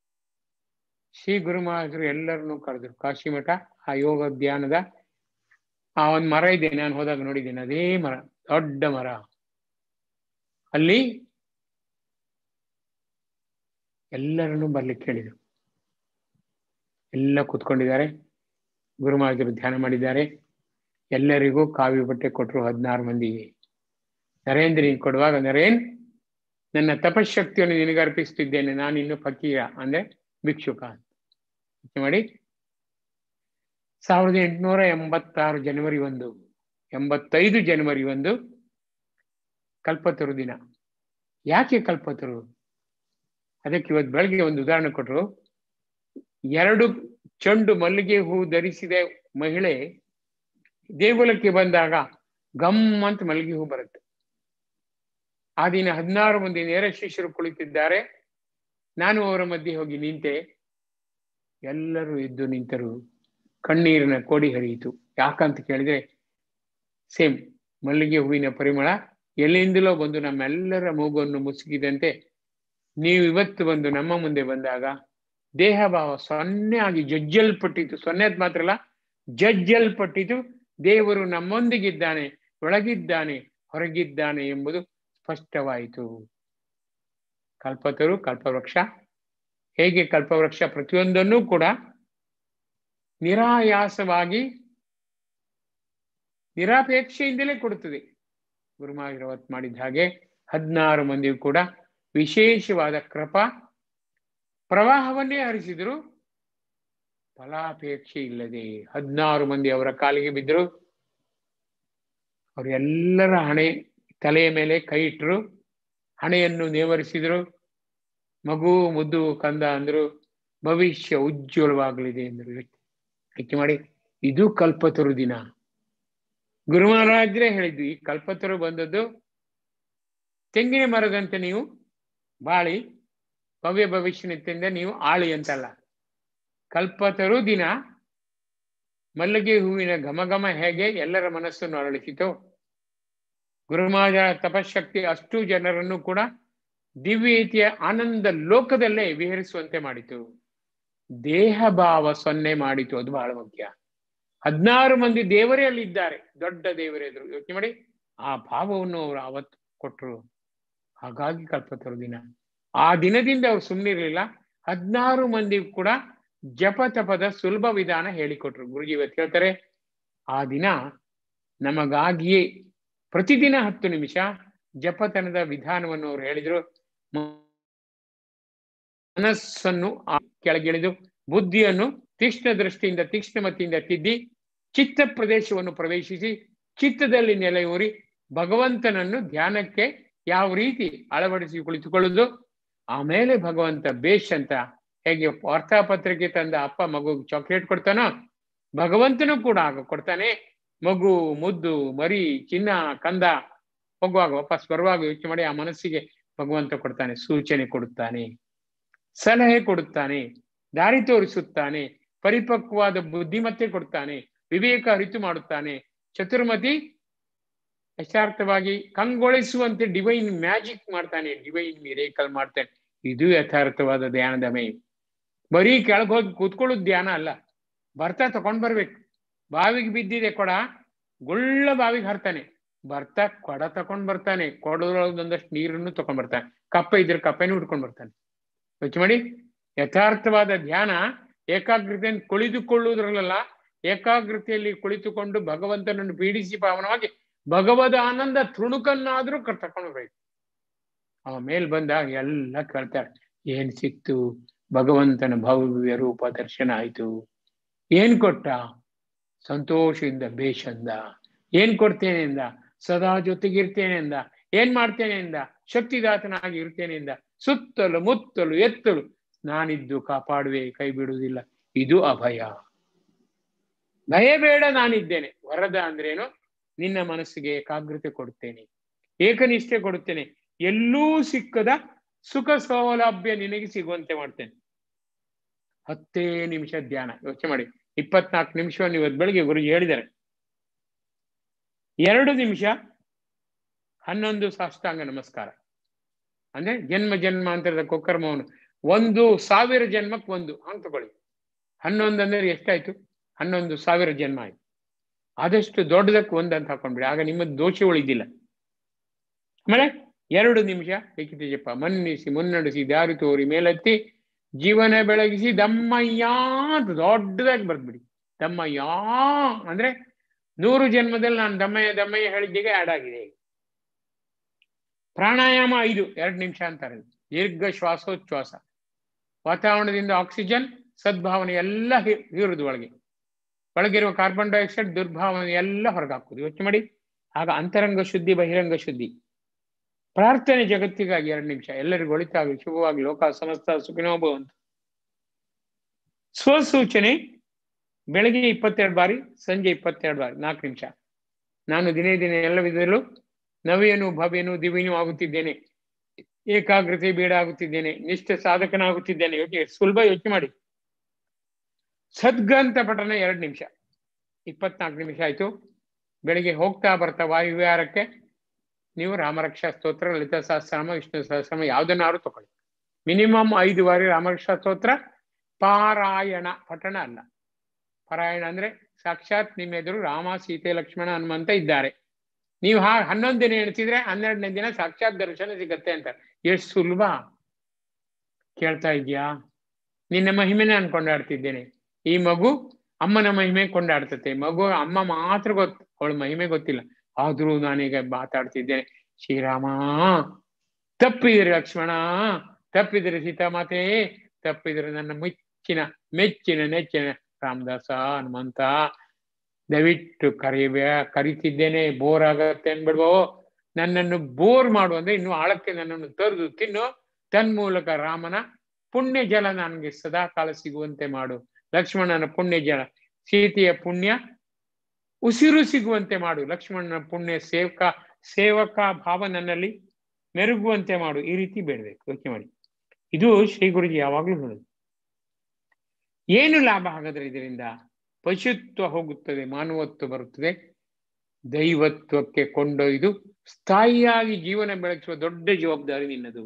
ಶ್ರೀ ಗುರು ಮಹಾರಾಜರು ಎಲ್ಲರನ್ನೂ ಕರೆದ್ರು ಕಾಶಿ ಮಠ. ಆ ಯೋಗ ಧ್ಯಾನದ ಆ ಒಂದು ಮರ ಇದೆ, ನಾನು ಹೋದಾಗ ನೋಡಿದ್ದೇನೆ, ಅದೇ ಮರ, ದೊಡ್ಡ ಮರ. ಅಲ್ಲಿ ಎಲ್ಲರನ್ನೂ ಬರ್ಲಿಕ್ಕೆ ಹೇಳಿದ್ರು. ಎಲ್ಲ ಕೂತ್ಕೊಂಡಿದ್ದಾರೆ, ಗುರು ಮಹಾರಾಜರು ಧ್ಯಾನ ಮಾಡಿದ್ದಾರೆ. ಎಲ್ಲರಿಗೂ ಕಾವಿ ಬಟ್ಟೆ ಕೊಟ್ಟರು, ಹದಿನಾರು ಮಂದಿಗೆ. ನರೇಂದ್ರ ಕೊಡುವಾಗ, ನರೇನ್ ನನ್ನ ತಪಶಕ್ತಿಯನ್ನು ನಿನಗೆ ಅರ್ಪಿಸುತ್ತಿದ್ದೇನೆ, ನಾನಿನ್ನು ಫಕೀರ ಅಂದ್ರೆ ಭಿಕ್ಷುಕ ಅಂತ ಮಾಡಿ. ಸಾವಿರದ ಎಂಟುನೂರ ಎಂಬತ್ತಾರು ಜನವರಿ ಒಂದು ಎಂಬತ್ತೈದು ಜನವರಿ ಒಂದು ಕಲ್ಪತರು ದಿನ. ಯಾಕೆ ಕಲ್ಪತರು? ಅದಕ್ಕೆ ಇವತ್ತು ಬೆಳಗ್ಗೆ ಒಂದು ಉದಾಹರಣೆ ಕೊಟ್ಟರು. ಎರಡು ಚೆಂಡು ಮಲ್ಲಿಗೆ ಹೂ ಧರಿಸಿದ ಮಹಿಳೆ ದೇಗುಲಕ್ಕೆ ಬಂದಾಗ ಗಮ್ ಅಂತ ಮಲ್ಲಿಗೆ ಹೂ ಬರುತ್ತೆ. ಆ ದಿನ ಹದಿನಾರು ಮಂದಿ ನೇರ ಶಿಷ್ಯರು ಕುಳಿತಿದ್ದಾರೆ. ನಾನು ಅವರ ಮಧ್ಯೆ ಹೋಗಿ ನಿಂತೆ. ಎಲ್ಲರೂ ಎದ್ದು ನಿಂತರು. ಕಣ್ಣೀರಿನ ಕೋಡಿ ಹರಿಯಿತು. ಯಾಕಂತ ಕೇಳಿದ್ರೆ, ಸೇಮ್ ಮಲ್ಲಿಗೆ ಹೂವಿನ ಪರಿಮಳ ಎಲ್ಲಿಂದಲೋ ಬಂದು ನಮ್ಮೆಲ್ಲರ ಮೂಗನ್ನು ಮುಸುಕಿದಂತೆ ನೀವು ಇವತ್ತು ಬಂದು ನಮ್ಮ ಮುಂದೆ ಬಂದಾಗ ದೇಹ ಭಾವ ಸೊನ್ನೆ ಆಗಿ ಜಜ್ಜಲ್ಪಟ್ಟಿತು. ಸೊನ್ನೆದ್ ಮಾತ್ರ ಅಲ್ಲ, ಜಜ್ಜಲ್ಪಟ್ಟಿತು. ದೇವರು ನಮ್ಮೊಂದಿಗಿದ್ದಾನೆ, ಒಳಗಿದ್ದಾನೆ, ಹೊರಗಿದ್ದಾನೆ ಎಂಬುದು ಸ್ಪಷ್ಟವಾಯಿತು. ಕಲ್ಪತರು ಕಲ್ಪವೃಕ್ಷ. ಹೇಗೆ ಕಲ್ಪವೃಕ್ಷ ಪ್ರತಿಯೊಂದನ್ನೂ ಕೂಡ ನಿರಾಯಾಸವಾಗಿ ನಿರಾಪೇಕ್ಷೆಯಿಂದಲೇ ಕೊಡುತ್ತದೆ. ಗುರುಮಾಗಿರವತ್ ಮಾಡಿದ ಹಾಗೆ ಹದಿನಾರು ಮಂದಿಗೂ ಕೂಡ ವಿಶೇಷವಾದ ಕೃಪಾ ಪ್ರವಾಹವನ್ನೇ ಹರಿಸಿದ್ರು, ಫಲಾಪೇಕ್ಷೆ ಇಲ್ಲದೆ. ಹದಿನಾರು ಮಂದಿ ಅವರ ಕಾಲಿಗೆ ಬಿದ್ದರು. ಅವರೆಲ್ಲರ ಹಣೆ ತಲೆಯ ಮೇಲೆ ಕೈ ಇಟ್ಟರು, ಹಣೆಯನ್ನು ನೇವರಿಸಿದ್ರು. ಮಗು ಮುದ್ದು ಕಂದ ಅಂದ್ರು, ಭವಿಷ್ಯ ಉಜ್ವಲವಾಗಲಿದೆ ಎಂದರು. ಯಾಕೆ ಮಾಡಿ, ಇದು ಕಲ್ಪತರು ದಿನ. ಗುರು ಮಹಾರಾಜರೇ ಹೇಳಿದ್ದು, ಈ ಕಲ್ಪತರು ಬಂದದ್ದು ತೆಂಗಿನ ಮರದಂತೆ ನೀವು ಬಾಳಿ ಭವ್ಯ ಭವಿಷ್ಯನಿತ್ಯದಿಂದ ನೀವು ಆಳಿ ಅಂತಲ್ಲ. ಕಲ್ಪತರು ದಿನ ಮಲ್ಲಿಗೆ ಹೂವಿನ ಘಮ ಘಮ ಹೇಗೆ ಎಲ್ಲರ ಮನಸ್ಸನ್ನು ಅರಳಿಸಿತು, ಗುರುಮಹಾರಾಜರ ತಪಶಕ್ತಿ ಅಷ್ಟು ಜನರನ್ನು ಕೂಡ ದಿವ್ಯತೆಯ ಆನಂದ ಲೋಕದಲ್ಲೇ ವಿಹರಿಸುವಂತೆ ಮಾಡಿತು. ದೇಹ ಭಾವ ಸೊನ್ನೆ ಮಾಡಿತು. ಅದು ಬಹಳ ಮುಖ್ಯ. ಹದಿನಾರು ಮಂದಿ ದೇವರೇ ಅಲ್ಲಿದ್ದಾರೆ, ದೊಡ್ಡ ದೇವರೇ ಎದುರು. ಯೋಚನೆ ಮಾಡಿ, ಆ ಭಾವವನ್ನು ಅವರು ಅವತ್ತು ಕೊಟ್ಟರು. ಹಾಗಾಗಿ ಕಲ್ಪತರು ದಿನ. ಆ ದಿನದಿಂದ ಅವ್ರು ಸುಮ್ಮನಿರ್ಲಿಲ್ಲ. ಹದಿನಾರು ಮಂದಿ ಕೂಡ ಜಪ ತಪದ ಸುಲಭ ವಿಧಾನ ಹೇಳಿಕೊಟ್ರು. ಗುರುಜಿ ಇವತ್ತು ಹೇಳ್ತಾರೆ, ಆ ದಿನ ನಮಗಾಗಿಯೇ ಪ್ರತಿದಿನ ಹತ್ತು ನಿಮಿಷ ಜಪತನದ ವಿಧಾನವನ್ನು ಅವ್ರು ಹೇಳಿದ್ರು. ಮನಸ್ಸನ್ನು ಕೆಳಗಿಳಿದು ಬುದ್ಧಿಯನ್ನು ತೀಕ್ಷ್ಣ ದೃಷ್ಟಿಯಿಂದ ತೀಕ್ಷ್ಣಮತಿಯಿಂದ ತಿದ್ದಿ ಚಿತ್ತ ಪ್ರದೇಶವನ್ನು ಪ್ರವೇಶಿಸಿ ಚಿತ್ತದಲ್ಲಿ ನೆಲೆಯೂರಿ ಭಗವಂತನನ್ನು ಧ್ಯಾನಕ್ಕೆ ಯಾವ ರೀತಿ ಅಳವಡಿಸಿ ಕುಳಿತುಕೊಳ್ಳುವುದು. ಆಮೇಲೆ ಭಗವಂತ ಬೇಷ್ ಅಂತ ಹೇಗೆ ವಾರ್ತಾಪತ್ರಿಕೆ ತಂದ ಅಪ್ಪ ಮಗು ಚಾಕ್ಲೇಟ್ ಕೊಡ್ತಾನೋ, ಭಗವಂತನೂ ಕೂಡ ಆಗ ಕೊಡ್ತಾನೆ. ಮಗು ಮುದ್ದು ಮರಿ ಚಿನ್ನ ಕಂದ ಹೋಗುವಾಗ ವಾಪಸ್ ಬರುವಾಗ ಯೋಚನೆ ಮಾಡಿ, ಆ ಮನಸ್ಸಿಗೆ ಭಗವಂತ ಕೊಡ್ತಾನೆ, ಸೂಚನೆ ಕೊಡುತ್ತಾನೆ, ಸಲಹೆ ಕೊಡುತ್ತಾನೆ, ದಾರಿ ತೋರಿಸುತ್ತಾನೆ, ಪರಿಪಕ್ವವಾದ ಬುದ್ಧಿಮತ್ತೆ ಕೊಡ್ತಾನೆ, ವಿವೇಕ ಅರಿತು ಮಾಡುತ್ತಾನೆ, ಚತುರ್ಮತಿ ಯಥಾರ್ಥವಾಗಿ ಕಂಗೊಳಿಸುವಂತೆ ಡಿವೈನ್ ಮ್ಯಾಜಿಕ್ ಮಾಡ್ತಾನೆ, ಡಿವೈನ್ ಮಿರೇಕಲ್ ಮಾಡ್ತಾನೆ. ಇದು ಯಥಾರ್ಥವಾದ ಧ್ಯಾನದ ಮೇ. ಬರೀ ಕೆಳಗೆ ಹೋಗಿ ಕೂತ್ಕೊಳ್ಳೋದು ಧ್ಯಾನ ಅಲ್ಲ, ಬರ್ತಾ ತಕೊಂಡ್ ಬರ್ಬೇಕು. ಬಾವಿಗೆ ಬಿದ್ದಿದೆ ಕೊಡ, ಗುಳ್ಳ ಬಾವಿಗೆ ಹರ್ತಾನೆ, ಬರ್ತಾ ಕೊಡ ತಕೊಂಡ್ ಬರ್ತಾನೆ, ಕೊಡೊಂದಷ್ಟು ನೀರನ್ನು ತಕೊಂಡ್ ಬರ್ತಾನೆ, ಕಪ್ಪೆ ಇದ್ರೆ ಕಪ್ಪೆನೂ ಉಟ್ಕೊಂಡ್ ಬರ್ತಾನೆ. ಯೋಚನೆ ಮಾಡಿ, ಯಥಾರ್ಥವಾದ ಧ್ಯಾನ ಏಕಾಗ್ರತೆಯನ್ನು ಕುಳಿತುಕೊಳ್ಳುವುದ್ರಲ್ಲ, ಏಕಾಗ್ರತೆಯಲ್ಲಿ ಕುಳಿತುಕೊಂಡು ಭಗವಂತನನ್ನು ಪೀಡಿಸಿ ಪಾವನವಾಗಿ ಭಗವದ ಆನಂದ ತೃಣುಕನ್ನಾದ್ರೂ ತಕೊಂಡ್ಬೇಕು. ಅವ ಮೇಲ್ ಬಂದಾಗ ಎಲ್ಲ ಕೇಳ್ತಾರೆ, ಏನ್ ಸಿಕ್ತು? ಭಗವಂತನ ಭವ್ಯ ರೂಪ ದರ್ಶನ ಆಯ್ತು. ಏನ್ ಕೊಟ್ಟ? ಸಂತೋಷದಿಂದ ಬೇಷಂದ. ಏನ್ ಕೊಡ್ತೇನೆ ಎಂದ? ಸದಾ ಜೊತೆಗಿರ್ತೇನೆ ಎಂದ. ಏನ್ ಮಾಡ್ತೇನೆ ಎಂದ? ಶಕ್ತಿದಾತನಾಗಿ ಇರ್ತೇನೆ ಎಂದ. ಸುತ್ತಲು ಮುತ್ತಲು ಎತ್ತಲು ನಾನಿದ್ದು ಕಾಪಾಡುವೆ, ಕೈ ಬಿಡುವುದಿಲ್ಲ. ಇದು ಅಭಯ. ಭಯ ಬೇಡ, ನಾನಿದ್ದೇನೆ. ವರದ ಅಂದ್ರೇನು? ನಿನ್ನ ಮನಸ್ಸಿಗೆ ಏಕಾಗ್ರತೆ ಕೊಡುತ್ತೇನೆ, ಏಕನಿಷ್ಠೆ ಕೊಡುತ್ತೇನೆ, ಎಲ್ಲೂ ಸಿಕ್ಕದ ಸುಖ ಸೌಲಭ್ಯ ನಿನಗೆ ಸಿಗುವಂತೆ ಮಾಡ್ತೇನೆ. ಹತ್ತೇ ನಿಮಿಷ ಧ್ಯಾನ. ಯೋಚನೆ ಮಾಡಿ, ಇಪ್ಪತ್ನಾಲ್ಕು ನಿಮಿಷವನ್ನು ಇವತ್ತು ಬೆಳಿಗ್ಗೆ ಗುರುಜಿ ಹೇಳಿದ್ದಾರೆ. ಎರಡು ನಿಮಿಷ ಹನ್ನೊಂದು ಸಾಷ್ಟಾಂಗ ನಮಸ್ಕಾರ ಅಂದ್ರೆ ಜನ್ಮ ಜನ್ಮಾಂತರದ ಕುಕರ್ಮವನ್ನು ಒಂದು ಸಾವಿರ ಜನ್ಮಕ್ಕೆ ಒಂದು ಹಂಗೆ ತಗೊಳ್ಳಿ. ಹನ್ನೊಂದು ಅಂದ್ರೆ ಎಷ್ಟಾಯ್ತು? ಹನ್ನೊಂದು ಸಾವಿರ ಜನ್ಮ ಆಯ್ತು. ಆದಷ್ಟು ದೊಡ್ಡದಕ್ಕೆ ಒಂದು ಅಂತ ಹಾಕೊಂಡ್ಬಿಡಿ, ಆಗ ನಿಮ್ಮ ದೋಷ ಉಳಿದಿಲ್ಲ. ಆಮೇಲೆ ಎರಡು ನಿಮಿಷ ಲಿಖಿತ ಜಪ. ಮನ್ನಿಸಿ ಮುನ್ನಡೆಸಿ ದಾರಿ ತೋರಿ ಮೇಲೆತ್ತಿ ಜೀವನ ಬೆಳಗಿಸಿ ದಮ್ಮಯ್ಯ ಅಂತ ದೊಡ್ಡದಾಗಿ ಬರ್ದ್ಬಿಡಿ. ದಮ್ಮಯ್ಯ ಅಂದ್ರೆ ನೂರು ಜನ್ಮದಲ್ಲಿ ನಾನು ದಮ್ಮಯ್ಯ ದಮ್ಮಯ್ಯ ಹೇಳಿದ್ದೀಗ ಆಡ್ ಆಗಿದೆ. ಪ್ರಾಣಾಯಾಮ ಐದು ಎರಡು ನಿಮಿಷ ಅಂತಾರೆ. ದೀರ್ಘ ಶ್ವಾಸೋಚ್ಛ್ವಾಸ, ವಾತಾವರಣದಿಂದ ಆಕ್ಸಿಜನ್ ಸದ್ಭಾವನೆ ಎಲ್ಲ ಹೀರುದು ಒಳಗೆ, ಒಳಗಿರುವ ಕಾರ್ಬನ್ ಡೈಆಕ್ಸೈಡ್ ದುರ್ಭಾವನೆ ಎಲ್ಲ ಹೊರಗೆ ಹಾಕುದು. ಯೋಚನೆ ಮಾಡಿ. ಆಗ ಅಂತರಂಗ ಶುದ್ಧಿ, ಬಹಿರಂಗ ಶುದ್ಧಿ. ಪ್ರಾರ್ಥನೆ ಜಗತ್ತಿಗಾಗಿ ಎರಡು ನಿಮಿಷ. ಎಲ್ಲರಿಗೂ ಒಳಿತಾಗಲಿ, ಶುಭವಾಗಿ, ಲೋಕ ಸಮಸ್ತ ಸುಖಿನೋ ಭವಂತು. ಸ್ವಸೂಚನೆ ಬೆಳಗ್ಗೆ ಇಪ್ಪತ್ತೆರಡು ಬಾರಿ, ಸಂಜೆ ಇಪ್ಪತ್ತೆರಡು ಬಾರಿ, ನಾಲ್ಕು ನಿಮಿಷ. ನಾನು ದಿನೇ ದಿನೇ ಎಲ್ಲ ವಿಧದಲ್ಲೂ ನವ್ಯನು ಭವ್ಯನು ದಿವ್ಯನೂ ಆಗುತ್ತಿದ್ದೇನೆ, ಏಕಾಗ್ರತೆ ಬೇಡ ಆಗುತ್ತಿದ್ದೇನೆ, ನಿಷ್ಠ ಸಾಧಕನಾಗುತ್ತಿದ್ದೇನೆ. ಯೋಚನೆ ಸುಲಭ. ಯೋಚನೆ ಮಾಡಿ. ಸದ್ಗ್ರಂಥ ಪಠನ ಎರಡು ನಿಮಿಷ, ಇಪ್ಪತ್ನಾಲ್ಕು ನಿಮಿಷ ಆಯ್ತು. ಬೆಳಿಗ್ಗೆ ಹೋಗ್ತಾ ಬರ್ತಾ ವಾಯುವಿಹಾರಕ್ಕೆ ನೀವು ರಾಮರಕ್ಷಾ ಸ್ತೋತ್ರ, ಲಲಿತಾ ಸಹಸ್ರನಾಮ, ವಿಷ್ಣು ಸಹಸ್ರನಾಮ ಯಾವುದನ್ನಾದ್ರೂ ತಗೊಳ್ಳಿ. ಮಿನಿಮಮ್ ಐದು ಬಾರಿ ರಾಮರಕ್ಷಾ ಸ್ತೋತ್ರ. ಪಾರಾಯಣ, ಪಠಣ ಅಲ್ಲ. ಪಾರಾಯಣ ಅಂದ್ರೆ ಸಾಕ್ಷಾತ್ ನಿಮ್ಮ ಎದುರು ರಾಮ, ಸೀತೆ, ಲಕ್ಷ್ಮಣ, ಹನುಮಂತ ಇದ್ದಾರೆ. ನೀವು ಹಾ ಹನ್ನೊಂದು ದಿನ ಎಣಿಸಿದ್ರೆ ಹನ್ನೆರಡನೇ ದಿನ ಸಾಕ್ಷಾತ್ ದರ್ಶನ ಸಿಗತ್ತೆ ಅಂತ. ಎಷ್ಟು ಸುಲಭ. ಕೇಳ್ತಾ ಇದ್ಯಾ? ನಿನ್ನ ಮಹಿಮೆನ ನಾನು ಕೊಂಡಾಡ್ತಿದ್ದೇನೆ. ಈ ಮಗು ಅಮ್ಮನ ಮಹಿಮೆ ಕೊಂಡಾಡ್ತತೆ. ಮಗು ಅಮ್ಮ ಮಾತ್ರ ಗೊತ್ತು, ಅವಳ ಮಹಿಮೆ ಗೊತ್ತಿಲ್ಲ. ಆದ್ರೂ ನಾನೀಗ ಮಾತಾಡ್ತಿದ್ದೇನೆ. ಶ್ರೀರಾಮ, ತಪ್ಪಿದರೆ ಲಕ್ಷ್ಮಣ, ತಪ್ಪಿದರೆ ಸೀತಾಮಾತೆ, ತಪ್ಪಿದರೆ ನನ್ನ ಮೆಚ್ಚಿನ ಮೆಚ್ಚಿನ ನೆಚ್ಚಿನ ರಾಮದಾಸ, ಹನುಮಂತ, ದಯವಿಟ್ಟು ಕರಿಬೇ ಕರಿತಿದ್ದೇನೆ. ಬೋರ್ ಆಗತ್ತೆ ಅನ್ಬಿಡ್ವೋ. ನನ್ನನ್ನು ಬೋರ್ ಮಾಡು ಅಂದ್ರೆ ಇನ್ನು ಆಳಕ್ಕೆ ನನ್ನನ್ನು ತರಿದು ತಿನ್ನು. ತನ್ಮೂಲಕ ರಾಮನ ಪುಣ್ಯ ಜಲ ನನಗೆ ಸದಾ ಕಾಲ ಸಿಗುವಂತೆ ಮಾಡು. ಲಕ್ಷ್ಮಣನ ಪುಣ್ಯ ಜಲ, ಸೀತೆಯ ಪುಣ್ಯ ಉಸಿರು ಸಿಗುವಂತೆ ಮಾಡು. ಲಕ್ಷ್ಮಣನ ಪುಣ್ಯ ಸೇವಕ ಸೇವಕ ಭಾವ ನನ್ನಲ್ಲಿ ಮೆರುಗುವಂತೆ ಮಾಡು. ಈ ರೀತಿ ಬೇಡಬೇಕು. ಯೋಚನೆ ಮಾಡಿ. ಇದು ಶ್ರೀ ಗುರುಜಿ ಯಾವಾಗ್ಲೂ ಹೇಳುದು. ಏನು ಲಾಭ ಹಾಗಾದ್ರೆ ಇದರಿಂದ? ಪಶುತ್ವ ಹೋಗುತ್ತದೆ, ಮಾನವತ್ವ ಬರುತ್ತದೆ. ದೈವತ್ವಕ್ಕೆ ಕೊಂಡೊಯ್ದು ಸ್ಥಾಯಿಯಾಗಿ ಜೀವನ ಬೆಳೆಸುವ ದೊಡ್ಡ ಜವಾಬ್ದಾರಿ ನಿನ್ನದು.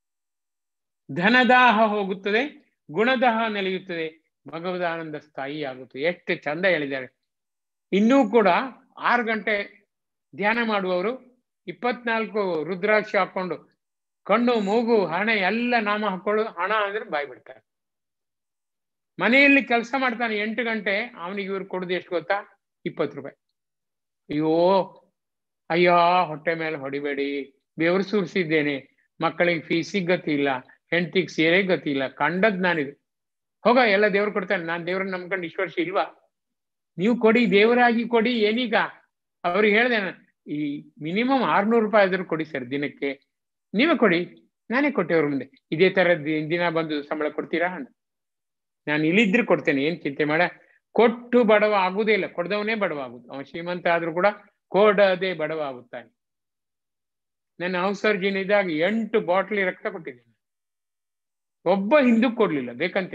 ಧನದಾಹ ಹೋಗುತ್ತದೆ, ಗುಣದಾಹ ನೆಲೆಯುತ್ತದೆ, ಭಗವದಾನಂದ ಸ್ಥಾಯಿ ಆಗುತ್ತದೆ. ಎಷ್ಟು ಚಂದ ಹೇಳಿದ್ದಾರೆ. ಇನ್ನೂ ಕೂಡ ಆರು ಗಂಟೆ ಧ್ಯಾನ ಮಾಡುವವರು ಇಪ್ಪತ್ನಾಲ್ಕು ರುದ್ರಾಕ್ಷಿ ಹಾಕೊಂಡು ಕಣ್ಣು, ಮೂಗು, ಹಣೆ ಎಲ್ಲ ನಾಮ ಹಾಕೊಳ್ಳೋದು. ಹಣ ಅಂದ್ರೆ ಬಾಯ್ ಬಿಡ್ತಾರೆ. ಮನೆಯಲ್ಲಿ ಕೆಲಸ ಮಾಡ್ತಾನೆ ಎಂಟು ಗಂಟೆ, ಅವನಿಗೆ ಇವ್ರು ಕೊಡುದು ಎಷ್ಟು ಗೊತ್ತಾ? ಇಪ್ಪತ್ತು ರೂಪಾಯಿ. ಅಯ್ಯೋ ಅಯ್ಯೋ, ಹೊಟ್ಟೆ ಮೇಲೆ ಹೊಡಿಬೇಡಿ, ಬೆವರು ಸುರಿಸಿದ್ದೇನೆ, ಮಕ್ಕಳಿಗೆ ಫೀಸಿಗೆ ಗತಿ ಇಲ್ಲ, ಹೆಂಡತಿಗೆ ಸೇರೆ ಗತಿ ಇಲ್ಲ, ಕಂಡದ್ ನಾನಿದು. ಹೋಗ, ಎಲ್ಲ ದೇವ್ರು ಕೊಡ್ತಾನೆ, ನಾನು ದೇವ್ರನ್ನ ನಂಬ್ಕೊಂಡು ಇಷ್ಟು ವರ್ಷ ಇಲ್ವಾ? ನೀವು ಕೊಡಿ, ದೇವರಾಗಿ ಕೊಡಿ. ಏನೀಗ ಅವ್ರಿಗೆ ಹೇಳ್ದೆ, ಈ ಮಿನಿಮಮ್ ಆರ್ನೂರು ರೂಪಾಯಿ ಆದ್ರೂ ಕೊಡಿ ಸರ್ ದಿನಕ್ಕೆ. ನೀವೇ ಕೊಡಿ, ನಾನೇ ಕೊಟ್ಟೆವ್ರ ಮುಂದೆ. ಇದೇ ತರ ದಿನ ಬಂದು ಸಂಬಳ ಕೊಡ್ತೀರಾ? ನಾನು ಇಲ್ಲಿದ್ರೆ ಕೊಡ್ತೇನೆ, ಏನ್ ಚಿಂತೆ ಮಾಡ. ಕೊಟ್ಟು ಬಡವ ಆಗುದೇ ಇಲ್ಲ, ಕೊಡದವನೇ ಬಡವ ಆಗುದು. ಅವನು ಶ್ರೀಮಂತ ಆದ್ರೂ ಕೂಡ ಕೊಡದೆ ಬಡವ ಆಗುತ್ತಾನೆ. ನನ್ನ ಔಸರ್ಜಿನ ಇದ್ದಾಗ ಎಂಟು ಬಾಟ್ಲಿ ರಕ್ತ ಕೊಟ್ಟಿದ್ದೇನೆ, ಒಬ್ಬ ಹಿಂದೂ ಕೊಡ್ಲಿಲ್ಲ ಬೇಕಂತೆ.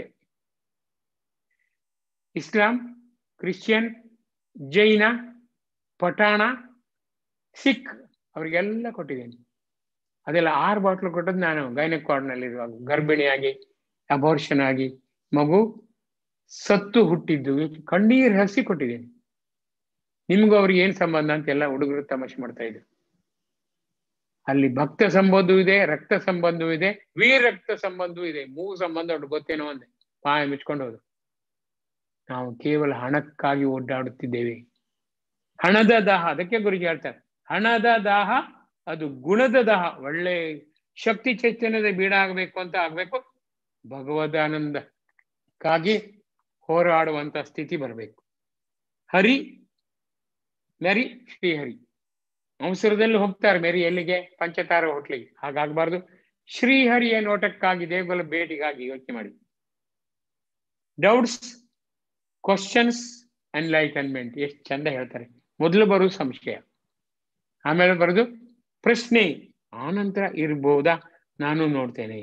ಇಸ್ಲಾಂ, ಕ್ರಿಶ್ಚಿಯನ್, ಜೈನ, ಪಠಾಣ, ಸಿಖ್ ಅವರಿಗೆಲ್ಲ ಕೊಟ್ಟಿದ್ದೇನೆ. ಅದೆಲ್ಲ ಆರು ಬಾಟ್ಲು ಕೊಟ್ಟದ್ದು ನಾನು ಗೈನಕಾರ್ಡ್ನಲ್ಲಿರುವಾಗ, ಗರ್ಭಿಣಿಯಾಗಿ, ಅಬೋರ್ಷನ್ ಆಗಿ, ಮಗು ಸತ್ತು ಹುಟ್ಟಿದ್ದು, ಕಣ್ಣೀರು ಹಸಿ ಕೊಟ್ಟಿದ್ದೇನೆ. ನಿಮ್ಗೂ ಅವ್ರಿಗೆ ಏನ್ ಸಂಬಂಧ ಅಂತ ಎಲ್ಲ ಹುಡುಗರು ತಮಾಷೆ ಮಾಡ್ತಾ ಇದ್ರು. ಅಲ್ಲಿ ಭಕ್ತ ಸಂಬಂಧವೂ ಇದೆ, ರಕ್ತ ಸಂಬಂಧವೂ ಇದೆ, ವೀರ ರಕ್ತ ಸಂಬಂಧವೂ ಇದೆ. ಮೂರು ಸಂಬಂಧ ಅವ್ರು ಗೊತ್ತೇನೋ ಅಂದೆ, ಪಾಯ ಮುಚ್ಕೊಂಡು ಹೋದ್ರು. ನಾವು ಕೇವಲ ಹಣಕ್ಕಾಗಿ ಓಡಾಡುತ್ತಿದ್ದೇವೆ. ಹಣದ ದಾಹ, ಅದಕ್ಕೆ ಗುರುಜಿ ಹೇಳ್ತಾರೆ, ಹಣದ ದಾಹ ಅದು ಗುಣದ ದಾಹ. ಒಳ್ಳೆ ಶಕ್ತಿ ಚೈತನ್ಯದ ಬೀಡ ಆಗ್ಬೇಕು ಅಂತ ಆಗ್ಬೇಕು. ಭಗವದಾನಂದಕ್ಕಾಗಿ ಹೋರಾಡುವಂತ ಸ್ಥಿತಿ ಬರಬೇಕು. ಹರಿ ಮೆರಿ ಶ್ರೀಹರಿ. ಅವಸರದಲ್ಲಿ ಹೋಗ್ತಾರೆ ಮೆರಿ ಎಲ್ಲಿಗೆ? ಪಂಚತಾರ ಹೋಟ್ಲಿಗೆ. ಹಾಗಾಗಬಾರ್ದು. ಶ್ರೀಹರಿಯ ನೋಟಕ್ಕಾಗಿ, ದೇವಗಳ ಭೇಟಿಗಾಗಿ ಯೋಚನೆ ಮಾಡಿ. Doubts, questions, enlightenment. ಎಷ್ಟು ಚಂದ ಹೇಳ್ತಾರೆ. ಮೊದಲು ಬರುವುದು ಸಂಶಯ, ಆಮೇಲೆ ಬರೋದು ಪ್ರಶ್ನೆ, ಆನಂತರ ಇರ್ಬೋದಾ ನಾನು ನೋಡ್ತೇನೆ.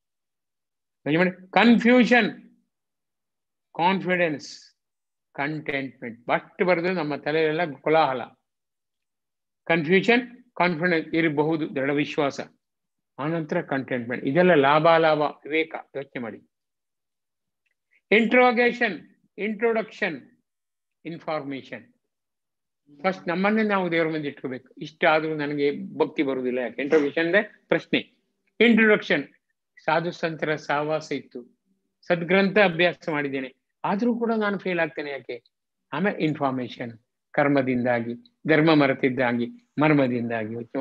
Confusion, confidence, contentment. ಬಟ್ ಬರೆದು ನಮ್ಮ ತಲೆಯೆಲ್ಲ ಕೋಲಾಹಲ. ಕನ್ಫ್ಯೂಷನ್, ಕಾನ್ಫಿಡೆನ್ಸ್ ಇರಬಹುದು, ದೃಢ ವಿಶ್ವಾಸ, ಆನಂತರ ಕಂಟೆಂಟ್ಮೆಂಟ್. ಇದೆಲ್ಲ ಲಾಭ ಲಾಭ ವಿವೇಕ. ಯೋಚನೆ ಮಾಡಿ. Interrogation, introduction, information. ಫಸ್ಟ್ ನಮ್ಮನ್ನೇ ನಾವು ದೇವರ ಮುಂದೆ ಇಟ್ಕೋಬೇಕು. ಇಷ್ಟ ಆದ್ರೂ ನನಗೆ ಭಕ್ತಿ ಬರುವುದಿಲ್ಲ, ಯಾಕೆ? ಇಂಟ್ರೋಗೇಷನ್ ಅಂದ್ರೆ ಪ್ರಶ್ನೆ. ಇಂಟ್ರೊಡಕ್ಷನ್, ಸಾಧು ಸಂತರ ಸಹವಾಸ ಇತ್ತು, ಸದ್ಗ್ರಂಥ ಅಭ್ಯಾಸ ಮಾಡಿದ್ದೇನೆ, ಆದ್ರೂ ಕೂಡ ನಾನು ಫೇಲ್ ಆಗ್ತೇನೆ, ಯಾಕೆ? ಆಮೇಲೆ ಇನ್ಫಾರ್ಮೇಶನ್, ಕರ್ಮದಿಂದಾಗಿ, ಧರ್ಮ ಮರೆತಿದ್ದಾಗಿ, ಮರ್ಮದಿಂದಾಗಿ. ಯೋಚನೆ ಮಾಡಿ.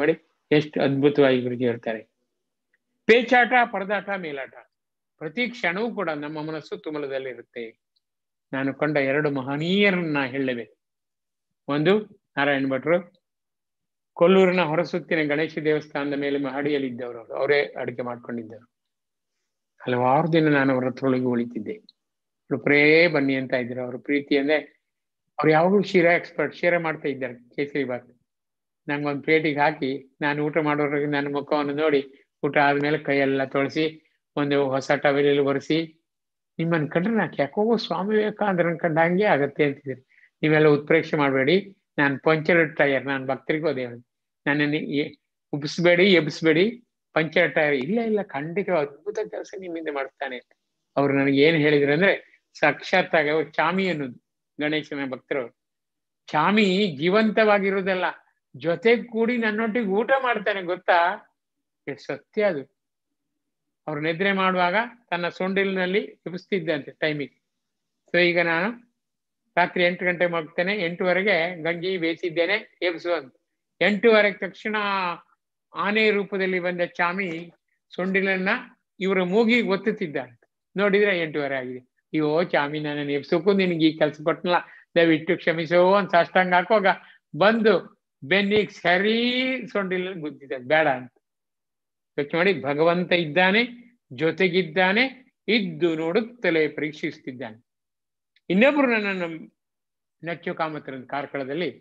ಎಷ್ಟು ಅದ್ಭುತವಾಗಿ ಗುರುಜಿ ಹೇಳ್ತಾರೆ. ಪೇಚಾಟ, ಪರದಾಟ, ಮೇಲಾಟ ಪ್ರತಿ ಕ್ಷಣವೂ ಕೂಡ ನಮ್ಮ ಮನಸ್ಸು ತುಮಲದಲ್ಲಿರುತ್ತೆ. ನಾನು ಕಂಡ ಎರಡು ಮಹನೀಯರನ್ನ ಹೇಳಬೇಕು. ಒಂದು ನಾರಾಯಣ ಭಟ್ರು, ಕೊಲ್ಲೂರಿನ ಹೊರಸುತ್ತಿನ ಗಣೇಶ ದೇವಸ್ಥಾನದ ಮೇಲೆ ಮಹಡಿಯಲ್ಲಿದ್ದವರು. ಅವರೇ ಅಡುಗೆ ಮಾಡ್ಕೊಂಡಿದ್ದರು. ಹಲವಾರು ದಿನ ನಾನು ಅವರ ಹತ್ರೊಳಗೆ ಉಳಿತಿದ್ದೆ. ಪ್ರೇ ಬನ್ನಿ ಅಂತ ಇದ್ರು. ಅವ್ರ ಪ್ರೀತಿ ಅಂದ್ರೆ ಅವ್ರು ಯಾವಾಗಲೂ ಶಿರಾ ಎಕ್ಸ್ಪರ್ಟ್, ಶಿರಾ ಮಾಡ್ತಾ ಇದ್ದಾರೆ ಕೇಸರಿ ಬಾತ್. ನಂಗೊಂದು ಪ್ಲೇಟಿಗೆ ಹಾಕಿ ನಾನು ಊಟ ಮಾಡೋರಿಗೆ ನನ್ನ ಮುಖವನ್ನು ನೋಡಿ ಊಟ ಆದ್ಮೇಲೆ ಕೈಯೆಲ್ಲ ತೊಳಸಿ ಒಂದು ಹೊಸ ಟವೆಲಲ್ಲಿ ಒರೆಸಿ, ನಿಮ್ಮನ್ನು ಕಂಡ್ರೆ ನಾಕೆ ಯಾಕೋ ಸ್ವಾಮಿ ವಿವೇಕಾನಂದರನ್ ಕಂಡ ಹಂಗೆ ಆಗತ್ತೆ ಅಂತಿದ್ರು. ನೀವೆಲ್ಲ ಉತ್ಪ್ರೇಕ್ಷೆ ಮಾಡಬೇಡಿ, ನಾನು ಪಂಚರ್ ಟೈರ್, ನಾನು ಭಕ್ತರಿಗೂ ಅದೇ ನನ್ನನ್ನು ಉಬ್ಬಿಸ್ಬೇಡಿ ಎಬ್ಬಿಸ್ಬೇಡಿ, ಪಂಚರ್ ಟೈರ್. ಇಲ್ಲ ಇಲ್ಲ ಖಂಡಿತ ಅದ್ಭುತ ಕೆಲಸ ನಿಮ್ಮಿಂದ ಮಾಡಿಸ್ತಾನೆ ಅಂತ ಅವ್ರು ನನಗೆ ಏನು ಹೇಳಿದ್ರು ಅಂದ್ರೆ, ಸಾಕ್ಷಾತ್ತಾಗಿ ಅವ್ರು ಚಾಮಿ ಅನ್ನೋದು ಗಣೇಶನ ಭಕ್ತರವ್ರು. ಚಾಮಿ ಜೀವಂತವಾಗಿರೋದಲ್ಲ, ಜೊತೆಗೆ ಕೂಡಿ ನನ್ನೊಟ್ಟಿಗೆ ಊಟ ಮಾಡ್ತಾನೆ ಗೊತ್ತಾ. ಎಷ್ಟು ಸತ್ಯ ಅದು. ಅವ್ರು ನಿದ್ರೆ ಮಾಡುವಾಗ ತನ್ನ ಸೊಂಡಿಲಿನಲ್ಲಿ ಎಬ್ಬಿಸ್ತಿದ್ದಂತೆ ಟೈಮಿಗೆ. ಸೊ ಈಗ ನಾನು ರಾತ್ರಿ ಎಂಟು ಗಂಟೆ ಮಗ್ತೇನೆ, ಎಂಟುವರೆಗೆ ಗಂಜಿ ಬೇಯಿಸಿದ್ದೇನೆ ಎಬ್ಬಿಸುವಂತ. ಎಂಟೂವರೆಗೆ ತಕ್ಷಣ ಆನೆ ರೂಪದಲ್ಲಿ ಬಂದ ಚಾಮಿ ಸೊಂಡಿಲನ್ನ ಇವರ ಮೂಗಿಗೆ ಒತ್ತುತ್ತಿದ್ದಾನೆ. ನೋಡಿದ್ರೆ ಎಂಟೂವರೆ ಆಗಿದೆ. ಅಯ್ಯೋ ಚಾಮಿ, ನನ್ನನ್ನು ಎಬ್ಸೋಕು ನಿನಗೆ ಈ ಕೆಲಸ ಕೊಟ್ಟನಲ್ಲ, ದಯವಿಟ್ಟು ಕ್ಷಮಿಸೋ ಅಂತ ಸಾಷ್ಟಾಂಗ ಹಾಕುವಾಗ ಬಂದು ಬೆನ್ನಿಗೆ ಸರಿ ಸೊಂಡಿಲಲ್ಲಿ ಗುದ್ದಿದ್ದಾನೆ, ಬೇಡ ಅಂತ. ಯೋಚನೆ ಮಾಡಿ, ಭಗವಂತ ಇದ್ದಾನೆ, ಜೊತೆಗಿದ್ದಾನೆ, ಇದ್ದು ನೋಡುತ್ತಲೇ ಪರೀಕ್ಷಿಸ್ತಿದ್ದಾನೆ. ಇನ್ನೊಬ್ರು ನನ್ನನ್ನು ನಚ್ಚು ಕಾಮತರದ ಕಾರ್ಕಳದಲ್ಲಿ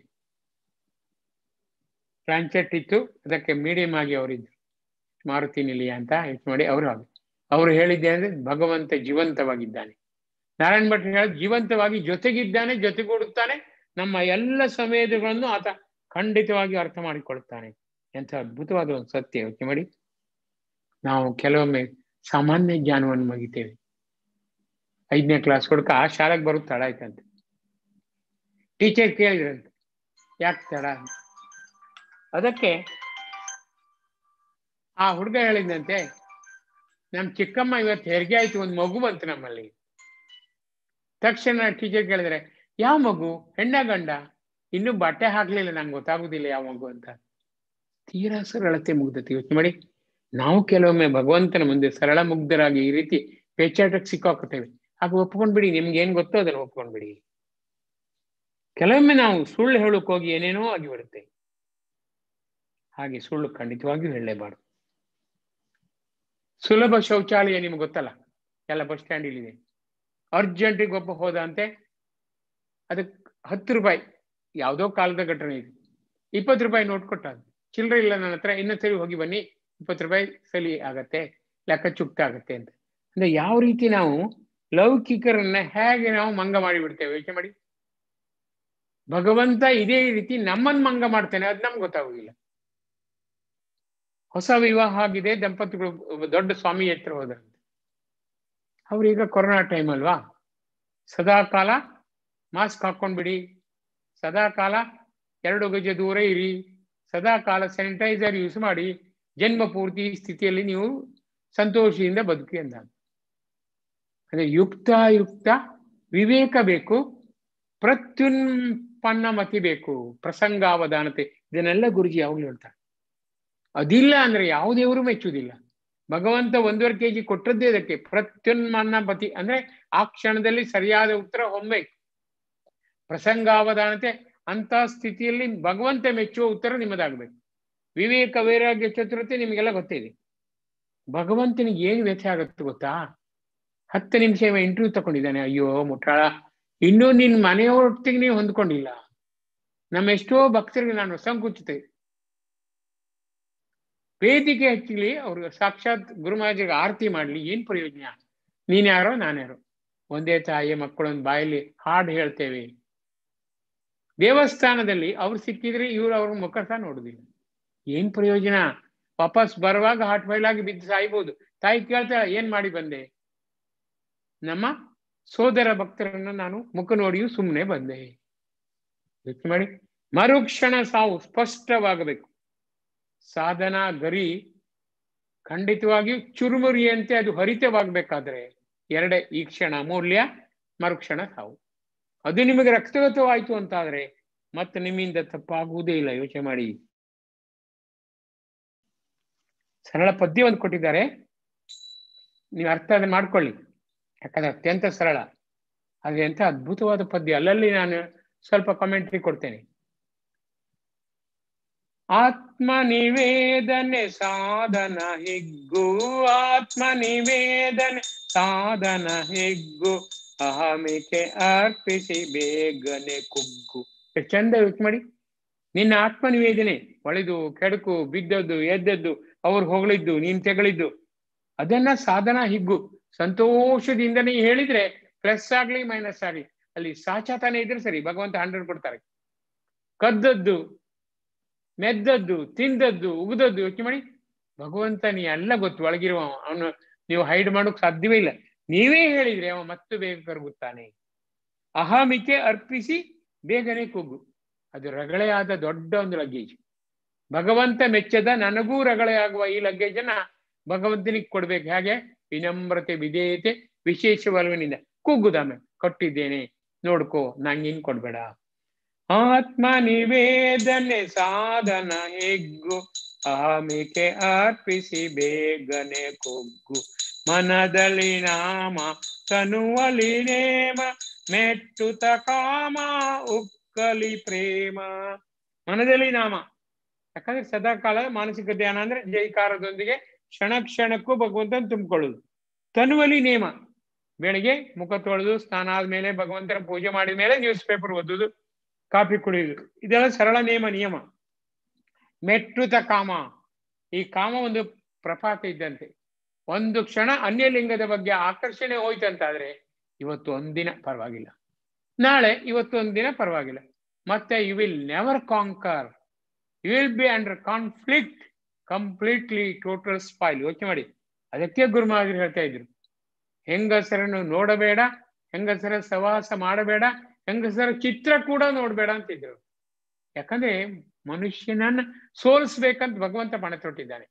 ಫ್ರಾಂಚೆಟ್ ಇತ್ತು, ಅದಕ್ಕೆ ಮೀಡಿಯಂ ಆಗಿ ಅವರಿದ್ರು, ಮಾರುತಿ ನಿಲಿಯ ಅಂತ. ಯೋಚನೆ ಮಾಡಿ, ಅವರು ಅವರು ಹೇಳಿದ್ದೆ ಅಂದ್ರೆ ಭಗವಂತ ಜೀವಂತವಾಗಿದ್ದಾನೆ. ನಾರಾಯಣ ಭಟ್ರು ಹೇಳ ಜೀವಂತವಾಗಿ ಜೊತೆಗಿದ್ದಾನೆ, ಜೊತೆಗೂಡುತ್ತಾನೆ, ನಮ್ಮ ಎಲ್ಲ ಸಂವೇದಗಳನ್ನು ಆತ ಖಂಡಿತವಾಗಿ ಅರ್ಥ ಮಾಡಿಕೊಳ್ಳುತ್ತಾನೆ. ಎಂಥ ಅದ್ಭುತವಾದ ಒಂದು ಸತ್ಯ. ಯೋಚನೆ ಮಾಡಿ, ನಾವು ಕೆಲವೊಮ್ಮೆ ಸಾಮಾನ್ಯ ಜ್ಞಾನವನ್ನು ಮುಗಿತೇವೆ. ಐದನೇ ಕ್ಲಾಸ್ ಹುಡುಕ ಆ ಶಾಲೆಗೆ ಬರೋದು ತಡ ಆಯ್ತಂತೆ. ಟೀಚರ್ ಕೇಳಿದ್ರಂತೆ ಯಾಕೆ ತಡ. ಅದಕ್ಕೆ ಆ ಹುಡುಗ ಹೇಳಿದಂತೆ, ನಮ್ ಚಿಕ್ಕಮ್ಮ ಇವತ್ತು ಹೆರಿಗೆ ಆಯ್ತು, ಒಂದು ಮಗು ಬಂತು ನಮ್ಮಲ್ಲಿ. ತಕ್ಷಣ ಟೀಚರ್ ಕೇಳಿದ್ರೆ, ಯಾವ ಮಗು, ಹೆಣ್ಣ ಗಂಡ? ಇನ್ನೂ ಬಟ್ಟೆ ಹಾಕ್ಲಿಲ್ಲ, ನಂಗೆ ಗೊತ್ತಾಗುದಿಲ್ಲ ಯಾವ ಮಗು ಅಂತ. ತೀರಾ ಸರಳತೆ ಮುಗ್ದತಿ. ಯೋಚನೆ ಮಾಡಿ, ನಾವು ಕೆಲವೊಮ್ಮೆ ಭಗವಂತನ ಮುಂದೆ ಸರಳ ಮುಗ್ಧರಾಗಿ ಈ ರೀತಿ ಪೇಚಾಟಕ್ಕೆ ಸಿಕ್ಕಾಕೋತೇವೆ. ಆಗ ಒಪ್ಕೊಂಡ್ಬಿಡಿ, ನಿಮ್ಗೆ ಏನ್ ಗೊತ್ತೋ ಅದನ್ನು ಒಪ್ಕೊಂಡ್ಬಿಡಿ. ಕೆಲವೊಮ್ಮೆ ನಾವು ಸುಳ್ಳು ಹೇಳಕ್ ಹೋಗಿ ಏನೇನೋ ಆಗಿಬಿಡುತ್ತೆ. ಹಾಗೆ ಸುಳ್ಳು ಖಂಡಿತವಾಗಿಯೂ ಹೇಳಲೇಬಾರ್ದು. ಸುಲಭ ಶೌಚಾಲಯ ನಿಮ್ಗೆ ಗೊತ್ತಲ್ಲ, ಎಲ್ಲ ಬಸ್ ಸ್ಟ್ಯಾಂಡ್ ಇಲ್ಲಿದೆ. ಅರ್ಜೆಂಟಿಗೆ ಒಬ್ಬ ಹೋದ ಅಂತೆ, ಅದಕ್ಕೆ ಹತ್ತು ರೂಪಾಯಿ, ಯಾವುದೋ ಕಾಲದ ಘಟನೆ ಇದೆ, ಇಪ್ಪತ್ತು ರೂಪಾಯಿ ನೋಟ್ ಕೊಟ್ಟ. ಚಿಲ್ಲರೆ ಇಲ್ಲ ನನ್ನ ಹತ್ರ, ಇನ್ನೊಂದು ಸರಿ ಹೋಗಿ ಬನ್ನಿ, ಇಪ್ಪತ್ತು ರೂಪಾಯಿ ಸಲಿ ಆಗತ್ತೆ, ಲೆಕ್ಕ ಚುಕ್ತ ಆಗತ್ತೆ ಅಂತ. ಅಂದ್ರೆ ಯಾವ ರೀತಿ ನಾವು ಲೌಕಿಕರನ್ನ ಹೇಗೆ ನಾವು ಮಂಗ ಮಾಡಿಬಿಡ್ತೇವೆ. ಯೋಚನೆ ಮಾಡಿ, ಭಗವಂತ ಇದೇ ರೀತಿ ನಮ್ಮನ್ನು ಮಂಗ ಮಾಡ್ತೇನೆ, ಅದು ನಮ್ಗೆ ಗೊತ್ತಾಗುದಿಲ್ಲ. ಹೊಸ ವಿವಾಹ ಆಗಿದೆ, ದಂಪತಿಗಳು ದೊಡ್ಡ ಸ್ವಾಮಿ ಹತ್ರ ಹೋದ್ರಂತೆ. ಅವ್ರೀಗ ಕೊರೋನಾ ಟೈಮ್ ಅಲ್ವಾ, ಸದಾ ಕಾಲ ಮಾಸ್ಕ್ ಹಾಕೊಂಡ್ಬಿಡಿ, ಸದಾ ಕಾಲ ಎರಡು ಗಜ ದೂರ ಇರಿ, ಸದಾ ಕಾಲ ಸ್ಯಾನಿಟೈಸರ್ ಯೂಸ್ ಮಾಡಿ, ಜನ್ಮ ಪೂರ್ತಿ ಸ್ಥಿತಿಯಲ್ಲಿ ನೀವು ಸಂತೋಷದಿಂದ ಬದುಕಿ ಅಂದ. ಅದೇ ಯುಕ್ತಾಯುಕ್ತ ವಿವೇಕ ಬೇಕು, ಪ್ರತ್ಯುತ್ಪನ್ನ ಮತಿ ಬೇಕು, ಪ್ರಸಂಗಾವಧಾನತೆ, ಇದನ್ನೆಲ್ಲ ಗುರುಜಿ ಯಾವಾಗಲೂ ಹೇಳ್ತಾರೆ. ಅದಿಲ್ಲ ಅಂದ್ರೆ ಯಾವ ದೇವರು ಮೆಚ್ಚುವುದಿಲ್ಲ. ಭಗವಂತ ಒಂದೂವರೆ ಕೆ ಜಿ ಕೊಟ್ಟದ್ದೇ ಅದಕ್ಕೆ. ಪ್ರತ್ಯುನ್ಮನ್ನ ಪತಿ ಅಂದ್ರೆ ಆ ಕ್ಷಣದಲ್ಲಿ ಸರಿಯಾದ ಉತ್ತರ ಹೊಮ್ಬೇಕು. ಪ್ರಸಂಗಾವಧಾನತೆ, ಅಂತ ಸ್ಥಿತಿಯಲ್ಲಿ ಭಗವಂತ ಮೆಚ್ಚುವ ಉತ್ತರ ನಿಮ್ಮದಾಗಬೇಕು. ವಿವೇಕ ವೈರಾಗ್ಯ ಚತುರತೆ ನಿಮಗೆಲ್ಲ ಗೊತ್ತಿದೆ. ಭಗವಂತನಿಗೆ ಏನು ವ್ಯಥೆ ಆಗುತ್ತೆ ಗೊತ್ತಾ? ಹತ್ತು ನಿಮಿಷ ಇಂಟರ್ವ್ಯೂ ತಗೊಂಡಿದ್ದಾನೆ, ಅಯ್ಯೋ ಮುಟ್ಟಾಳ, ಇನ್ನೂ ನಿನ್ನ ಮನೆಯೊಟ್ಟಿಗೆ ನೀವು ಹೊಂದ್ಕೊಂಡಿಲ್ಲ. ನಮ್ಮ ಎಷ್ಟೋ ಭಕ್ತರಿಗೆ ನಾನು ಸಂಕುಚಿತೆ, ವೇದಿಕೆ ಹಚ್ಚಲಿ, ಅವ್ರಿಗೆ ಸಾಕ್ಷಾತ್ ಗುರುಮಹಾರಾಜರಿಗೆ ಆರತಿ ಮಾಡ್ಲಿ, ಏನ್ ಪ್ರಯೋಜನ? ನೀನ್ಯಾರೋ ನಾನ್ಯಾರೋ, ಒಂದೇ ತಾಯಿಯ ಮಕ್ಕಳೊಂದು ಬಾಯಲ್ಲಿ ಹಾಡು ಹೇಳ್ತೇವೆ. ದೇವಸ್ಥಾನದಲ್ಲಿ ಅವ್ರು ಸಿಕ್ಕಿದ್ರೆ ಇವ್ರು ಅವ್ರ ಮುಖ ಸಹ ನೋಡುದಿಲ್ಲ, ಏನ್ ಪ್ರಯೋಜನ? ವಾಪಸ್ ಬರುವಾಗ ಹಾಟ್ ಫೈಲಾಗಿ ಬಿದ್ದು ಸಾಯ್ಬೋದು. ತಾಯಿ ಕೇಳ್ತಾಳೆ, ಏನ್ ಮಾಡಿ ಬಂದೆ? ನಮ್ಮ ಸೋದರ ಭಕ್ತರನ್ನ ನಾನು ಮುಖ ನೋಡಿಯೂ ಸುಮ್ಮನೆ ಬಂದೆ. ಯೋಚನೆ ಮಾಡಿ, ಮರುಕ್ಷಣ ಸಾವು ಸ್ಪಷ್ಟವಾಗಬೇಕು. ಸಾಧನಾ ಗರಿ ಖಂಡಿತವಾಗಿಯೂ ಚುರುಮುರಿಯಂತೆ ಅದು ಹರಿತವಾಗಬೇಕಾದ್ರೆ ಎರಡೇ, ಈ ಕ್ಷಣ ಮೂಲ್ಯ, ಮರುಕ್ಷಣ ಸಾವು. ಅದು ನಿಮಗೆ ರಕ್ತಗತವಾಯಿತು ಅಂತಾದ್ರೆ ಮತ್ತೆ ನಿಮ್ಮಿಂದ ತಪ್ಪಾಗುವುದೇ ಇಲ್ಲ. ಯೋಚನೆ ಮಾಡಿ. ಸರಳ ಪದ್ಯ ಒಂದು ಕೊಟ್ಟಿದ್ದಾರೆ, ನೀವು ಅರ್ಥ ಅದನ್ನ ಮಾಡ್ಕೊಳ್ಳಿ, ಯಾಕಂದ್ರೆ ಅತ್ಯಂತ ಸರಳ. ಹಾಗೆ ಎಂತ ಅದ್ಭುತವಾದ ಪದ್ಯ, ಅಲ್ಲಲ್ಲಿ ನಾನು ಸ್ವಲ್ಪ ಕಾಮೆಂಟ್ರಿ ಕೊಡ್ತೇನೆ. ಆತ್ಮ ನಿವೇದನೆ ಸಾಧನ ಹಿಗ್ಗು, ಆತ್ಮ ನಿವೇದನೆ ಸಾಧನ ಹಿಗ್ಗು, ಅಹಮಿಕೆ ಅರ್ಪಿಸಿ ಬೇಗನೆ ಕುಗ್ಗು. ಎಷ್ಟು ಚಂದ ಯೋಚನೆ ಮಾಡಿ. ನಿನ್ನ ಆತ್ಮ ನಿವೇದನೆ, ಒಳೆದು ಕೆಡಕು, ಬಿದ್ದದ್ದು ಎದ್ದದ್ದು, ಅವ್ರು ಹೊಗಳಿದ್ದು ನೀನ್ ತೆಗಳಿದ್ದು, ಅದನ್ನ ಸಾಧನ ಹಿಗ್ಗು. ಸಂತೋಷದಿಂದ ನೀ ಹೇಳಿದ್ರೆ ಪ್ಲಸ್ ಆಗ್ಲಿ ಮೈನಸ್ ಆಗ್ಲಿ ಅಲ್ಲಿ ಸಾಚಾತಾನೆ ಇದ್ರೆ ಸರಿ, ಭಗವಂತ ಹಂಡ್ರೆಡ್ ಕೊಡ್ತಾರೆ. ಕದ್ದದ್ದು, ಮೆದ್ದದ್ದು, ತಿಂದದ್ದು, ಉಗಿದದ್ದು ಯೋಚನೆ ಮಾಡಿ. ಭಗವಂತ ನೀ ಎಲ್ಲ ಗೊತ್ತು, ಒಳಗಿರುವ ಅವನು ನೀವು ಹೈಡ್ ಮಾಡೋಕ್ ಸಾಧ್ಯವೇ ಇಲ್ಲ. ನೀವೇ ಹೇಳಿದ್ರೆ ಅವ ಮತ್ತೆ ಬೇಗ ಕರಗುತ್ತಾನೆ. ಅಹಮಿಕೆ ಅರ್ಪಿಸಿ ಬೇಗನೆ ಕುಗ್ಗು. ಅದು ರಗಳೆಯಾದ ದೊಡ್ಡ ಒಂದು ಲಗೇಜ್. ಭಗವಂತ ಮೆಚ್ಚದ ನನಗೂ ರಗಳೆ ಆಗುವ ಈ ಲಗೇಜನ್ನ ಭಗವಂತನಿಗೆ ಕೊಡ್ಬೇಕು. ಹೇಗೆ? ವಿನಮ್ರತೆ, ವಿಧೇಯತೆ, ವಿಶೇಷ ಒಲವಿನಿಂದ ಕುಗ್ಗುದಾಮೆ ಕೊಟ್ಟಿದ್ದೇನೆ ನೋಡ್ಕೋ, ನಂಗಿನ್ ಕೊಡ್ಬೇಡ. ಆತ್ಮ ನಿವೇದನೆ ಸಾಧನ ಹಿಗ್ಗು, ಅಹಮಿಕೆ ಅರ್ಪಿಸಿ ಬೇಗನೆ ಕುಗ್ಗು. ಮನದಲ್ಲಿ ನಾಮ ತನುವಲಿ ನೇಮ, ಮೆಟ್ಟುತ ಕಾಮ ಉಕ್ಕಲಿ ಪ್ರೇಮ. ಮನದಲ್ಲಿ ನಾಮ, ಯಾಕಂದ್ರೆ ಸದಾಕಾಲ ಮಾನಸಿಕ ಧ್ಯಾನ ಅಂದ್ರೆ ಜೈಕಾರದೊಂದಿಗೆ ಕ್ಷಣ ಕ್ಷಣಕ್ಕೂ ಭಗವಂತನ ತುಂಬಿಕೊಳ್ಳುದು. ತನುವಲಿ ನೇಮ, ಬೆಳಿಗ್ಗೆ ಮುಖ ತೊಳೆದು ಸ್ನಾನ ಆದ್ಮೇಲೆ ಭಗವಂತನ ಪೂಜೆ ಮಾಡಿದ ಮೇಲೆ ನ್ಯೂಸ್ ಪೇಪರ್ ಓದುದು, ಕಾಫಿ ಕುಡಿಯುವುದು, ಇದೆಲ್ಲ ಸರಳ ನೇಮ ನಿಯಮ. ಮೆಟ್ಟುತ ಕಾಮ, ಈ ಕಾಮ ಒಂದು ಪ್ರಪಾತ ಇದ್ದಂತೆ. ಒಂದು ಕ್ಷಣ ಅನ್ಯಲಿಂಗದ ಬಗ್ಗೆ ಆಕರ್ಷಣೆ ಹೋಯ್ತಂತಾದ್ರೆ ಇವತ್ತು ಒಂದಿನ ಪರವಾಗಿಲ್ಲ, ನಾಳೆ ಇವತ್ತು ಒಂದಿನ ಪರವಾಗಿಲ್ಲ, ಮತ್ತೆ you will never conquer, you will be under conflict, completely total spoil. ಯೋಚನೆ ಮಾಡಿ. ಅದಕ್ಕೆ ಗುರುಮಹಾರಾಜರು ಹೇಳ್ತಾ ಇದ್ರು, ಹೆಂಗಸರನ್ನು ನೋಡಬೇಡ, ಹೆಂಗಸರ ಸವಾಸ ಮಾಡಬೇಡ, ಹೆಂಗಸರ ಚಿತ್ರ ಕೂಡ ನೋಡ್ಬೇಡ ಅಂತಿದ್ರು. ಯಾಕಂದ್ರೆ ಮನುಷ್ಯನನ್ನ ಸೋಲಿಸ್ಬೇಕಂತ ಭಗವಂತ ಪಣ ತೊಟ್ಟಿದ್ದಾನೆ.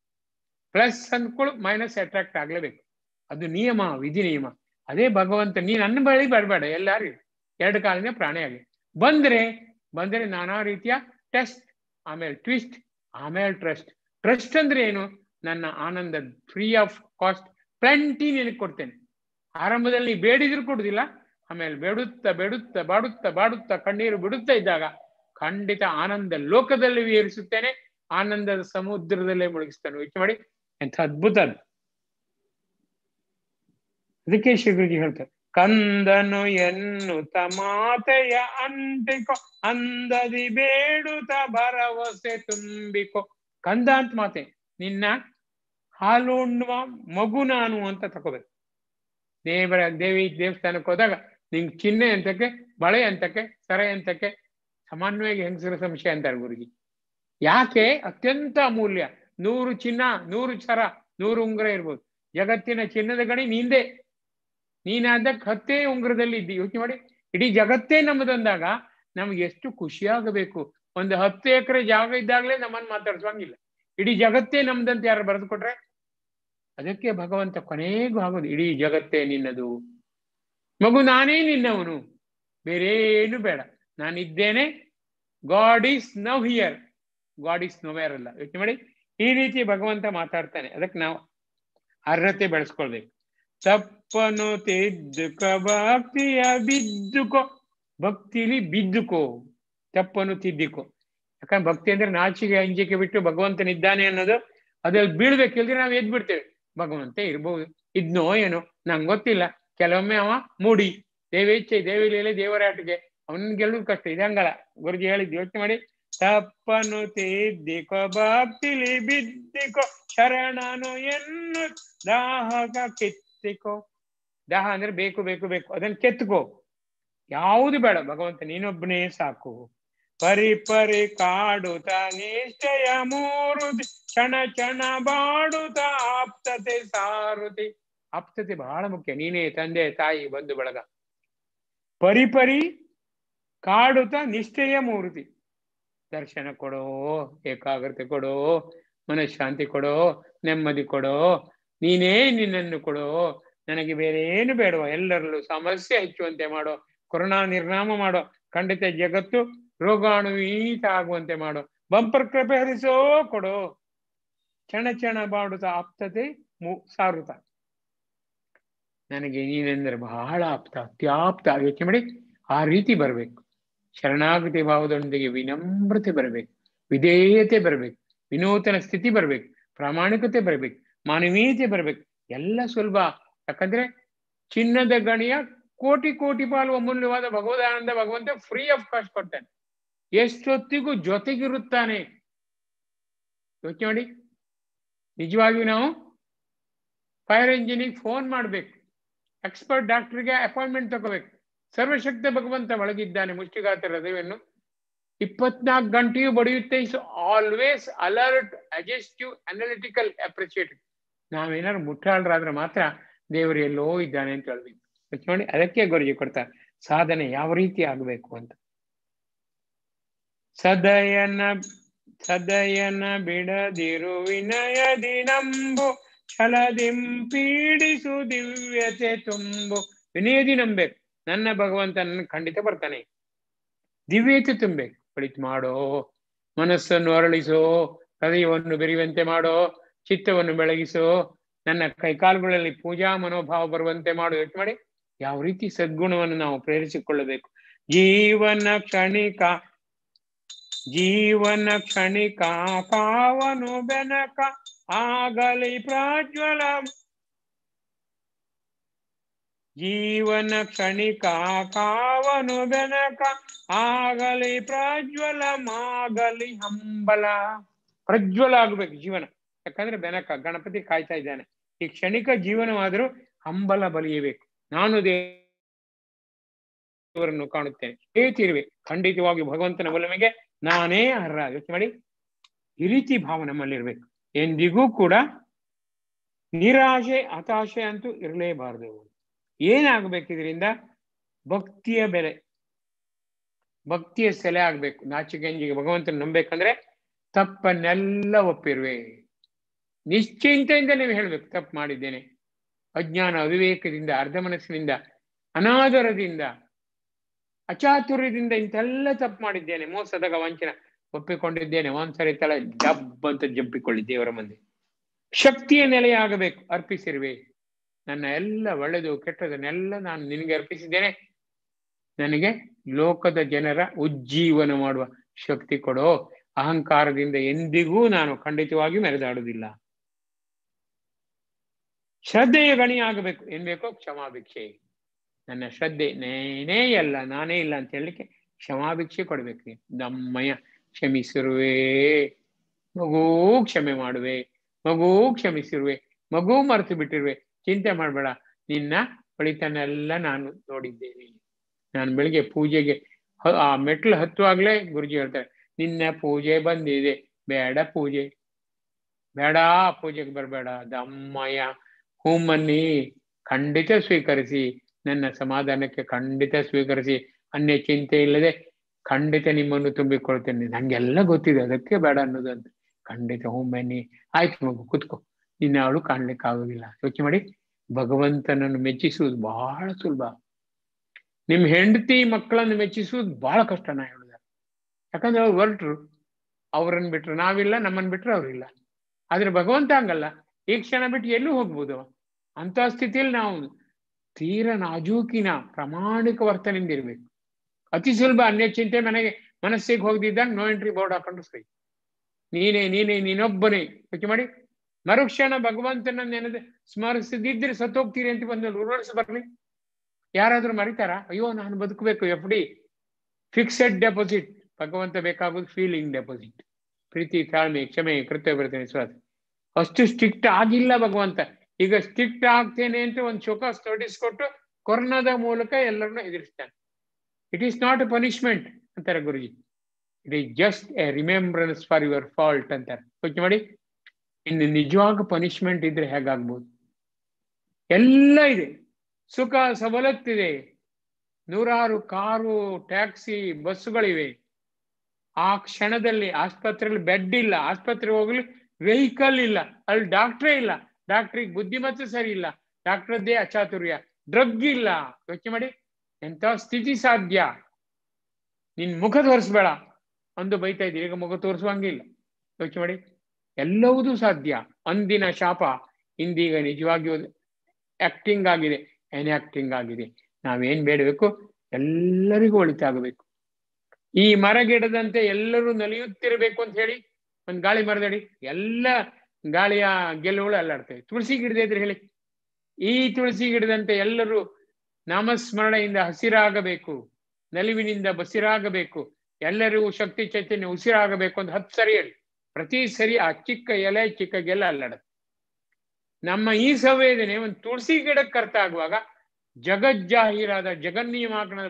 ಪ್ಲಸ್ ಅಂದ್ಕೊಳ್ಳು ಮೈನಸ್ ಅಟ್ರಾಕ್ಟ್ ಆಗ್ಲೇಬೇಕು, ಅದು ನಿಯಮ, ವಿಧಿ ನಿಯಮ. ಅದೇ ಭಗವಂತ ನೀ ನನ್ನ ಬಳಿ ಬರಬೇಡ, ಎಲ್ಲಾರು ಎರಡು ಕಾಲಿನ ಪ್ರಾಣಿ ಆಗಲಿ. ಬಂದ್ರೆ ಬಂದ್ರೆ ನಾನಾ ರೀತಿಯ ಟೆಸ್ಟ್, ಆಮೇಲೆ ಟ್ವಿಸ್ಟ್, ಆಮೇಲೆ ಟ್ರಸ್ಟ್. ಟ್ರಸ್ಟ್ ಅಂದ್ರೆ ಏನು? ನನ್ನ ಆನಂದ ಫ್ರೀ ಆಫ್ ಕಾಸ್ಟ್ ಪ್ಲೆಂಟಿ ನಿನಗೆ ಕೊಡ್ತೇನೆ. ಆರಂಭದಲ್ಲಿ ಬೇಡಿದ್ರು ಕೊಡುದಿಲ್ಲ, ಆಮೇಲೆ ಬೇಡುತ್ತಾ ಬೇಡುತ್ತಾ ಬಾಡುತ್ತಾ ಬಾಡುತ್ತಾ ಕಣ್ಣೀರು ಬಿಡುತ್ತಾ ಇದ್ದಾಗ ಖಂಡಿತ ಆನಂದ ಲೋಕದಲ್ಲಿ ವಿಹರಿಸುತ್ತೇನೆ, ಆನಂದದ ಸಮುದ್ರದಲ್ಲೇ ಮುಳುಗಿಸ್ತೇನೆ. ಯೋಚನೆ ಮಾಡಿ, ಎಂಥ ಅದ್ಭುತ ಅದು. ಅದಕ್ಕೆ ಶ್ರೀ ಗುರುಜಿ ಹೇಳ್ತಾರೆ, ಕಂದನು ಎನ್ನುತ್ತ ಮಾತೆಯ ಅಂಟಿಕೋ, ಅಂದದಿ ಬೇಡುತ್ತ ಭರವಸೆ ತುಂಬಿಕೋ. ಕಂದ ಅಂತ ಮಾತೆ, ನಿನ್ನ ಹಾಲು ಉಣ್ಣುವ ಮಗು ನಾನು ಅಂತ ತಕೋಬೇಕು. ದೇವರ ದೇವಿ ದೇವಸ್ಥಾನಕ್ಕೆ ಹೋದಾಗ ನಿಂಗೆ ಚಿಹ್ನೆ ಅಂತಕ್ಕೆ, ಬಳೆ ಅಂತಕ್ಕೆ, ಸರ ಅಂತಕ್ಕೆ ಸಾಮಾನ್ಯವಾಗಿ ಹೆಂಗಸರ ಸಂಶಯ ಅಂತಾರೆ ಗುರುಜಿ. ಯಾಕೆ? ಅತ್ಯಂತ ಅಮೂಲ್ಯ. ನೂರು ಚಿನ್ನ, ನೂರು ಸರ, ನೂರು ಉಂಗುರ ಇರ್ಬೋದು, ಜಗತ್ತಿನ ಚಿನ್ನದ ಗಣಿ ನೀಂದೇ. ನೀನಾದಕ್ಕೆ ಹತ್ತೇ ಉಂಗುರದಲ್ಲಿ ಇದ್ದಿ. ಯೋಚನೆ ಮಾಡಿ, ಇಡೀ ಜಗತ್ತೇ ನಮ್ಮದಂದಾಗ ನಮ್ಗೆ ಎಷ್ಟು ಖುಷಿಯಾಗಬೇಕು. ಒಂದು ಹತ್ತು ಎಕರೆ ಜಾಗ ಇದ್ದಾಗಲೇ ನಮ್ಮನ್ನು ಮಾತಾಡ್ಸೋಂಗಿಲ್ಲ, ಇಡೀ ಜಗತ್ತೇ ನಮ್ದಂತ ಯಾರು ಬರೆದು ಕೊಟ್ರೆ. ಅದಕ್ಕೆ ಭಗವಂತ ಕೊನೆಗೂ ಆಗೋದು, ಇಡೀ ಜಗತ್ತೇ ನಿನ್ನದು ಮಗು, ನಾನೇ ನಿನ್ನವನು, ಬೇರೇನು ಬೇಡ, ನಾನಿದ್ದೇನೆ. God is now here, God is nowhere ಅಲ್ಲ. ಯೋಚನೆ ಮಾಡಿ, ಈ ರೀತಿ ಭಗವಂತ ಮಾತಾಡ್ತಾನೆ. ಅದಕ್ಕೆ ನಾವು ಅರ್ಹತೆ ಬೆಳೆಸ್ಕೊಳ್ಬೇಕು. ತಪ್ಪನು ತಿದ್ದುಕೋ, ಭಕ್ತಿಯ ಬಿದ್ದುಕೋ, ಭಕ್ತಿಲಿ ಬಿದ್ದುಕೋ, ತಪ್ಪನು ತಿದ್ದಿಕೋ. ಯಾಕಂದ್ರೆ ಭಕ್ತಿ ಅಂದ್ರೆ ನಾಚಿಕೆ ಅಂಜಿಕೆ ಬಿಟ್ಟು ಭಗವಂತನಿದ್ದಾನೆ ಅನ್ನೋದು, ಅದ್ರಲ್ಲಿ ಬೀಳ್ಬೇಕು. ಇಲ್ದ್ರೆ ನಾವು ಎದ್ ಬಿಡ್ತೇವೆ. ಭಗವಂತ ಇರ್ಬಹುದು, ಇದ್ನೋ ಏನೋ ನಂಗೆ ಗೊತ್ತಿಲ್ಲ. ಕೆಲವೊಮ್ಮೆ ಅವ ಮೂಡಿ, ದೇವೇಚ್ಛೆ, ದೇವಿಲೀಲೆ, ದೇವರಾಟಿಗೆ, ಅವನ್ ಗೆಲ್ಲುದು ಕಷ್ಟ. ಇದಂಗಲ್ಲ, ಗುರುಜಿ ಹೇಳಿದ್ದು. ಯೋಚನೆ ಮಾಡಿ, ತಪ್ಪನು ತಿದ್ದಿಕೋ, ಭಕ್ತಿಲಿ ಬಿದ್ದಿಕೋ, ಶರಣನು ಎನ್ನು ದಾಹಕ ಕಿತ್ತಿಕೋ. ದಾಹ ಅಂದ್ರೆ ಬೇಕು ಬೇಕು ಬೇಕು, ಅದನ್ನ ಕೆತ್ತುಕೋ. ಯಾವುದು ಬೇಡ, ಭಗವಂತ ನೀನೊಬ್ಬನೇ ಸಾಕು. ಪರಿ ಪರಿ ಕಾಡುತ್ತ ನಿಶ್ಚಯ ಮೂರುತಿ, ಕ್ಷಣ ಕ್ಷಣ ಬಾಡುತ್ತ ಆಪ್ತತೆ ಸಾರುತಿ. ಆಪ್ತತೆ ಬಹಳ ಮುಖ್ಯ. ನೀನೇ ತಂದೆ ತಾಯಿ ಬಂಧು ಬಳಗ. ಪರಿಪರಿ ಕಾಡುತ್ತ ನಿಶ್ಚಯ ಮೂರುತಿ, ದರ್ಶನ ಕೊಡೋ, ಏಕಾಗ್ರತೆ ಕೊಡೋ, ಮನಃಶಾಂತಿ ಕೊಡೋ, ನೆಮ್ಮದಿ ಕೊಡೋ, ನೀನೇ ನಿನ್ನನ್ನು ಕೊಡೋ, ನನಗೆ ಬೇರೆ ಏನು ಬೇಡವ, ಎಲ್ಲರಲ್ಲೂ ಸಮಸ್ಯೆ ಹೆಚ್ಚುವಂತೆ ಮಾಡೋ, ಕೊರೋನಾ ನಿರ್ನಾಮ ಮಾಡೋ, ಖಂಡಿತ ಜಗತ್ತು ರೋಗಾಣುವೀತ ಆಗುವಂತೆ ಮಾಡೋ, ಬಂಪರ್ ಕೃಪೆ ಹರಿಸೋ ಕೊಡೋ. ಚಣ ಚಣ ಬಾಡುತ್ತ ಆಪ್ತತೆ ಮು ಸಾರುತ್ತ. ನನಗೆ ನೀನೆಂದರೆ ಬಹಳ ಆಪ್ತ, ಅತ್ಯಾಪ್ತ. ಯೋಚನೆ ಮಾಡಿ, ಆ ರೀತಿ ಬರಬೇಕು. ಶರಣಾಗತಿ ಭಾವದೊಂದಿಗೆ ವಿನಮ್ರತೆ ಬರಬೇಕು, ವಿಧೇಯತೆ ಬರಬೇಕು, ವಿನೂತನ ಸ್ಥಿತಿ ಬರಬೇಕು, ಪ್ರಾಮಾಣಿಕತೆ ಬರಬೇಕು, ಮಾನವೀಯತೆ ಬರಬೇಕು. ಎಲ್ಲ ಸುಲಭ. ಯಾಕಂದ್ರೆ ಚಿನ್ನದ ಗಣಿಯ ಕೋಟಿ ಕೋಟಿ ಪಾಲು ಅಮೂಲ್ಯವಾದ ಭಗವದಾನಂದ ಭಗವಂತ ಫ್ರೀ ಆಫ್ ಕಾಸ್ಟ್ ಕೊಡ್ತಾನೆ. ಎಷ್ಟೊತ್ತಿಗೂ ಜೊತೆಗಿರುತ್ತಾನೆ. ಯೋಚನೆ ಮಾಡಿ, ನಿಜವಾಗಿಯೂ ನಾವು ಫೈರ್ ಇಂಜಿನಿಗೆ ಫೋನ್ ಮಾಡಬೇಕು, ಎಕ್ಸ್ಪರ್ಟ್ ಡಾಕ್ಟರ್ಗೆ ಅಪಾಯಿಂಟ್ಮೆಂಟ್ ತಗೋಬೇಕು. ಸರ್ವಶಕ್ತ ಭಗವಂತ ಒಳಗಿದ್ದಾನೆ. ಮುಷ್ಟಿಘಾತ ಹೃದಯವನ್ನು ಇಪ್ಪತ್ನಾಲ್ಕು ಗಂಟೆಯೂ ಬಡಿಯುತ್ತೆ. Is always alert, adjustive, analytical, appreciative. ನಾವೇನಾದ್ರು ಮುಟ್ಟಾಳರಾದ್ರೆ ಮಾತ್ರ ದೇವರು ಎಲ್ಲೋ ಇದ್ದಾನೆ ಅಂತ ಹೇಳ್ಬೇಕು. ನೋಡಿ, ಅದಕ್ಕೆ ಗುರುಜಿ ಕೊಡ್ತಾರೆ ಸಾಧನೆ ಯಾವ ರೀತಿ ಆಗಬೇಕು ಅಂತ. ಸದಯನ ಸದಯನ ಬಿಡದಿರು ವಿನಯದಿ ನಂಬು, ಛಲದಿಂ ಪೀಡಿಸು ದಿವ್ಯತೆ ತುಂಬು. ವಿನಯದಿ ನಂಬೇಕು, ನನ್ನ ಭಗವಂತ ನನ್ನ ಖಂಡಿತ ಬರ್ತಾನೆ. ದಿವ್ಯತೆ ತುಂಬಬೇಕು. ಒಳಿತು ಮಾಡೋ, ಮನಸ್ಸನ್ನು ಅರಳಿಸೋ, ಹೃದಯವನ್ನು ಬೆರೆಯುವಂತೆ ಮಾಡೋ, ಚಿತ್ತವನ್ನು ಬೆಳಗಿಸೋ, ನನ್ನ ಕೈಕಾಲುಗಳಲ್ಲಿ ಪೂಜಾ ಮನೋಭಾವ ಬರುವಂತೆ ಮಾಡು. ಯೋಚನೆ ಮಾಡಿ, ಯಾವ ರೀತಿ ಸದ್ಗುಣವನ್ನು ನಾವು ಪ್ರೇರಿಸಿಕೊಳ್ಳಬೇಕು. ಜೀವನ ಕ್ಷಣಿಕ ಜೀವನ ಕ್ಷಣಿಕ ಪಾವನು ಬೆನಕ ಆಗಲಿ ಪ್ರಾಜ್ವಲ. ಜೀವನ ಕ್ಷಣಿಕ ಕಾವನು ಬೆನಕ ಆಗಲಿ ಪ್ರಜ್ವಲ ಮಾಗಲಿ ಹಂಬಲ. ಪ್ರಜ್ವಲ ಆಗ್ಬೇಕು ಜೀವನ. ಯಾಕಂದ್ರೆ ಬೆನಕ ಗಣಪತಿ ಕಾಯ್ತಾ ಇದ್ದಾನೆ. ಈ ಕ್ಷಣಿಕ ಜೀವನವಾದರೂ ಹಂಬಲ ಬಲಿಯಬೇಕು. ನಾನು ದೇವರನ್ನು ಕಾಣುತ್ತೇನೆ, ಏತಿರ್ಬೇಕು. ಖಂಡಿತವಾಗಿ ಭಗವಂತನ ಒಲಮೆಗೆ ನಾನೇ ಅರ್ಹ. ಯೋಚನೆ ಮಾಡಿ, ಈ ರೀತಿ ಭಾವ ನಮ್ಮಲ್ಲಿರ್ಬೇಕು. ಎಂದಿಗೂ ಕೂಡ ನಿರಾಶೆ ಹತಾಶೆ ಅಂತೂ ಇರಲೇಬಾರದು. ಏನಾಗಬೇಕು ಇದರಿಂದ? ಭಕ್ತಿಯ ಬೆಲೆ, ಭಕ್ತಿಯ ಸೆಲೆ ಆಗ್ಬೇಕು. ನಾಚಿಕೆಂಜಿಗೆ ಭಗವಂತನ ನಂಬೇಕಂದ್ರೆ ತಪ್ಪನ್ನೆಲ್ಲ ಒಪ್ಪಿರುವೆ. ನಿಶ್ಚಿಂತೆಯಿಂದ ನೀವು ಹೇಳ್ಬೇಕು, ತಪ್ಪು ಮಾಡಿದ್ದೇನೆ. ಅಜ್ಞಾನ ಅವಿವೇಕದಿಂದ, ಅರ್ಧ ಮನಸ್ಸಿನಿಂದ, ಅನಾದರದಿಂದ, ಅಚಾತುರ್ಯದಿಂದ ಇಂತೆಲ್ಲ ತಪ್ಪು ಮಾಡಿದ್ದೇನೆ. ಮೋಸದಾಗ ವಂಚನ ಒಪ್ಪಿಕೊಂಡಿದ್ದೇನೆ. ಒಂದ್ಸರಿ ತಲೆ ಜಬ್ ಅಂತ ಜಬ್ಬಿಕೊಳ್ಳಿ ದೇವರ ಮುಂದೆ. ಶಕ್ತಿಯ ನೆಲೆಯಾಗಬೇಕು. ಅರ್ಪಿಸಿರುವೆ, ನನ್ನ ಎಲ್ಲ ಒಳ್ಳೆದು ಕೆಟ್ಟದನ್ನೆಲ್ಲ ನಾನು ನಿನಗೆ ಅರ್ಪಿಸಿದ್ದೇನೆ. ನನಗೆ ಲೋಕದ ಜನರ ಉಜ್ಜೀವನ ಮಾಡುವ ಶಕ್ತಿ ಕೊಡೋ. ಅಹಂಕಾರದಿಂದ ಎಂದಿಗೂ ನಾನು ಖಂಡಿತವಾಗಿಯೂ ಮೆರೆದಾಡುವುದಿಲ್ಲ. ಶ್ರದ್ಧೆಯ ಗಣಿ ಆಗಬೇಕು. ಏನ್ ಬೇಕೋ? ಕ್ಷಮಾಭಿಕ್ಷೆ. ನನ್ನ ಶ್ರದ್ಧೆ ನೇನೇ ಅಲ್ಲ, ನಾನೇ ಇಲ್ಲ ಅಂತ ಹೇಳಲಿಕ್ಕೆ ಕ್ಷಮಾಭಿಕ್ಷೆ ಕೊಡ್ಬೇಕು. ದಮ್ಮಯ್ಯ ಕ್ಷಮಿಸಿರುವೆ, ಮಗು ಕ್ಷಮೆ ಮಾಡುವೆ, ಮಗು ಕ್ಷಮಿಸಿರುವೆ, ಮಗು ಮರೆತು ಬಿಟ್ಟಿರುವೆ. ಚಿಂತೆ ಮಾಡಬೇಡ, ನಿನ್ನ ಒಳಿತನ್ನೆಲ್ಲ ನಾನು ನೋಡಿದ್ದೇನೆ. ನಾನು ಬೆಳಿಗ್ಗೆ ಪೂಜೆಗೆ ಆ ಮೆಟ್ಲು ಹತ್ತುವಾಗ್ಲೇ ಗುರುಜಿ ಹೇಳ್ತಾರೆ, ನಿನ್ನ ಪೂಜೆ ಬಂದಿದೆ, ಬೇಡ ಪೂಜೆ ಬೇಡ, ಪೂಜೆಗೆ ಬರಬೇಡ. ದಮ್ಮಯ್ಯ ಹೂಮನ್ನಿ ಖಂಡಿತ ಸ್ವೀಕರಿಸಿ, ನನ್ನ ಸಮಾಧಾನಕ್ಕೆ ಖಂಡಿತ ಸ್ವೀಕರಿಸಿ, ಅನ್ಯ ಚಿಂತೆ ಇಲ್ಲದೆ ಖಂಡಿತ ನಿಮ್ಮನ್ನು ತುಂಬಿಕೊಳ್ತೇನೆ. ನಂಗೆಲ್ಲ ಗೊತ್ತಿದೆ, ಅದಕ್ಕೆ ಬೇಡ ಅನ್ನೋದು ಅಂತ. ಖಂಡಿತ ಹೂಮನ್ನಿ, ಆಯ್ತು ಮಗು ಕೂತ್ಕೋ, ನಿನ್ನ ಅವಳು ಕಾಣ್ಲಿಕ್ಕೆ ಆಗೋದಿಲ್ಲ. ಯೋಚನೆ ಮಾಡಿ, ಭಗವಂತನನ್ನು ಮೆಚ್ಚಿಸುವುದು ಬಹಳ ಸುಲಭ. ನಿಮ್ ಹೆಂಡತಿ ಮಕ್ಕಳನ್ನು ಮೆಚ್ಚಿಸುವುದು ಬಹಳ ಕಷ್ಟ. ನಾ ಹೇಳುದ, ಯಾಕಂದ್ರೆ ಅವ್ರು ಹೊರಟ್ರು, ಅವ್ರನ್ನ ಬಿಟ್ರು ನಾವಿಲ್ಲ, ನಮ್ಮನ್ನು ಬಿಟ್ರು ಅವ್ರಿಲ್ಲ. ಆದ್ರೆ ಭಗವಂತ ಹಂಗಲ್ಲ, ಈ ಕ್ಷಣ ಬಿಟ್ಟು ಎಲ್ಲೂ ಹೋಗ್ಬೋದು. ಅಂತ ಸ್ಥಿತಿಯಲ್ಲಿ ನಾವು ತೀರ ನಾಜೂಕಿನ ಪ್ರಾಮಾಣಿಕ ವರ್ತನೆಯಿಂದ ಇರ್ಬೇಕು. ಅತಿ ಸುಲಭ ಅನ್ಯ ಚಿಂತೆ ಮನೆಗೆ ಮನಸ್ಸಿಗೆ ಹೋಗದಿದ್ದಾಗ ನೋ ಎಂಟ್ರಿ ಬೋರ್ಡ್ ಹಾಕೊಂಡು ಸೈ, ನೀನೇ ನೀನೇ ನೀನೊಬ್ಬನೇ. ಯೋಚನೆ ಮಾಡಿ, ಮರುಕ್ಷಣ ಭಗವಂತನ ನೆನೆದು ಸ್ಮರಿಸದಿದ್ರೆ ಸತ್ತೋಗ್ತೀರಿ ಅಂತ ಬಂದು ರೂಲ್ಸ್ ಬರ್ಲಿ. ಯಾರಾದ್ರೂ ಮರಿತಾರ? ಅಯ್ಯೋ ನಾನು ಬದುಕಬೇಕು, ಎಫ್ ಡಿ ಫಿಕ್ಸೆಡ್ ಡೆಪಾಸಿಟ್. ಭಗವಂತ ಬೇಕಾಗೋದು ಫೀಲಿಂಗ್ ಡೆಪಾಸಿಟ್. ಪ್ರೀತಿ, ತಾಳ್ಮೆ, ಕ್ಷಮೆ, ಕೃತಜ್ಞತೆ, ವಿಶ್ವಾಸ. ಅಷ್ಟು ಸ್ಟ್ರಿಕ್ಟ್ ಆಗಿಲ್ಲ ಭಗವಂತ. ಈಗ ಸ್ಟ್ರಿಕ್ಟ್ ಆಗ್ತೇನೆ ಅಂತ ಒಂದು ಚೊಕಾಸ್ ತೊಡಿಸ್ಕೊಟ್ಟು ಕೊರೋನಾದ ಮೂಲಕ ಎಲ್ಲರನ್ನೂ ಎದುರಿಸ್ತಾನೆ. It is not a punishment ಅಂತಾರೆ Guruji, it is just a remembrance for your fault ಅಂತಾರೆ. ಯೋಚನೆ ಮಾಡಿ, ಇನ್ನು ನಿಜವಾಗ ಪನಿಷ್ಮೆಂಟ್ ಇದ್ರೆ ಹೇಗಾಗ್ಬೋದು? ಎಲ್ಲ ಇದೆ, ಸುಖ ಸವಲತ್ತಿದೆ, ನೂರಾರು ಕಾರು, ಟ್ಯಾಕ್ಸಿ, ಬಸ್ಸುಗಳಿವೆ. ಆ ಕ್ಷಣದಲ್ಲಿ ಆಸ್ಪತ್ರೆಯಲ್ಲಿ ಬೆಡ್ ಇಲ್ಲ, ಆಸ್ಪತ್ರೆಗೆ ಹೋಗ್ಲಿ ವೆಹಿಕಲ್ ಇಲ್ಲ, ಅಲ್ಲಿ ಡಾಕ್ಟ್ರೇ ಇಲ್ಲ, ಡಾಕ್ಟ್ರಿಗೆ ಬುದ್ಧಿಮತ್ತೆ ಸರಿ ಇಲ್ಲ, ಡಾಕ್ಟ್ರದ್ದೇ ಅಚಾತುರ್ಯ, ಡ್ರಗ್ ಇಲ್ಲ. ಯೋಚನೆ ಮಾಡಿ, ಎಂತ ಸ್ಥಿತಿ ಸಾಧ್ಯ? ನಿನ್ ಮುಖ ತೋರಿಸ್ಬೇಡ ಅಂದು ಬೈತಾ ಇದ್ದೀರಿ, ಈಗ ಮುಖ ತೋರಿಸುವಂಗಿಲ್ಲ. ಯೋಚನೆ ಮಾಡಿ, ಎಲ್ಲವೂ ಸಾಧ್ಯ. ಅಂದಿನ ಶಾಪ ಇಂದೀಗ ನಿಜವಾಗಿಯೂ ಆಕ್ಟಿಂಗ್ ಆಗಿದೆ, ಎನ್ಆಕ್ಟಿಂಗ್ ಆಗಿದೆ. ನಾವೇನ್ ಬೇಡಬೇಕು? ಎಲ್ಲರಿಗೂ ಒಳಿತಾಗಬೇಕು. ಈ ಮರ ಗಿಡದಂತೆ ಎಲ್ಲರೂ ನಲಿಯುತ್ತಿರಬೇಕು ಅಂತ ಹೇಳಿ ಒಂದ್ ಗಾಳಿ ಮರದಡಿ ಎಲ್ಲ ಗಾಳಿಯ ಗೆಲ್ಲುಗಳು ಅಲ್ಲಾಡ್ತವೆ. ತುಳಸಿ ಗಿಡದ ಇದ್ರೆ ಹೇಳಿ, ಈ ತುಳಸಿ ಗಿಡದಂತೆ ಎಲ್ಲರೂ ನಾಮಸ್ಮರಣೆಯಿಂದ ಹಸಿರಾಗಬೇಕು, ನಲಿವಿನಿಂದ ಬಸಿರಾಗಬೇಕು, ಎಲ್ಲರಿಗೂ ಶಕ್ತಿ ಚೈತನ್ಯ ಉಸಿರಾಗಬೇಕು ಅಂತ ಹತ್ತು ಸರಿ ಹೇಳಿ. ಪ್ರತಿ ಸರಿ ಆ ಚಿಕ್ಕ ಎಲೆ ಚಿಕ್ಕ ಗೆಲ್ಲ ಅಲ್ಲಾಡುತ್ತೆ. ನಮ್ಮ ಈ ಸಂವೇದನೆ ಒಂದು ತುಳಸಿ ಗಿಡಕ್ಕೆ ಅರ್ಥ ಆಗುವಾಗ ಜಗಜ್ಜಾಹೀರಾದ ಜಗನ್ನಿಯಮಾಕಣದ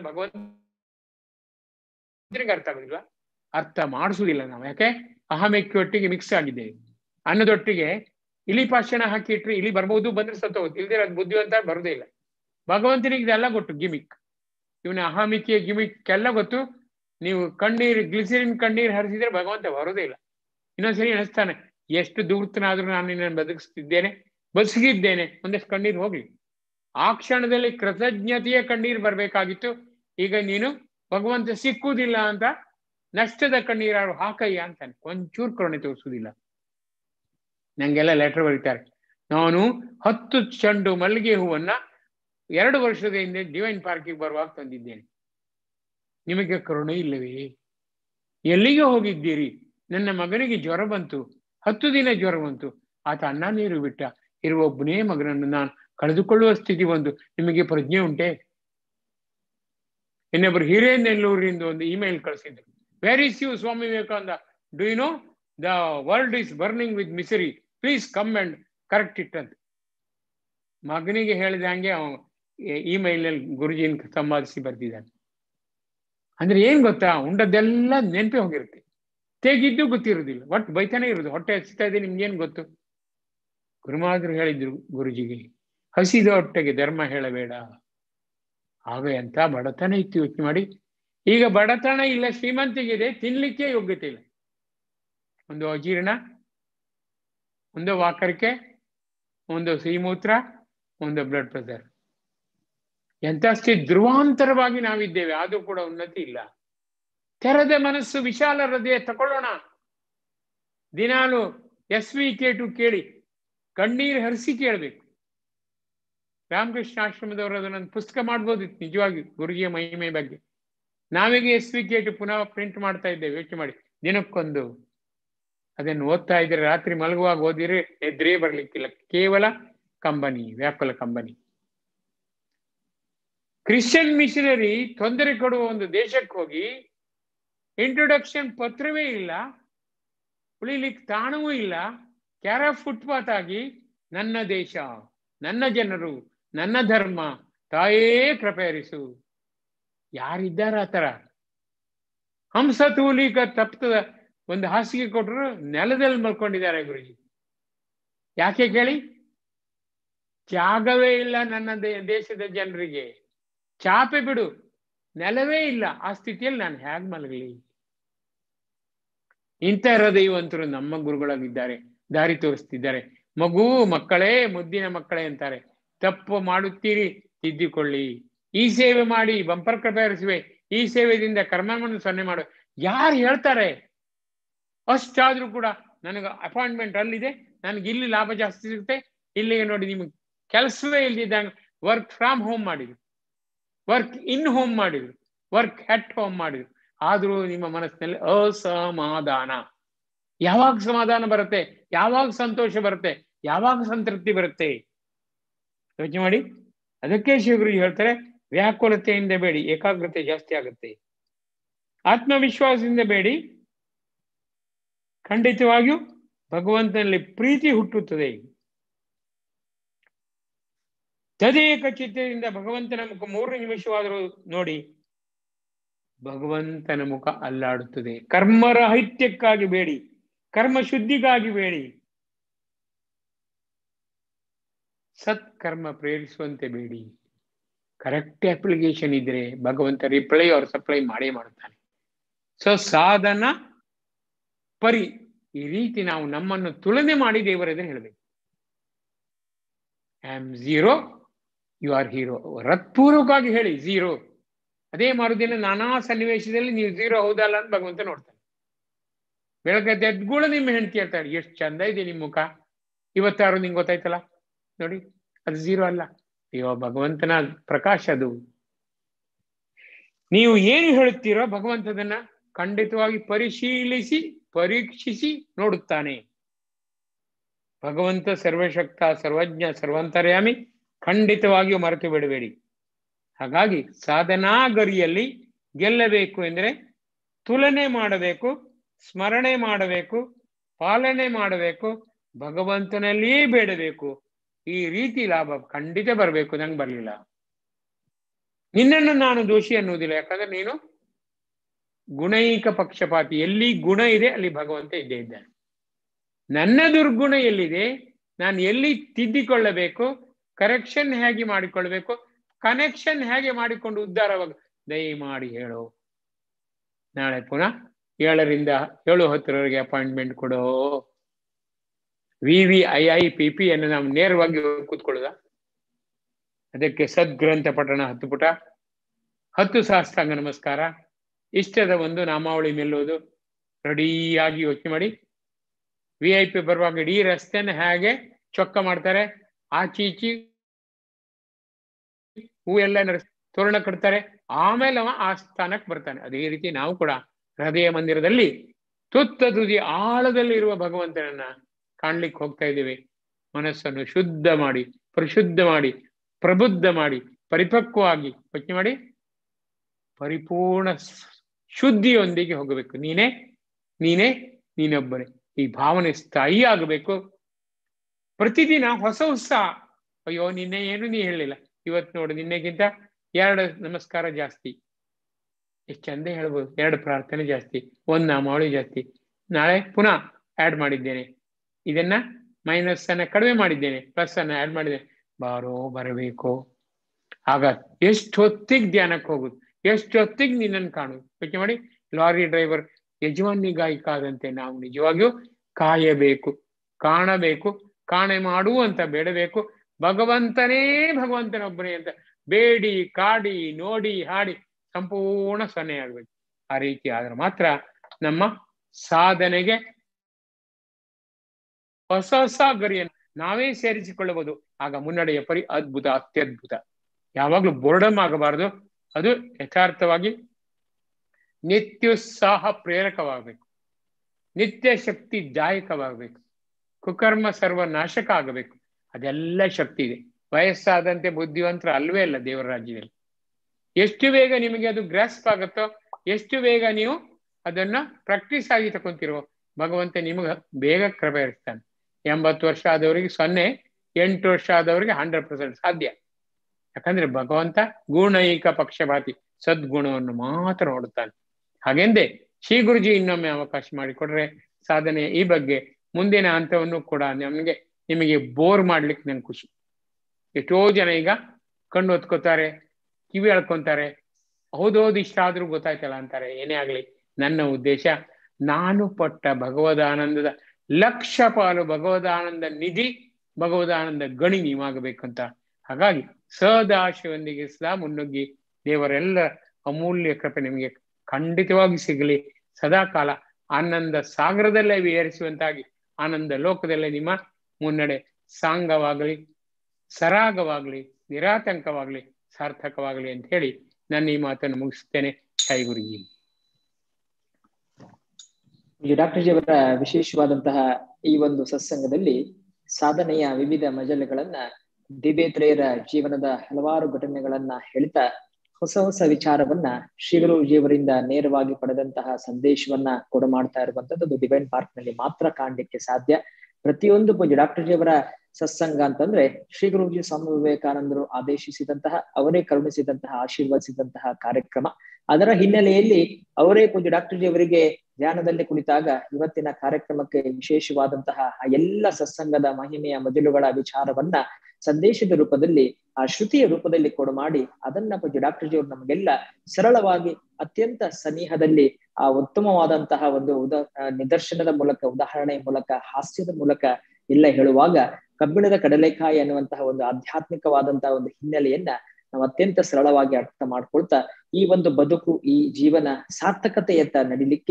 ಭಗವಂತನಿಗೆ ಅರ್ಥ ಆಗುದಿಲ್ವಾ? ಅರ್ಥ ಮಾಡಿಸುವುದಿಲ್ಲ ನಾವು. ಯಾಕೆ? ಅಹಮೆಕ್ಕಿಯೊಟ್ಟಿಗೆ ಮಿಕ್ಸ್ ಆಗಿದ್ದೇವೆ. ಅನ್ನದೊಟ್ಟಿಗೆ ಇಲಿ ಪಾಷಾಣ ಹಾಕಿ ಇಟ್ರಿ ಇಲಿ ಬರ್ಬೋದು, ಬಂದ್ರೆ ಸತ್ತೋಗುತ್ತೆ, ಇಲ್ದಿರ ಅದು ಬುದ್ಧಿವಂತ ಬರೋದೇ ಇಲ್ಲ. ಭಗವಂತನಿಗೆ ಇದೆಲ್ಲ ಗೊತ್ತು, ಗಿಮಿಕ್. ಇವನ ಅಹಮಿಕೆಯ ಗಿಮಿಕ್ ಎಲ್ಲ ಗೊತ್ತು. ನೀವು ಕಣ್ಣೀರು ಗ್ಲಿಸರಿನ್ ಕಣ್ಣೀರು ಹರಿಸಿದ್ರೆ ಭಗವಂತ ಬರೋದೇ ಇಲ್ಲ. ಇನ್ನೊಂದ್ಸರಿ ಎಣಿಸ್ತಾನೆ, ಎಷ್ಟು ದೂರ್ತನಾದ್ರೂ ನಾನು ನಿನ್ನನ್ನು ಬದುಕಿಸ್ತಿದ್ದೇನೆ, ಬದುಕಿದ್ದೇನೆ, ಒಂದಷ್ಟು ಕಣ್ಣೀರು ಹೋಗ್ಲಿ. ಆ ಕ್ಷಣದಲ್ಲಿ ಕೃತಜ್ಞತೆಯ ಕಣ್ಣೀರು ಬರ್ಬೇಕಾಗಿತ್ತು. ಈಗ ನೀನು ಭಗವಂತ ಸಿಕ್ಕುವುದಿಲ್ಲ ಅಂತ ನಷ್ಟದ ಕಣ್ಣೀರಾರು ಹಾಕಯ್ಯ ಅಂತಾನೆ. ಒಂಚೂರು ಕರುಣೆ ತೋರಿಸುವುದಿಲ್ಲ. ನಂಗೆಲ್ಲ ಲೆಟರ್ ಬರೀತಾರೆ, ನಾನು ಹತ್ತು ಚೆಂಡು ಮಲ್ಲಿಗೆ ಹೂವನ್ನ ಎರಡು ವರ್ಷದ ಹಿಂದೆ ಡಿವೈನ್ ಪಾರ್ಕಿಗೆ ಬರುವಾಗ ತಂದಿದ್ದೇನೆ, ನಿಮಗೆ ಕರುಣೆ ಇಲ್ಲವೇ? ಎಲ್ಲಿಗೆ ಹೋಗಿದ್ದೀರಿ? ನನ್ನ ಮಗನಿಗೆ ಜ್ವರ ಬಂತು, ಹತ್ತು ದಿನ ಜ್ವರ ಬಂತು, ಆತ ಅನ್ನ ನೀರು ಬಿಟ್ಟ, ಇರುವ ಒಬ್ಬನೇ ಮಗನನ್ನು ನಾನು ಕಳೆದುಕೊಳ್ಳುವ ಸ್ಥಿತಿ ಬಂದು ನಿಮಗೆ ಪ್ರಜ್ಞೆ ಉಂಟೆ? ಇನ್ನೊಬ್ಬರು ಹಿರೇನೆಲ್ಲೂರಿಂದ ಒಂದು ಇಮೇಲ್ ಕಳಿಸಿದ್ರು, where is you Swami Vivekananda, do you know the world is burning with misery, please come and correct it ಅಂತ. ಮಗನಿಗೆ ಹೇಳಿದ ಹಂಗೆ ಇಮೇಲ್ ನಲ್ಲಿ ಗುರುಜಿನ್ ಸಂವಾದಿಸಿ ಬರ್ತಿದ್ದಾನೆ. ಅಂದ್ರೆ ಏನ್ ಗೊತ್ತಾ, ಉಂಡದ್ದೆಲ್ಲ ನೆನಪೇ ಹೋಗಿರುತ್ತೆ, ತೆಗಿದ್ದು ಗೊತ್ತಿರುವುದಿಲ್ಲ, ಒಟ್ಟು ಬೈತಾನೆ ಇರುವುದು. ಹೊಟ್ಟೆ ಹಚ್ತಾ ಇದೆ, ನಿಮ್ಗೇನ್ ಗೊತ್ತು? ಗುರುಮಾದ್ರು ಹೇಳಿದ್ರು ಗುರುಜಿಗೆ, ಹಸಿದ ಹೊಟ್ಟೆಗೆ ಧರ್ಮ ಹೇಳಬೇಡ. ಆಗ ಎಂತ ಬಡತನ ಇತ್ತು ಯೋಚನೆ ಮಾಡಿ. ಈಗ ಬಡತನ ಇಲ್ಲ, ಶ್ರೀಮಂತಿಗಿದೆ, ತಿನ್ಲಿಕ್ಕೆ ಯೋಗ್ಯತೆ ಇಲ್ಲ. ಒಂದು ಅಜೀರ್ಣ, ಒಂದು ವಾಕರಿಕೆ, ಒಂದು ಸಿಹಿಮೂತ್ರ, ಒಂದು ಬ್ಲಡ್ ಪ್ರೆಷರ್. ಎಂತಷ್ಟೇ ಧ್ರುವಾಂತರವಾಗಿ ನಾವಿದ್ದೇವೆ, ಆದ್ರೂ ಕೂಡ ಉನ್ನತಿ ಇಲ್ಲ. ತೆರೆದ ಮನಸ್ಸು, ವಿಶಾಲ ಹೃದಯ ತಕೊಳ್ಳೋಣ. ದಿನಾಲು ಎಸ್ ವಿ ಕೇಟು ಕೇಳಿ ಕಣ್ಣೀರು ಹರಿಸಿ ಕೇಳಬೇಕು. ರಾಮಕೃಷ್ಣ ಆಶ್ರಮದವರು ಅದನ್ನೊಂದು ಪುಸ್ತಕ ಮಾಡ್ಬೋದಿತ್ತು ನಿಜವಾಗಿ ಗುರುಜಿಯ ಮಹಿಮೆ ಬಗ್ಗೆ. ನಾವೀಗ ಎಸ್ ವಿ ಕೇಟು ಪುನಃ ಪ್ರಿಂಟ್ ಮಾಡ್ತಾ ಇದ್ದೇವೆ. ಯೋಚನೆ ಮಾಡಿ, ದಿನಕ್ಕೊಂದು ಅದನ್ನು ಓದ್ತಾ ಇದ್ರೆ ರಾತ್ರಿ ಮಲಗುವಾಗ ಓದಿದ್ರೆ ನಿದ್ರೆ ಬರ್ಲಿಕ್ಕಿಲ್ಲ. ಕೇವಲ ಕಂಬನಿ, ವ್ಯಾಕುಲ ಕಂಬನಿ. ಕ್ರಿಶ್ಚಿಯನ್ ಮಿಷನರಿ ತೊಂದರೆ ಕೊಡುವ ಒಂದು ದೇಶಕ್ಕೆ ಹೋಗಿ ಇಂಟ್ರೊಡಕ್ಷನ್ ಪತ್ರವೇ ಇಲ್ಲ, ಉಳಿಲಿಕ್ಕೆ ತಾಣವೂ ಇಲ್ಲ, ಕ್ಯಾರ ಫುಟ್ಪಾತ್ ಆಗಿ ನನ್ನ ದೇಶ, ನನ್ನ ಜನರು, ನನ್ನ ಧರ್ಮ, ತಾಯೇ ಕೃಪೆಯರಿಸು. ಯಾರಿದ್ದಾರ ಆ ತರ? ಹಂಸ ತೂಲಿಕ ತಪ್ತದ ಒಂದು ಹಾಸಿಗೆ ಕೊಟ್ಟರು ನೆಲದಲ್ಲಿ ಮಲ್ಕೊಂಡಿದ್ದಾರೆ ಗುರುಜಿ. ಯಾಕೆ ಕೇಳಿ? ಜಾಗವೇ ಇಲ್ಲ ನನ್ನ ದೇಶದ ಜನರಿಗೆ. ಚಾಪೆ ಬಿಡು, ನೆಲವೇ ಇಲ್ಲ. ಆ ಸ್ಥಿತಿಯಲ್ಲಿ ನಾನು ಹೇಗೆ ಮಲಗಲಿ? ಇಂಥ ಹೃದಯವಂತರು ನಮ್ಮ ಗುರುಗಳಾಗಿದ್ದಾರೆ, ದಾರಿ ತೋರಿಸ್ತಿದ್ದಾರೆ. ಮಗು, ಮಕ್ಕಳೇ, ಮುದ್ದಿನ ಮಕ್ಕಳೇ ಅಂತಾರೆ. ತಪ್ಪು ಮಾಡುತ್ತೀರಿ, ತಿದ್ದಿಕೊಳ್ಳಿ. ಈ ಸೇವೆ ಮಾಡಿ ಬಂಪರ್ ಕೃಪೆ ಹರಿಸುವೆ, ಈ ಸೇವೆಯಿಂದ ಕರ್ಮವನ್ನು ಸೊನ್ನೆ ಮಾಡು. ಯಾರು ಹೇಳ್ತಾರೆ? ಅಷ್ಟಾದ್ರೂ ಕೂಡ ನನಗೆ ಅಪಾಯಿಂಟ್ಮೆಂಟ್ ಅಲ್ಲಿದೆ, ನನಗೆ ಇಲ್ಲಿ ಲಾಭ ಜಾಸ್ತಿ ಸಿಗುತ್ತೆ, ಇಲ್ಲಿಗೆ ನೋಡಿ ನಿಮಗೆ ಕೆಲಸವೇ ಇಲ್ದಿದ್ದಂಗೆ ವರ್ಕ್ ಫ್ರಮ್ ಹೋಮ್ ಮಾಡಿದ್ರು, ವರ್ಕ್ ಇನ್ ಹೋಮ್ ಮಾಡಿದ್ರು, ವರ್ಕ್ ಹೆಟ್ ಹೋಮ್ ಮಾಡಿದ್ರು. ಆದ್ರೂ ನಿಮ್ಮ ಮನಸ್ಸಿನಲ್ಲಿ ಅಸಮಾಧಾನ. ಯಾವಾಗ ಸಮಾಧಾನ ಬರುತ್ತೆ? ಯಾವಾಗ ಸಂತೋಷ ಬರುತ್ತೆ? ಯಾವಾಗ ಸಂತೃಪ್ತಿ ಬರುತ್ತೆ? ಯೋಚನೆ ಮಾಡಿ. ಅದಕ್ಕೆ ಶಿವಗುರುಜಿ ಹೇಳ್ತಾರೆ, ವ್ಯಾಕುಲತೆಯಿಂದ ಬೇಡಿ, ಏಕಾಗ್ರತೆ ಜಾಸ್ತಿ ಆಗುತ್ತೆ. ಆತ್ಮವಿಶ್ವಾಸದಿಂದ ಬೇಡಿ, ಖಂಡಿತವಾಗಿಯೂ ಭಗವಂತನಲ್ಲಿ ಪ್ರೀತಿ ಹುಟ್ಟುತ್ತದೆ. ತದೇಕ ಚಿತ್ತದಿಂದ ಭಗವಂತನ ಮುಖ ಮೂರು ನಿಮಿಷವಾದರೂ ನೋಡಿ, ಭಗವಂತನ ಮುಖ ಅಲ್ಲಾಡುತ್ತದೆ. ಕರ್ಮರಾಹಿತ್ಯಕ್ಕಾಗಿ ಬೇಡಿ, ಕರ್ಮ ಶುದ್ಧಿಗಾಗಿ ಬೇಡಿ, ಸತ್ಕರ್ಮ ಪ್ರೇರಿಸುವಂತೆ ಬೇಡಿ. ಕರೆಕ್ಟ್ ಅಪ್ಲಿಕೇಶನ್ ಇದ್ರೆ ಭಗವಂತ ರಿಪ್ಲೈ ಅವ್ರ ಸಪ್ಲೈ ಮಾಡೇ ಮಾಡುತ್ತಾನೆ. ಸೊ ಸಾಧನ ಪರಿ ಈ ರೀತಿ ನಾವು ನಮ್ಮನ್ನು ತುಲನೆ ಮಾಡಿ ದೇವರನ್ನು ಹೇಳಬೇಕು. I am zero, you are hero. ಹೃತ್ಪೂರ್ವಕವಾಗಿ ಹೇಳಿ ಝೀರೋ. ಅದೇ ಮರುದಿನ ನಾನಾ ಸನ್ನಿವೇಶದಲ್ಲಿ ನೀವು ಝೀರೋ ಹೌದಲ್ಲ ಅಂತ ಭಗವಂತ ನೋಡ್ತಾನೆ. ಬೆಳಗ್ಗೆ ಎದ್ಗುಳು ನಿಮ್ಮ ಹೆಂಡತಿ ಹೇಳ್ತಾಳೆ ಎಷ್ಟು ಚಂದ ಇದೆ ನಿಮ್ಮ ಮುಖ, ಇವತ್ತಾರು ನಿಂಗೆ ಗೊತ್ತಾಯ್ತಲ್ಲ ನೋಡಿ, ಅದು ಝೀರೋ ಅಲ್ಲ. ಅಯ್ಯೋ ಭಗವಂತನ ಪ್ರಕಾಶ ಅದು. ನೀವು ಏನು ಹೇಳುತ್ತೀರೋ ಭಗವಂತದನ್ನ ಖಂಡಿತವಾಗಿ ಪರಿಶೀಲಿಸಿ ಪರೀಕ್ಷಿಸಿ ನೋಡುತ್ತಾನೆ. ಭಗವಂತ ಸರ್ವಶಕ್ತ, ಸರ್ವಜ್ಞ, ಸರ್ವಂತರ್ಯಾಮಿ, ಖಂಡಿತವಾಗಿಯೂ ಮರೆತು ಬಿಡಬೇಡಿ. ಹಾಗಾಗಿ ಸಾಧನಾ ಗರಿಯಲ್ಲಿ ಗೆಲ್ಲಬೇಕು ಎಂದರೆ ತುಲನೆ ಮಾಡಬೇಕು, ಸ್ಮರಣೆ ಮಾಡಬೇಕು, ಪಾಲನೆ ಮಾಡಬೇಕು, ಭಗವಂತನಲ್ಲಿಯೇ ಬೇಡಬೇಕು. ಈ ರೀತಿ ಲಾಭ ಖಂಡಿತ ಬರಬೇಕು. ನಂಗೆ ಬರಲಿಲ್ಲ, ನಿನ್ನನ್ನು ನಾನು ದೋಷಿ ಅನ್ನುವುದಿಲ್ಲ. ಯಾಕಂದ್ರೆ ನೀನು ಗುಣೈಕ ಪಕ್ಷಪಾತಿ. ಎಲ್ಲಿ ಗುಣ ಇದೆ ಅಲ್ಲಿ ಭಗವಂತ ಇದ್ದೇ ಇದ್ದಾನೆ. ನನ್ನ ದುರ್ಗುಣ ಎಲ್ಲಿದೆ, ನಾನು ಎಲ್ಲಿ ತಿದ್ದಿಕೊಳ್ಳಬೇಕು, ಕರೆಕ್ಷನ್ ಹೇಗೆ ಮಾಡಿಕೊಳ್ಬೇಕು, ಕನೆಕ್ಷನ್ ಹೇಗೆ ಮಾಡಿಕೊಂಡು ಉದ್ಧಾರವಾಗ ದಯಮಾಡಿ ಹೇಳು. ನಾಳೆ ಪುನಃ ಏಳರಿಂದ ಏಳು ಹತ್ತರವರೆಗೆ ಅಪಾಯಿಂಟ್ಮೆಂಟ್ ಕೊಡೋ. V V I I P P ಅನ್ನು ನಾವು ನೇರವಾಗಿ ಕೂತ್ಕೊಳ್ಳುದ. ಅದಕ್ಕೆ ಸದ್ಗ್ರಂಥ ಪಠಣ ಹತ್ತು ಪುಟ, ಹತ್ತು ಸಾಷ್ಟಾಂಗ ನಮಸ್ಕಾರ, ಇಷ್ಟದ ಒಂದು ನಾಮಾವಳಿ ಮೆಲ್ಲೋದು, ರೆಡಿಯಾಗಿ ಯೋಚನೆ ಮಾಡಿ. ವಿ ಐ ಪಿ ಬರುವಾಗ ಇಡೀ ರಸ್ತೆನ ಹೇಗೆ ಚೊಕ್ಕ ಮಾಡ್ತಾರೆ, ಆಚೀಚಿ ಹೂ ಎಲ್ಲ ತೋರಣ ಕಟ್ತಾರೆ, ಆಮೇಲೆ ಅವ ಆ ಸ್ಥಾನಕ್ಕೆ ಬರ್ತಾನೆ. ಅದೇ ರೀತಿ ನಾವು ಕೂಡ ಹೃದಯ ಮಂದಿರದಲ್ಲಿ ತುತ್ತ ತುದಿ ಆಳದಲ್ಲಿ ಇರುವ ಭಗವಂತನನ್ನ ಕಾಣ್ಲಿಕ್ಕೆ ಹೋಗ್ತಾ ಇದ್ದೀವಿ. ಮನಸ್ಸನ್ನು ಶುದ್ಧ ಮಾಡಿ, ಪರಿಶುದ್ಧ ಮಾಡಿ, ಪ್ರಬುದ್ಧ ಮಾಡಿ, ಪರಿಪಕ್ವವಾಗಿ ಯೋಚನೆ ಮಾಡಿ ಪರಿಪೂರ್ಣ ಶುದ್ಧಿಯೊಂದಿಗೆ ಹೋಗಬೇಕು. ನೀನೇ ನೀನೇ ನೀನೊಬ್ಬನೇ ಈ ಭಾವನೆ ಸ್ಥಾಯಿ ಆಗಬೇಕು. ಪ್ರತಿದಿನ ಹೊಸ ಉತ್ಸಾಹ. ಅಯ್ಯೋ ನಿನ್ನೆ ಏನು ನೀ ಹೇಳಿಲ್ಲ, ಇವತ್ತು ನೋಡು ನಿನ್ನೆಗಿಂತ ಎರಡು ನಮಸ್ಕಾರ ಜಾಸ್ತಿ, ಎಷ್ಟು ಚಂದ ಹೇಳ್ಬೋದು, ಎರಡು ಪ್ರಾರ್ಥನೆ ಜಾಸ್ತಿ, ಒಂದು ನಾಮಾವಳಿ ಜಾಸ್ತಿ, ನಾಳೆ ಪುನಃ ಆ್ಯಡ್ ಮಾಡಿದ್ದೇನೆ, ಇದನ್ನ ಮೈನಸ್ ಅನ್ನ ಕಡಿಮೆ ಮಾಡಿದ್ದೇನೆ, ಪ್ಲಸ್ ಅನ್ನ ಆ್ಯಡ್ ಮಾಡಿದ್ದೇನೆ. ಬಾರೋ ಬರಬೇಕು. ಆಗ ಎಷ್ಟೊತ್ತಿಗೆ ಧ್ಯಾನಕ್ಕೆ ಹೋಗುದು, ಎಷ್ಟೊತ್ತಿಗೆ ನಿನ್ನನ್ನು ಕಾಣುದು. ಯೋಚನೆ ಮಾಡಿ. ಲಾರಿ ಡ್ರೈವರ್ ಯಜಮಾನಿಗಾಗಿ ಕಾದಂತೆ ನಾವು ನಿಜವಾಗಿಯೂ ಕಾಯಬೇಕು, ಕಾಣಬೇಕು, ಕಾಣೆ ಮಾಡುವಂತ ಬೇಡಬೇಕು. ಭಗವಂತನೇ ಭಗವಂತನೊಬ್ಬನೇ ಅಂತ ಬೇಡಿ ಕಾಡಿ ನೋಡಿ ಹಾಡಿ ಸಂಪೂರ್ಣ ಸೊನ್ನೆ ಆಗ್ಬೇಕು. ಆ ರೀತಿ ಆದ್ರೆ ಮಾತ್ರ ನಮ್ಮ ಸಾಧನೆಗೆ ಹೊಸ ಹೊಸ ಗರಿಯನ್ನು ನಾವೇ ಸೇರಿಸಿಕೊಳ್ಳಬಹುದು. ಆಗ ಮುನ್ನಡೆಯ ಪರಿ ಅದ್ಭುತ, ಅತ್ಯದ್ಭುತ. ಯಾವಾಗ್ಲೂ ಬೋರ್ಡಮ್ ಆಗಬಾರದು. ಅದು ಯಥಾರ್ಥವಾಗಿ ನಿತ್ಯೋತ್ಸಾಹ ಪ್ರೇರಕವಾಗಬೇಕು, ನಿತ್ಯ ಶಕ್ತಿ ದಾಯಕವಾಗಬೇಕು, ಕುಕರ್ಮ ಸರ್ವನಾಶಕ ಆಗಬೇಕು. ಅದೆಲ್ಲ ಶಕ್ತಿ ಇದೆ. ವಯಸ್ಸಾದಂತೆ ಬುದ್ಧಿವಂತರ ಅಲ್ವೇ ಅಲ್ಲ ದೇವರ ರಾಜ್ಯದಲ್ಲಿ. ಎಷ್ಟು ಬೇಗ ನಿಮಗೆ ಅದು ಗ್ರಾಸ್ಪ್ ಆಗುತ್ತೋ, ಎಷ್ಟು ಬೇಗ ನೀವು ಅದನ್ನ ಪ್ರಾಕ್ಟೀಸ್ ಆಗಿ ತಗೊಂತಿರೋ, ಭಗವಂತ ನಿಮಗೆ ಬೇಗ ಕೃಪೆ ಇರ್ತಾನೆ. ಎಂಬತ್ತು ವರ್ಷ ಆದವರಿಗೆ ಸೊನ್ನೆ, ಎಂಟು ವರ್ಷ ಆದವರಿಗೆ ಹಂಡ್ರೆಡ್ ಪರ್ಸೆಂಟ್ ಸಾಧ್ಯ. ಯಾಕಂದ್ರೆ ಭಗವಂತ ಗುಣೈಕ ಪಕ್ಷಪಾತಿ, ಸದ್ಗುಣವನ್ನು ಮಾತ್ರ ನೋಡುತ್ತಾನೆ. ಹಾಗೆಂದೇ ಶ್ರೀ ಗುರುಜಿ ಇನ್ನೊಮ್ಮೆ ಅವಕಾಶ ಮಾಡಿಕೊಡ್ರೆ ಸಾಧನೆ ಈ ಬಗ್ಗೆ ಮುಂದಿನ ಹಂತವನ್ನು ಕೂಡ ನಮಗೆ ನಿಮಗೆ ಬೋರ್ ಮಾಡ್ಲಿಕ್ಕೆ ನನ್ಗೆ ಖುಷಿ. ಎಷ್ಟೋ ಜನ ಈಗ ಕಣ್ಣು ಹೊತ್ಕೋತಾರೆ, ಕಿವಿ ಎಳ್ಕೊಂತಾರೆ, ಹೌದೌದು ಇಷ್ಟ ಆದ್ರೂ ಗೊತ್ತಾಯ್ತಲ್ಲ ಅಂತಾರೆ. ಏನೇ ಆಗ್ಲಿ, ನನ್ನ ಉದ್ದೇಶ ನಾನು ಪಟ್ಟ ಭಗವದಾನಂದದ ಲಕ್ಷ ಪಾಲು ಭಗವದಾನಂದ ನಿಧಿ, ಭಗವದಾನಂದ ಗಣಿ ನೀವಾಗಬೇಕಂತ. ಹಾಗಾಗಿ ಸದಾಶಿವೊಂದಿಗೆ ಸದಾ ಮುನ್ನುಗ್ಗಿ ದೇವರೆಲ್ಲ ಅಮೂಲ್ಯ ಕೃಪೆ ನಿಮಗೆ ಖಂಡಿತವಾಗಿ ಸಿಗಲಿ. ಸದಾ ಕಾಲ ಆನಂದ ಸಾಗರದಲ್ಲೇ ವಿಹರಿಸುವಂತಾಗಿ ಆನಂದ ಲೋಕದಲ್ಲೇ ನಿಮ್ಮ ಮುನ್ನಡೆ ಸಾಂಗವಾಗಲಿ, ಸರಾಗವಾಗಲಿ, ನಿರಾತಂಕವಾಗಲಿ, ಸಾರ್ಥಕವಾಗಲಿ ಅಂತ ಹೇಳಿ ನಾನು ಈ ಮಾತನ್ನು ಮುಗಿಸ್ತೇನೆ. ಜೈ ಗುರುಜಿ. ಡಾಕ್ಟರ್ ಜಿ ಅವರ ವಿಶೇಷವಾದಂತಹ ಈ ಒಂದು ಸತ್ಸಂಗದಲ್ಲಿ ಸಾಧನೆಯ ವಿವಿಧ ಮಜಲುಗಳನ್ನ, ದಿಬೇತ್ರಯರ ಜೀವನದ ಹಲವಾರು ಘಟನೆಗಳನ್ನ ಹೇಳ್ತಾ ಹೊಸ ಹೊಸ ವಿಚಾರವನ್ನ ಶ್ರೀ ಗುರುಜಿಯವರಿಂದ ನೇರವಾಗಿ ಪಡೆದಂತಹ ಸಂದೇಶವನ್ನ ಕೊಡ ಮಾಡ್ತಾ ಇರುವಂತದ್ದು ಡಿವೈನ್ ಪಾರ್ಕ್ ನಲ್ಲಿ ಮಾತ್ರ ಕಾಣ್ಲಿಕ್ಕೆ ಸಾಧ್ಯ. ಪ್ರತಿಯೊಂದು ಪೂಜ್ಯ ಡಾಕ್ಟರ್ ಜಿ ಅವರ ಸತ್ಸಂಗ ಅಂತಂದ್ರೆ ಶ್ರೀ ಗುರುಜಿ ಸ್ವಾಮಿ ವಿವೇಕಾನಂದರು ಆದೇಶಿಸಿದಂತಹ, ಅವರೇ ಕರುಣಿಸಿದಂತಹ, ಆಶೀರ್ವದಿಸಿದಂತಹ ಕಾರ್ಯಕ್ರಮ. ಅದರ ಹಿನ್ನೆಲೆಯಲ್ಲಿ ಅವರೇ ಪೂಜ್ಯ ಡಾಕ್ಟರ್ ಜಿ ಅವರಿಗೆ ಧ್ಯಾನದಲ್ಲಿ ಕುಳಿತಾಗ ಇವತ್ತಿನ ಕಾರ್ಯಕ್ರಮಕ್ಕೆ ವಿಶೇಷವಾದಂತಹ ಆ ಎಲ್ಲ ಸತ್ಸಂಗದ ಮಹಿಮೆಯ ಮಜಲುಗಳ ವಿಚಾರವನ್ನ ಸಂದೇಶದ ರೂಪದಲ್ಲಿ, ಆ ಶ್ರುತಿಯ ರೂಪದಲ್ಲಿ ಕೊಡು ಮಾಡಿ ಅದನ್ನ ಪೂಜ್ಯ ಡಾಕ್ಟರ್ ಜಿ ಅವರು ನಮಗೆಲ್ಲ ಸರಳವಾಗಿ ಅತ್ಯಂತ ಸನಿಹದಲ್ಲಿ ಆ ಉತ್ತಮವಾದಂತಹ ಒಂದು ಉದ ನಿದರ್ಶನದ ಮೂಲಕ, ಉದಾಹರಣೆಯ ಮೂಲಕ, ಹಾಸ್ಯದ ಮೂಲಕ ಎಲ್ಲ ಹೇಳುವಾಗ ಕಬ್ಬಿಣದ ಕಡಲೆಕಾಯಿ ಅನ್ನುವಂತಹ ಒಂದು ಆಧ್ಯಾತ್ಮಿಕವಾದಂತಹ ಒಂದು ಹಿನ್ನೆಲೆಯನ್ನ ನಾವು ಅತ್ಯಂತ ಸರಳವಾಗಿ ಅರ್ಥ ಮಾಡ್ಕೊಳ್ತಾ ಈ ಒಂದು ಬದುಕು, ಈ ಜೀವನ ಸಾರ್ಥಕತೆಯತ್ತ ನಡಿಲಿಕ್ಕೆ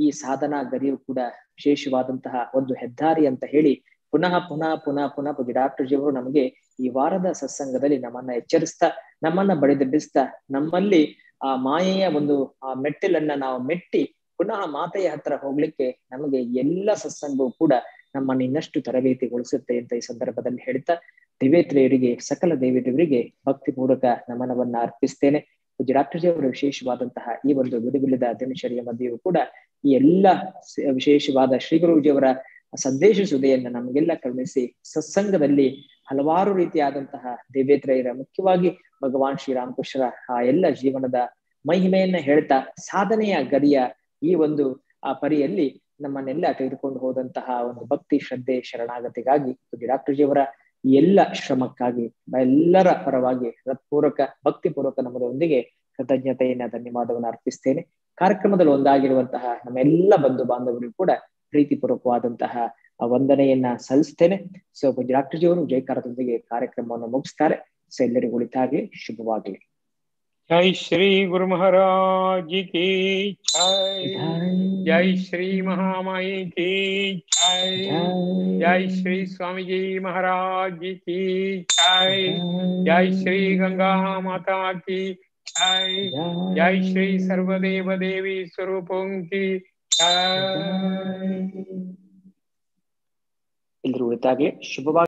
ಈ ಸಾಧನಾ ಗರಿಯು ಕೂಡ ವಿಶೇಷವಾದಂತಹ ಒಂದು ಹೆದ್ದಾರಿ ಅಂತ ಹೇಳಿ ಪುನಃ ಪುನಃ ಪುನಃ ಪುನಃ ಪೂಜ್ಯ ಡಾಕ್ಟರ್ ಜಿಯವರು ನಮಗೆ ಈ ವಾರದ ಸತ್ಸಂಗದಲ್ಲಿ ನಮ್ಮನ್ನ ಎಚ್ಚರಿಸ್ತಾ ನಮ್ಮನ್ನ ಬಡಿದೆಬ್ಬಿಸ್ತಾ ನಮ್ಮಲ್ಲಿ ಆ ಮಾಯೆಯ ಒಂದು ಆ ಮೆಟ್ಟಿಲನ್ನ ನಾವು ಮೆಟ್ಟಿ ಪುನಃ ಮಾತೆಯ ಹತ್ರ ಹೋಗ್ಲಿಕ್ಕೆ ನಮಗೆ ಎಲ್ಲ ಸತ್ಸಂಗವು ಕೂಡ ನಮ್ಮನ್ನು ಇನ್ನಷ್ಟು ತರಬೇತಿಗೊಳಿಸುತ್ತೆ ಅಂತ ಈ ಸಂದರ್ಭದಲ್ಲಿ ಹೇಳ್ತಾ ದಿವೇತ್ರಿಯರಿಗೆ ಸಕಲ ದೇವತೆಯವರಿಗೆ ಭಕ್ತಿಪೂರ್ವಕ ನಮನವನ್ನ ಅರ್ಪಿಸ್ತೇನೆ. ಪೂಜ್ಯ ಡಾಕ್ಟರ್ ಜಿ ಅವರ ವಿಶೇಷವಾದಂತಹ ಈ ಒಂದು ಬಿಡುಬಿಲ್ಲದ ದಿನಚರಿಯ ಮಧ್ಯೆಯೂ ಕೂಡ ಈ ಎಲ್ಲ ವಿಶೇಷವಾದ ಶ್ರೀ ಗುರೂಜಿಯವರ ಸಂದೇಶ ಸುದೆಯನ್ನ ನಮಗೆಲ್ಲ ಕರುಣಿಸಿ ಸತ್ಸಂಗದಲ್ಲಿ ಹಲವಾರು ರೀತಿಯಾದಂತಹ ದಿವ್ಯತ್ರಯರ ಮುಖ್ಯವಾಗಿ ಭಗವಾನ್ ಶ್ರೀರಾಮಕೃಷ್ಣರ ಆ ಎಲ್ಲ ಜೀವನದ ಮಹಿಮೆಯನ್ನ ಹೇಳ್ತಾ ಸಾಧನೆಯ ಗರಿಯ ಈ ಒಂದು ಆ ಪರಿಯಲ್ಲಿ ನಮ್ಮನ್ನೆಲ್ಲ ತೆಗೆದುಕೊಂಡು ಹೋದಂತಹ ಒಂದು ಭಕ್ತಿ ಶ್ರದ್ಧೆ ಶರಣಾಗತಿಗಾಗಿ ಡಾಕ್ಟರ್ ಜಿಯವರ ಎಲ್ಲ ಶ್ರಮಕ್ಕಾಗಿ ಎಲ್ಲರ ಪರವಾಗಿ ಹೃತ್ಪೂರ್ವಕ ಭಕ್ತಿಪೂರ್ವಕ ನಮ್ಮದೊಂದಿಗೆ ಕೃತಜ್ಞತೆಯನ್ನ ಧನ್ಯವಾದವನ್ನು ಅರ್ಪಿಸ್ತೇನೆ. ಕಾರ್ಯಕ್ರಮದಲ್ಲಿ ಒಂದಾಗಿರುವಂತಹ ನಮ್ಮೆಲ್ಲ ಬಂಧು ಬಾಂಧವರಿಗೂ ಕೂಡ ಪ್ರೀತಿಪೂರ್ವಕವಾದಂತಹ ವಂದನೆಯನ್ನ ಸಲ್ಲಿಸ್ತೇನೆ. ಸೊ ಡಾಕ್ಟರ್ ಜಿಯವರು ಜಯಕಾರದೊಂದಿಗೆ ಕಾರ್ಯಕ್ರಮವನ್ನು ಮುಗಿಸ್ತಾರೆ. ಸೊ ಎಲ್ಲರಿಗೂ ಉಳಿತಾಗ್ಲಿ, ಶುಭವಾಗ್ಲಿ. जय श्री गुरु महाराज की जय, जय श्री महामाई की जय, जय श्री स्वामी जी महाराज की जय, जय श्री गंगा माता की जय, जय श्री सर्वदेव देवी स्वरूपों की जय. ಎಲ್ಲರೂ ಉಳಿತಾಗ್ಲಿ, ಶುಭವಾಗಿ.